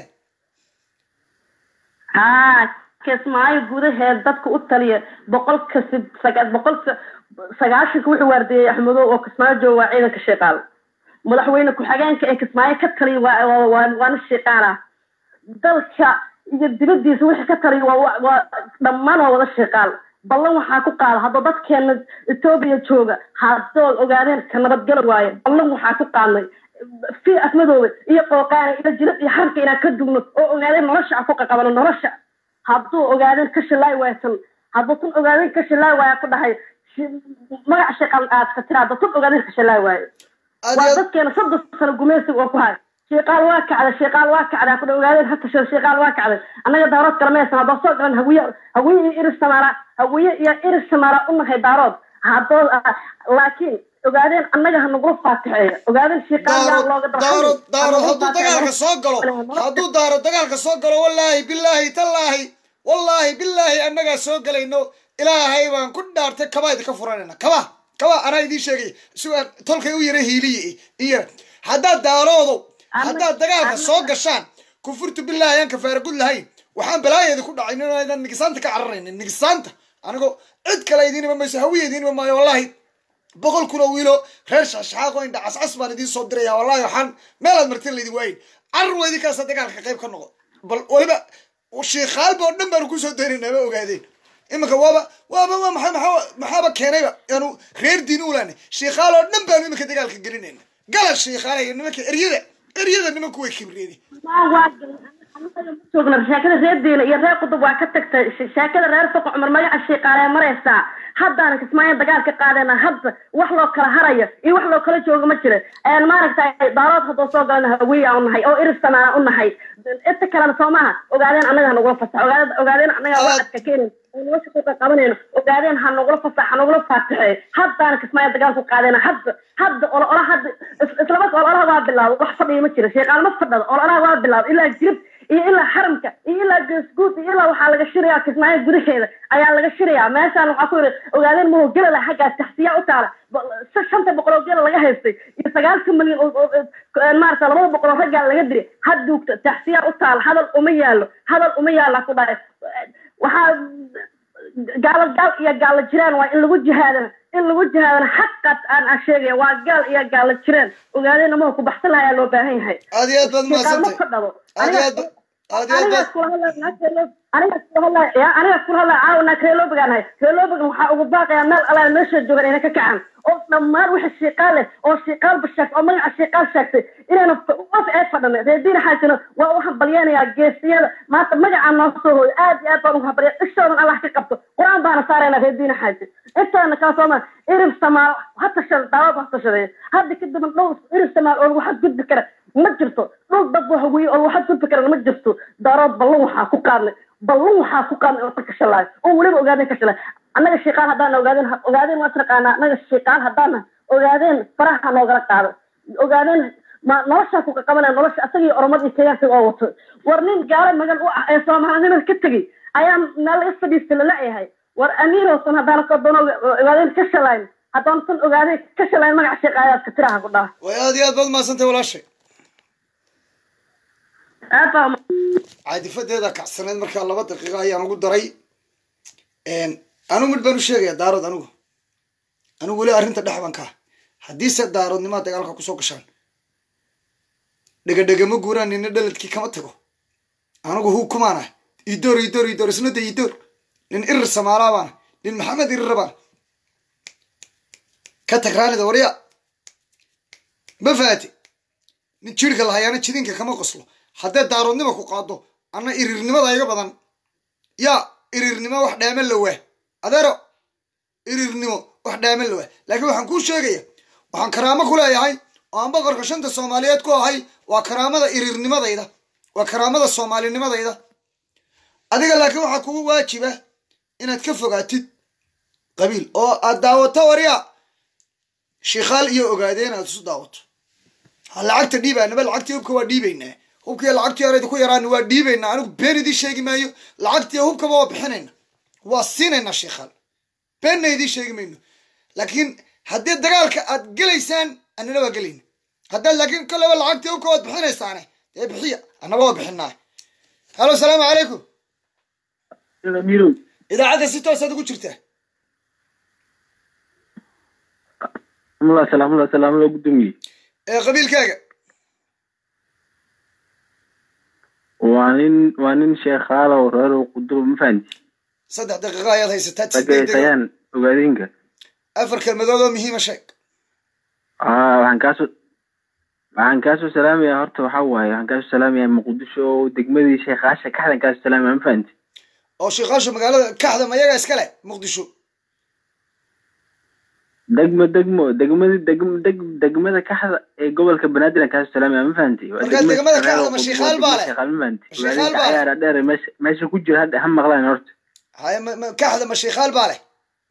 ها كسماعي جوده هادتك أطلع بقول كسب سجاد بقول سجاشك وحي وردي أحمده وكسماعي جوا عينك الشيطان ملحوينك وحاجان كسماعي كتري وان الشيطانة ذلك يدبدي يسوي كتري ودمانه ولا الشيطان بالله وحاكو قال هذا بس كان التوبية شوجا هذول وقاعدين كان رجال وايد بالله وحاكو قال في أسمده يقوقان إلى جلد يحرك إلى كدوم وقاعدين نرشع فوق قبل نرشع هذو وقاعدين كش الله ويسن هذو طول وقاعدين كش الله وياكل هاي ما يعشق الآت كتير هذو طول وقاعدين كش الله ويا وبس كان صد سنة جميس وقهاي شيقال واكعد شيقال واكعد كنا وقاعدين حتى شو شيقال واكعد أنا دارات كلامي سما بصوت عن هوية هوية إير السمارة هوية يا إير السمارة أم هي دارات هذول لكن وقاعدين أنا هنقول فاتحة وقاعدين شيقال يا الله قدر دارو دارو هدو دقالك سوقلو هدو دارو دقالك سوقلو والله بالله تالله والله بالله أنك سوقل إنه إلهي وان كل دارتك كبا يتكفرنا كبا كبا أنا يدي شيء سؤال تلقي ويره هيلي إيه هذا دارو هذا دقالك سوقشان كفرت بالله ينك فارقول لهاي وحن بلاي إذا كنا عيننا إذا نقصانت كعرين النقصانت أنا قو عد كلا يديني ما يسوي يديني ما والله بقول كل ويلو خيرش أشحاق وين دعس أسمع ندين صدري يا والله يوحنا ما لازم مرتين لدي وين عروا يديك أصدقائك كيف كنوا بل ولا والشيخ خالب ونمبر وكل صدرين نبأ وقاعدين إما كوابا وابا ما محا محا محابا كينيبا يعني غير دينولاني الشيخ خالب ونمبر وما كده قالك قرينين قال الشيخ خالب إنما كريدة كريدة إنما كوي كبريني ما واجد شغل شاكل زيد دين يرجع قطب وعكتك شاكل رأي فوق عمر ما يعيش قارئ مريسا حد أنا كسمعي دجال كقارئنا حد وحلو كهرية إيه وحلو كل شيء ومشرة أنا ما ركت دارات هتصوغ أنا هوية أو هاي أو إرسنا أو هاي التكلم سومها وقاعدين أنا هنقول فصح وقاعد وقاعدين أنا واحد ككين ونوشك قبلين وقاعدين هنقول فصح هنقول فتحي حد أنا كسمعي دجال كقارئنا حد حد ولا ولا حد إسلامك ولا ولا واحد بالله وحصل يمشي شيء قال ما تفضل ولا واحد بالله إلا جرب إلا حرمك إلا جسكوت إلا وحال الشريعة كسمعي جري كذا أيام الشريعة ما شان وحصل وقاعدين مو جل له حاجة تحسية وتعالى شنطة بقرا جل له جهزتي يستقال كم من مارس الله بقرا رجع له يدري حدوك تحسية وتعالى هذا الأمية له هذا الأمية له كذا وحال قال قال يا قال الجيران وإن الوجه هذا إن الوجه هذا حقت أن أشيء وقال يا قال الجيران وقالين ما هو كبحث لها يا لو باهين هاي هذه أدب ما سنتي هذه أدب هذه أدب أنا أقول هلا يا أنا أقول هلا عاونا كيلو بجاني كيلو بجان وحاول باقي أنا على المشهد جوهر هنا كعان أو لما أروح الشقالة أو الشقال بالشك أو من الشقال شكتي إلى أنا وقف أفضل ده دين حاجة وأوح بلياني يا جيسيا ما تمجع عن نصه آدي آدي وأنا بليان إشتغل على حقيقته قرآن بنا صار أنا في دين حاجة إنت أنا كاسوما إرم سماء حتى شل دعوة حتى شل هذا كده من لو إرم سماء أو واحد جد كده ما جرته لو ضبوا هوي أو واحد جد كده ما جرته دارات بلوحة كوكارن بلوحة كوكارن أو كشلاي أو ولا بقعدين كشلاي أنا الشيقان هذانا وقاعدين وقاعدين ما تركنا أنا الشيقان هذانا وقاعدين فرحة نوقرك هذا وقاعدين ما نرشة كوكا كمان نرشة أصلي أرمضي كيان في أوت ورنين قال ما قال إسلام هذين الكتجي أيام نال إستدي سللاء هاي ورأمير وصنا ذلك الدنا وقاعدين كشلاين هذان صن وقاعدين كشلاين ما عشق آيات كتيرها كلها ويا بدل ما سنت ولا شيء أفهم عادي فدي كعسنين مركا الله بدقيقة هي أنا قلت رأي إن أنا من بنو شيء يا دارود أنا أنا أقول أرنت دحبان كه حديث دارود نما تقالك كسوق شان دق دق مجوران إن دلت كي كم تقول أنا أقول هو كمانه يدور يدور يدور سنة يدور لين إرس مارابان لين محمد الربان كتكراني دوريا بفاتي نشيرك الله أنا تشدين كم قصلو حتى دارود نما كقاضو أنا إرر نما ضايق بدن يا إرر نما واحد يعمل له أدارو إرر نما واحد يعمل له لكن وحن كل شيء وحن كرامة كلها ياهي وعن بقر كشنت الصوماليات كلها هاي وكرامة إرر نما ضايدا وكرامة الصومالي نما ضايدا أديك لكن وحن كل واجبه إن تكفوا قاتد قبيل أو الدعوة توريا شيخال إيو قاعدين هتسو دعوة هلا عقت ديبه أنا بالعقت يوبك وديبينه هو كي العقت يا ريت كوي يران وديبينه أنا بين دي شيء ما يو العقت يوبك ما بحنين وصينا الشيخال بين دي شيء منه لكن هديت دقالك أتقليسان أنا لو أقلين هدا لكن كل العقت يوبك وبحنين سانه بحية أنا ما بحناه هلو السلام عليكم ميرو إذا عاد ستة صدقوا شرته الله سلام الله سلام الله قدومي قبيل كاجا وانين وانين شيخاله ورارو قدوم مفانتي صدق دقيقة يا هاي ستات دقيقتين وقاعدينك أفر كلمة ذو مهمة شيء آه وعن كاسو وعن كاسو سلام يا هرت وحواي وعن كاسو سلام يا مقدشو دقمدي شيخ عاشا كحدا كاسو سلام يا مفانتي أو شيخ عاشا مقالة كحدا ما يجا إسكاله مقدشو degmo degmo degmada degmo degmada kaxda ee gobolka banaadir ka salaamay ma fahanti marka degmada kaxda ma shiiqaal baa leh shiiqaal baa ayaara dheer meesha meesha ku jira hadda ham maqlaan horta hay kaxda ma shiiqaal baa leh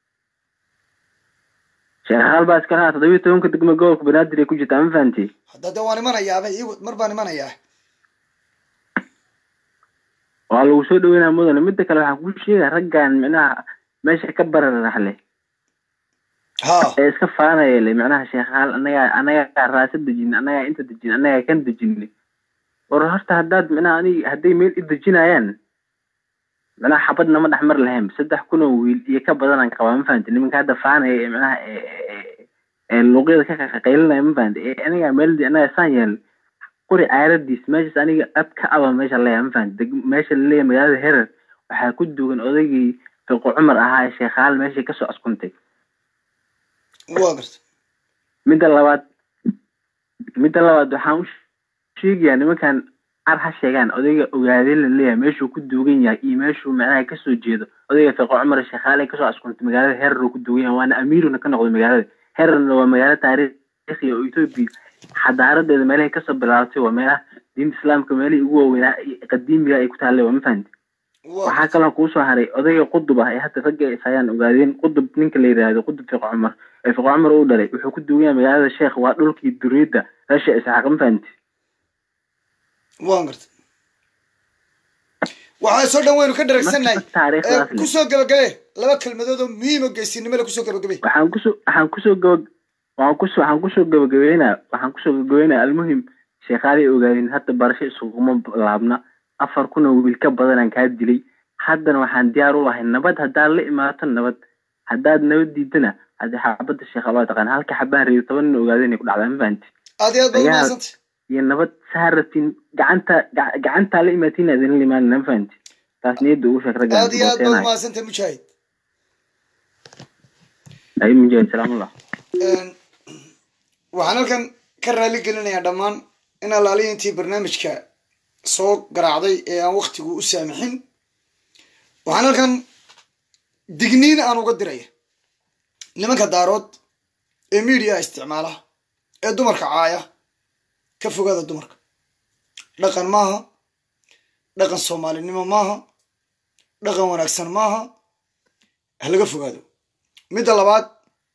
shiiqaal baa iska haata todoba iyo tobanka degmo gobolka banaadir ku jirta ma fahanti hadda dawaan imanayaa mar baan imanayaa waa lagu soo dhaweynaa mudane midda kale waxaan ku sheegaa raggan macnaha meesha ka bararaxle ها iska faanaya le macnaha sheekhaal anaga anaga raasad dejin anaga inta dejin anaga kan dejin war horta hadaad macnaha ani haday meel idejinayaan macnaha xabadna ma dhaxmar lahayn saddex kun oo wiil iyo ka badan aan qabaa ma fahantin nimanka hadda faanaya macnaha ee luqada ka qaqaylinaya ma fahantin aniga meel anaga saan yeel qori aaradis meesha aniga ab ka aba meesha leeyahay ma fahantin meesha leeyahay magaalada herer waxa ku duugan odaygii fiqo cumar ahaa sheekhaal meesha ka soo askuntay واقرت midda labaad midda labaad waxaan u sheegayaa nimankan arha sheegaan odayga ogaadeen la leeyahay meeshuu ku duugan yahay iyo meeshuu macnaha ka soo jeedo odayga fiqo cumar sheekhaale ka soo askuntay magaalada herer ku duugan yahay waana amiiruna ka noqday magaalada hererna waa magaalo taariikhi oo Itoobiya xadaaradeeda meelaha ka soo bilaabtay waa meelaha diinta islaamka meelaha ugu waaweyn qadiimiga ay ku taallay waa ma fahanti waxaa kaloo ku soo haray odayga qudub ah ee hadda ragga ay sayaan ogaadeen qudub ninka la yiraahdo qudub fiqo cumar ee fiqo cumar uu dhalay wuxuu ku duugan yahay magaalada sheekh waa dhulkii duriyada rasha isxaaq ma fahanti واقرت waxaa soo dhan waynu ka dharagsanay ku soo gabagabe laba kelmadood oo muhiim ah geesinimo la ku soo gabagabe waxaan ku soo waxaan ku soo gabag waxaan ku soo waxaan ku soo gabagabeynaa waxaan ku soo gabagabeynaa almuhim sheekhaali ogaadeen hadda barasho isuguma laabna afar kun oo wiil ka badan aan ka dilay haddana waxaan diyaar u ahay nabad hadaa la imaato nabad hadaad nabad diidana hada xabada sheekh Allah taqaan halka xabaan reeyo toban nin ogaadeen ku dhacday ma fahanti aad iyo aad baad maasant iyo nabad saaratin gacanta gacanta la imaatina idin limaan ma fahanti taas niyadu u sheeg ragaa aad iyo aad baad maasant mujaahid ay mujaahid salaamullah een waxaan halkan ka raali gelinayaa dhammaan in allaaliintii barnaamijka soo garaacday ee aan waqtigu u saamixin waxaan halkan digniin aan uga diraya nimanka daarood ee media isticmaala ee dumarka caaya ka fogaada dumarka dhaqan maaha dhaqan soomaalinimo maaha dhaqan wanaagsan maaha ha laga fogaado midda labaad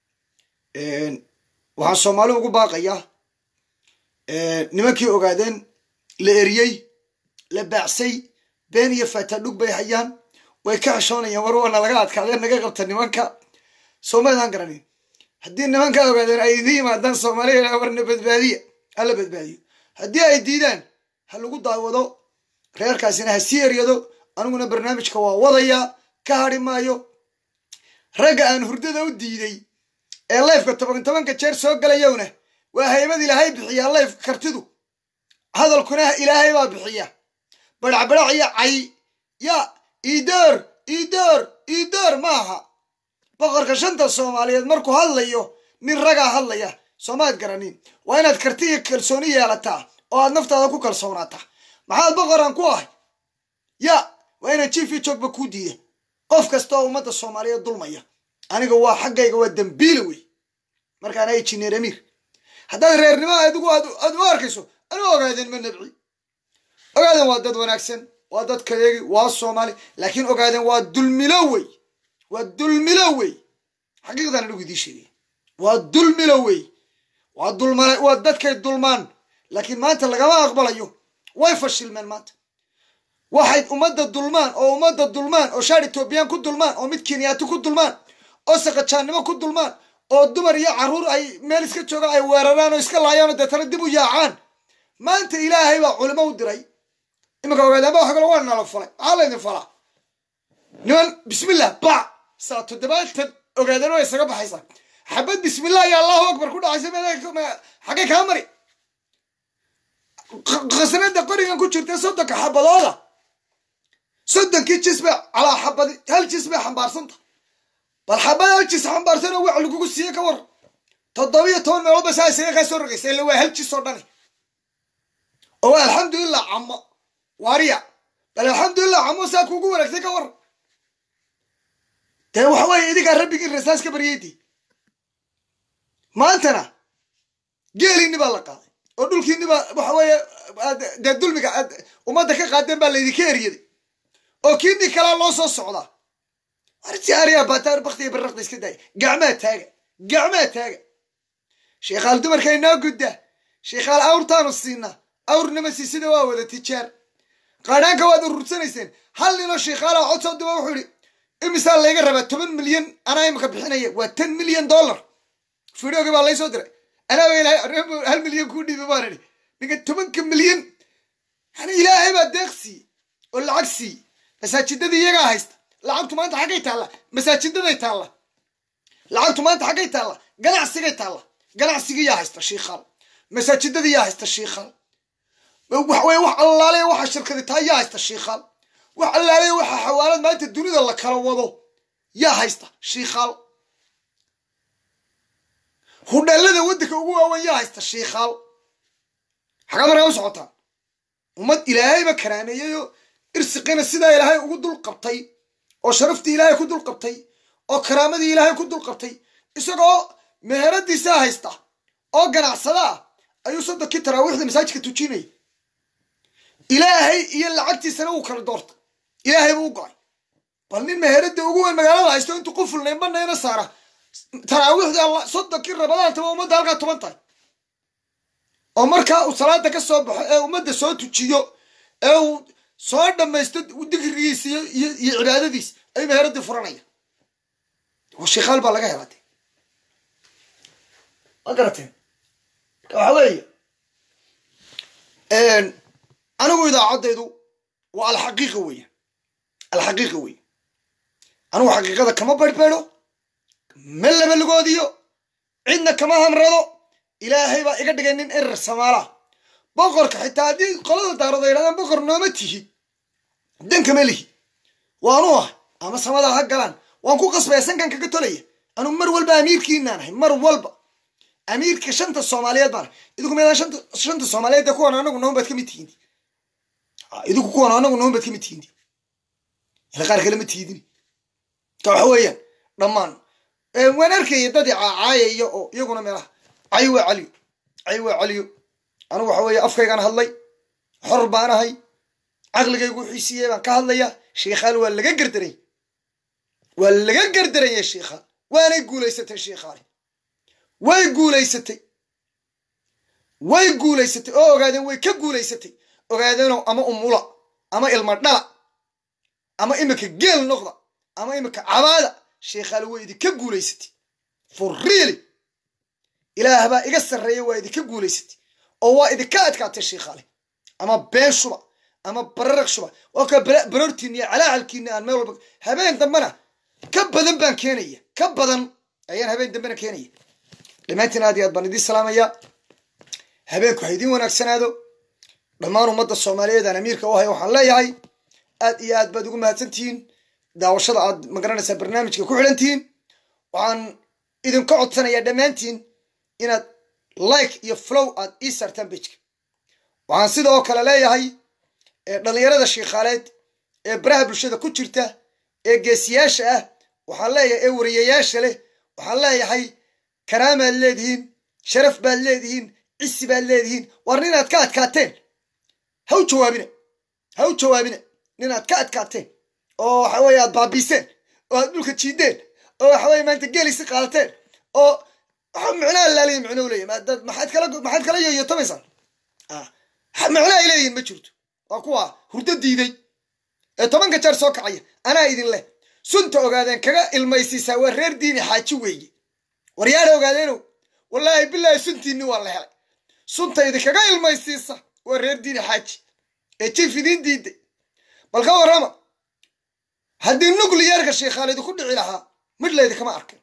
waxaan soomaali ugu baaqayaa nimankii ogaadeen la eriyey la baacsay been iyo fatadhug bay hayaan way ka xishoonayaan war wana laga adkaadeen naga qabta nimanka soomaalidan garanin haddii nimanka ogaadeen ay idin yimaadaan soomaaliya warna badbaadiya hala badbaadiyo haddii ay diidaan ha lagu daawado reerkaasina ha sii eryado aniguna barnaamijka waa wadayaa ka hadhi maayo ragga aan hurdada u diiday ee lifeka toban tobanka jeer soo galayowna waa haybad ilaahay bixiyaa lifeka kartidu hadalkuna ilaahay baa bixiya badhacbadhac iyo cay ya iidoor iidoor iidoor maaha boqorka shanta soomaaliyeed markuu hadlayo nin ragaa hadlaya soomaad garanin waa inaad karti iyo kalsooni yeelataa oo aad naftaada ku kalsoonaataa maxaad boqoran ku ahay ya waa inaad jiif iyo joogba kuu diida qof kasta oo ummadda soomaaliyeed dulmaya aniga waa xaggayga waa dambiile wey markaan ay jineer amiir haddaad reernimo adigu aad u arkayso anu ogaadeen ma nabci ogaadeen waa dad wanaagsan waa dadka eegi waa soomaali laakiin ogaadeen waa dulmilo wey waa dulmilo wey xaqiiqdan anigu idii sheegay waa dulmilo wey waa dulmana waa dadkay dulmaan laakiin maanta lagama aqbalayo way fashilmeen maanta waxay ummadda dulmaan oo ummadda dulmaan oo shaar etoobiyaan ku dulmaan oo mid kenyaati ku dulmaan oo saqajaannimo ku dulmaan oo dumar iyo carruur ay meel iska joogaan ay weeraraan oo iska laayaan oo deetana dib u yaacaan maanta ilaahay baa culimo u diray imanka ogaadaanba waxa kale waa nala falay maxaa laydin falaa niman bismillah ba saa toddobaatan ogaadaan waa isaga baxaysaa xabad bismillah iyo allahu akbar ku dhacaysa xaggay kaa mari khasnada qorigan ku jirta soddonka xabadooda soddonkii jis bay calaa xabad hal jis bay xambaarsanta bal xabad hal jis xambaarsan oo wax lagugu siiye ka war toddobiyo toban meelood ba saa isaga kaa soo rogaysa illa waa hal jis oo dhani oo waa alxamdulilah camo waariya bal alxamdulilah camo saa kuugu wanaagtay ka war dee waxa weeye idinkaa rabbigii rasaas ka baryeydii maantana geeliinni baa la qaaday oo dhulkiinni baa waxa weeye dee dulmiga aad ummadda ka qaadeen baa laydinka eryaday oo kiinni kalaa loo soo socdaa arjaariya baataar baktiga barraqda iska daaya gacmaa taaga gacmaa taaga sheekhaal dumarka inoo gudda sheekhaal awrtaanu siinaa awrnima siisida waa wada tijaar qaadhaanka waad urursanayseen hal ninoo sheekhaala cod soo duba wuxuu idhi imisaa layga rabaa toban milyan anaa imika bixinaya waa ten milyan dollar fideoga baa laysoo diray anaa ilaahay hal milyan kuu dhiiba baan idhi ninka tobanka milyan yani ilaahay baa deeq siiye oo lacag siiye masaajidadii iyagaa haysta lacagtu maanta xaggay taalla masaajidaday taalla lacagtu maanta xaggay taalla ganacsigay taalla ganacsigii yaa haysta shiikhaal masaajidadii yaa haysta shiikhaal waxwey wax allaale waxa shirkadi tahay yaa haysta shiikhaal wax allaale waxa xawaalad maanta dunida la kala wado yaa haysta shiikhaal hudheelada waddanka ugu waawan yaa haysta shiikhaal xagaa markaa u socotaan ummad ilaahayba karaameeyeyoo irsiqina sidaa ilaahay ugu dul qabtay oo sharaftii ilaahay ku dul qabtay oo karaamadii ilaahay ku dul qabtay isagoo meheradiisaa haysta oo ganacsada ah ayuu soddonkii taraawiixda masaajidka tujinaya ilaahay iyo lacagtiisana wuu kala doortay ilaahay buu u go-ay bal nin meherada ugu weyn magaalada haysto intuu qufulnayn banayna saara taraawiixda alla soddonkii rabadaantaba ummadda halkaa toban tahay oo markaa uu salaada ka soo baxo ee ummadda soo tujiyo ee uu soo dhammaysto digrigiisa iyo iyo cibaadadiisa ayuu meheradii furanaya sheekhaal baa laga helade ma garateen waxa weeye anigu idaacaddaydu waa alxaqiiqa weya alxaqiiqa weya anigu xaqiiqada kama barhbedo ma labalagoodiyo cidna kama hamrado ilaahay baa iga dhigay nin erer samaala boqorka xitaa haddii qolada daarada yidhahdaan boqor nooma tihi dankama lihi waanu ah ama samada ha galaan waan ku qasbaya sankan kaga tolaya anu mar walba amiirkiinaan ahay mar walba amiirka shanta soomaaliyeed baan idinku meedaan shanta shanta soomaaliyeed de kuwan anagu noon baad ka mid tihiin idinku kuwan anagu noon baad ka mid tihiin ila qaar kale ma tihiin ka waxa weeyaan dhammaan waan arkaya dad caayaya oo iyaguna meelaha cay waa caliyo cay waa caliyo anigu waxa weeye afkaygaan hadlay xor baan ahay caqligaygu xiisiyey baan ka hadlayaa sheekhaal waa laga gardaray waa laga gardaraya sheekhaal waanay guulaysatay sheekhaal way guulaysatay way guulaysatay oo ogaadeen way ka guulaysatay ogaadeenoo ama umula ama ilma dhala ama imika geel noqda ama imika cabaada sheekhaal way idinka guulaysatay for really ilaah baa iga sarreeya waa idinka guulaysatay oo waa idinka adkaatay sheekhaale ama been shuba ama bararaq shuba waa ka baroortiina iyo calaacalkiina aan meel walba habeen dambena ka badan baan keenaya ka badan ayaan habeen dambena keenaya dhammaantiin aad iyo aad baan idiin salaamaya habeenku ha idiin wanaagsanaado dhammaan ummadda soomaaliyeed aan amiirka u hay waxaan leeyahay aad iyo aad baad ugu mahadsantihiin daawashada aad magaranaysaa barnaamijka ku xidhantihiin waxaan idinka codsanayaa dhammaantiin inaad like iyo flow aad ii saartaan bejka waxaan sida oo kale leeyahay dhalinyarada sheekhaaleed ee baraha bulshada ku jirta ee geesiyaasha ah waxaan leeyahay ee wariyayaasha leh waxaan leeyahay karaamaad leedihiin sharaf baad leedihiin cisi baad leedihiin war ninaad ka adkaateen ha u jawaabina ha u jawaabina ninaad ka adkaateen oo waxa weye aad baabiiseen oo aad dhulka jiideen oo waxa weye maanta geelisi qaadateen oo waxa micnaha laaliya micno u leeyahy dad maxaad kala maxaad kala yoyotomaysaan micno ay leeyihin ma jirto waa kuwa hurdo diiday ee tobanka jeer soo kacaya anaa idin leh sunta ogaadeen kaga ilmaysiisaa waa reer diini xaaji weeye waryaala ogaadeenow wallaahi bilaahi suntiinni waa la helay sunta idinkaga ilmaysiisa waa reer diini xaaji ee jiif idiin diiday bal ka warrama haddii nuclearka sheekhaal idinku dhici lahaa mid laydinkama arkin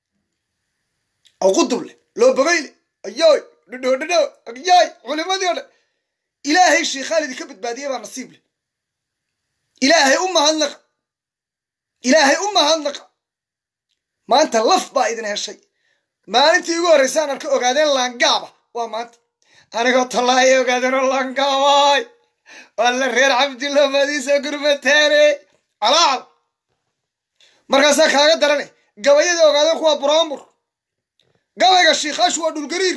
oo qudub leh loo bogay leh ayoy dhadhoo dhadhoo agyaay culimadii o dhan ilaahay sheekhaal idinka badbaadiyay baa nasiib leh ilaahay u mahadnaqa ilaahay u mahadnaqa maanta laf baa idin heshay maalintii ugu horraysaan arka ogaadeen laangaaba waa maanta anigoo tallaaya ogaadeenoo laangaabaay waa la reer cabdillo madiisa gurmataane calaacal markaasaa kaaga darane gabayadii ogaadeen kuwaa buraanbur gabayga shiikaash waa dhulgariir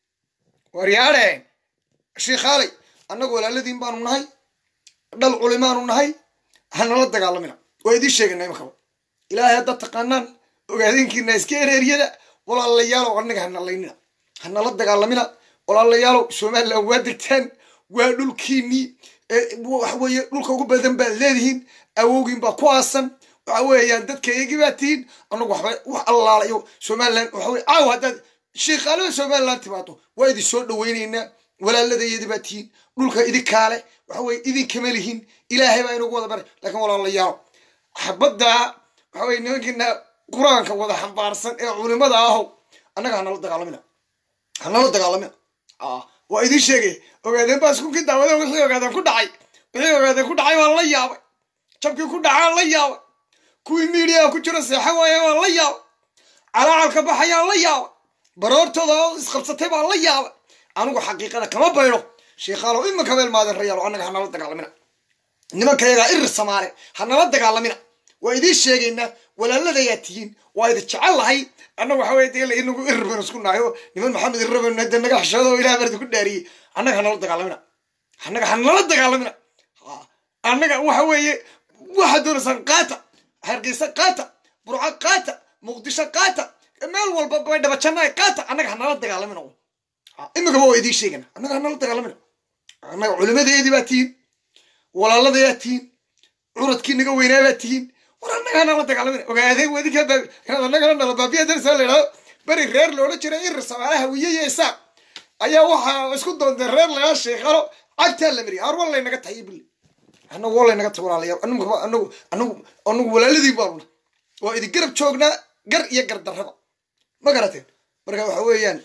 waryaadheen shiikaalay annagu walaaladiin baanu nahay dhal culimaanu nahay hanala dagaalamina waa idiin sheegana imakaba ilaahay haddaad taqaanaan ogaadeenkiina iska ereeryada walaalayaalow annaga hanalaynina hanala dagaalamina walaalayaalow somalilan waa degtaan waa dhulkiinnii waxa weeye dhulka ugu badan baad leedihiin awowgiin baa ku aasan waxa weeyaan dadka iyagii baa tihiin annagu waxba wax allaalayo somalilan waxa weye caaw haddaad shiiqaalada somalilan timaado waa idin soo dhawaynaynaa walaaladayadi baa tihiin dhulka idinkaale waxa weye idinkama lihin ilaahay baa inagu wada baray laakiin walaalayaalo xabadda waxa weye nimankiina qur-aanka wada xambaarsan ee culimada ahow annaga hanala dagaalamina hanala dagaalamina waa idiin sheegay ogaadeen baa iskunkii daawada wixii ogaadeen ku dhacay wixii ogaadeen ku dhacay waan la yaabay jabkii ku dhacaan la yaabay kuwii miidiyaa ku jira seexa waaye waan la yaabay calaacalka baxayaan la yaabay baroortooda oo isqabsatay baan la yaabay anigu xaqiiqada kama bayro sheekhaalow imanka meel maadan rayaalo annaga hanala dagaalamina nimankayagaa irir samaale hanala dagaalamina waa idiin sheegaynaa walaaladayaa tihiin waa idin jecel lahay annaga waxa weye dee inagu irir baynu isku nahay oo niman maxamed irir baynu hadda naga xishooda oo ilaah bardi ku dhaariyey annaga hanala dagaalamina annaga hanala dagaalamina annaga waxa weeye waxaad doonaysaan qaata hargeysa qaata burco qaata muqdisho qaata meel walba bay dhabajannaay qaata annaga hanala dagaalamina imikaba waa idiin sheegana annaga hanala dagaalamina annaga culimadeedii baa tihiin walaaladayaa tihiin curadkii naga weynaa baa tihiin war annaga hanala dagaalamina ogaadeen wadinka inaad annagana nala baabiya darsaa la idhahdo beri reer loola jiray irir samaalaha wiyeya isaaq ayaa waxaa isku doonteen reer lagaa sheekalo cagtaa la mariya har wal laynaga tahay bille annagu wal laynaga tahay walaalayaal anagu anagu anagu anagu walaaladii baanuna waa idin garab joognaa gar iyo gar darraba ma garateen marka waxa weeyaan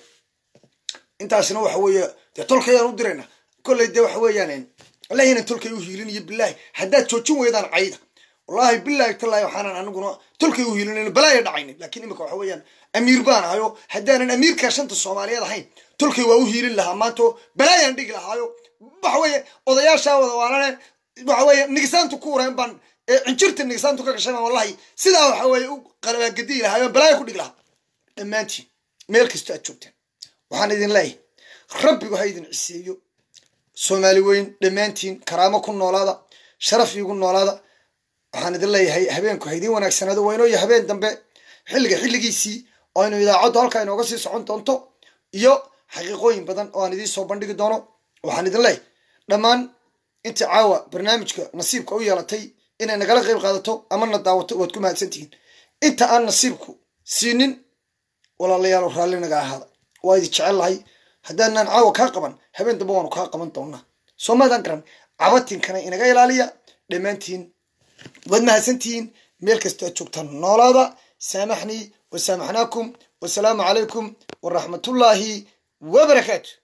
intaasna waxa weeye dee tolkayaan u dirayna kolley dee waxa weeyaan wallahi inaan tolkay u hiilinayo bilaahi haddaad joojin weydaan cayda wallahi bilaahi tallaahi waxaanan anaguna tolkay u hiilinayno balaaya dhacaynin laakiin imika waxa weeyaan amiir baan ahayo haddaanan amiirka shanta soomaaliyeed ahayn tolkay waa u hiilin lahaa maanto balaayaan dhigi lahaayo waxa weeye odayaashaa wada waanane waxa weeye nigisaantu ku ureen baan cinjirta nigisaantu ka gashay baan wallahi sidaa waxa weeye u qalabaagadiyi lahaayo balaaya ku dhigi lahaa dhammaantiin meel kastoo aad joogtaan waxaan idin leeyahay rabbigu ha idin ciseeyo soomaali weyn dhammaantiin karaamo ku noolaada sharaf iigu noolaada waxaan idin leeyahay habeenku ha idiin wanaagsanaado waa inooya habeen dambe xilliga xilligiisii oo aynu idaacaddu halkaa inooga sii socon doonto iyo xaqiiqooyin badan oo aan idiin soo bandhigi doono waxaan idin leeyahay dhammaan intii caawa barnaamijka nasiibka u yeelatay inay nagala qayb qaadato amana daawato waad ku mahadsantihiin inta aan nasiibku siinin walaalayaal raalli naga ahaada waa idin jecel lahay haddaanaan caawa kaa qaban habeen dambe waanu kaa qaban doonaa soo maadan garan cabatinkana inaga ilaaliya dhammaantiin waad mahadsantihiin meel kastoo aad joogtaan noolaada saamaxnii wasaamaxnaakum wasalaamu calaykum waraxmatullaahi wabarakaatu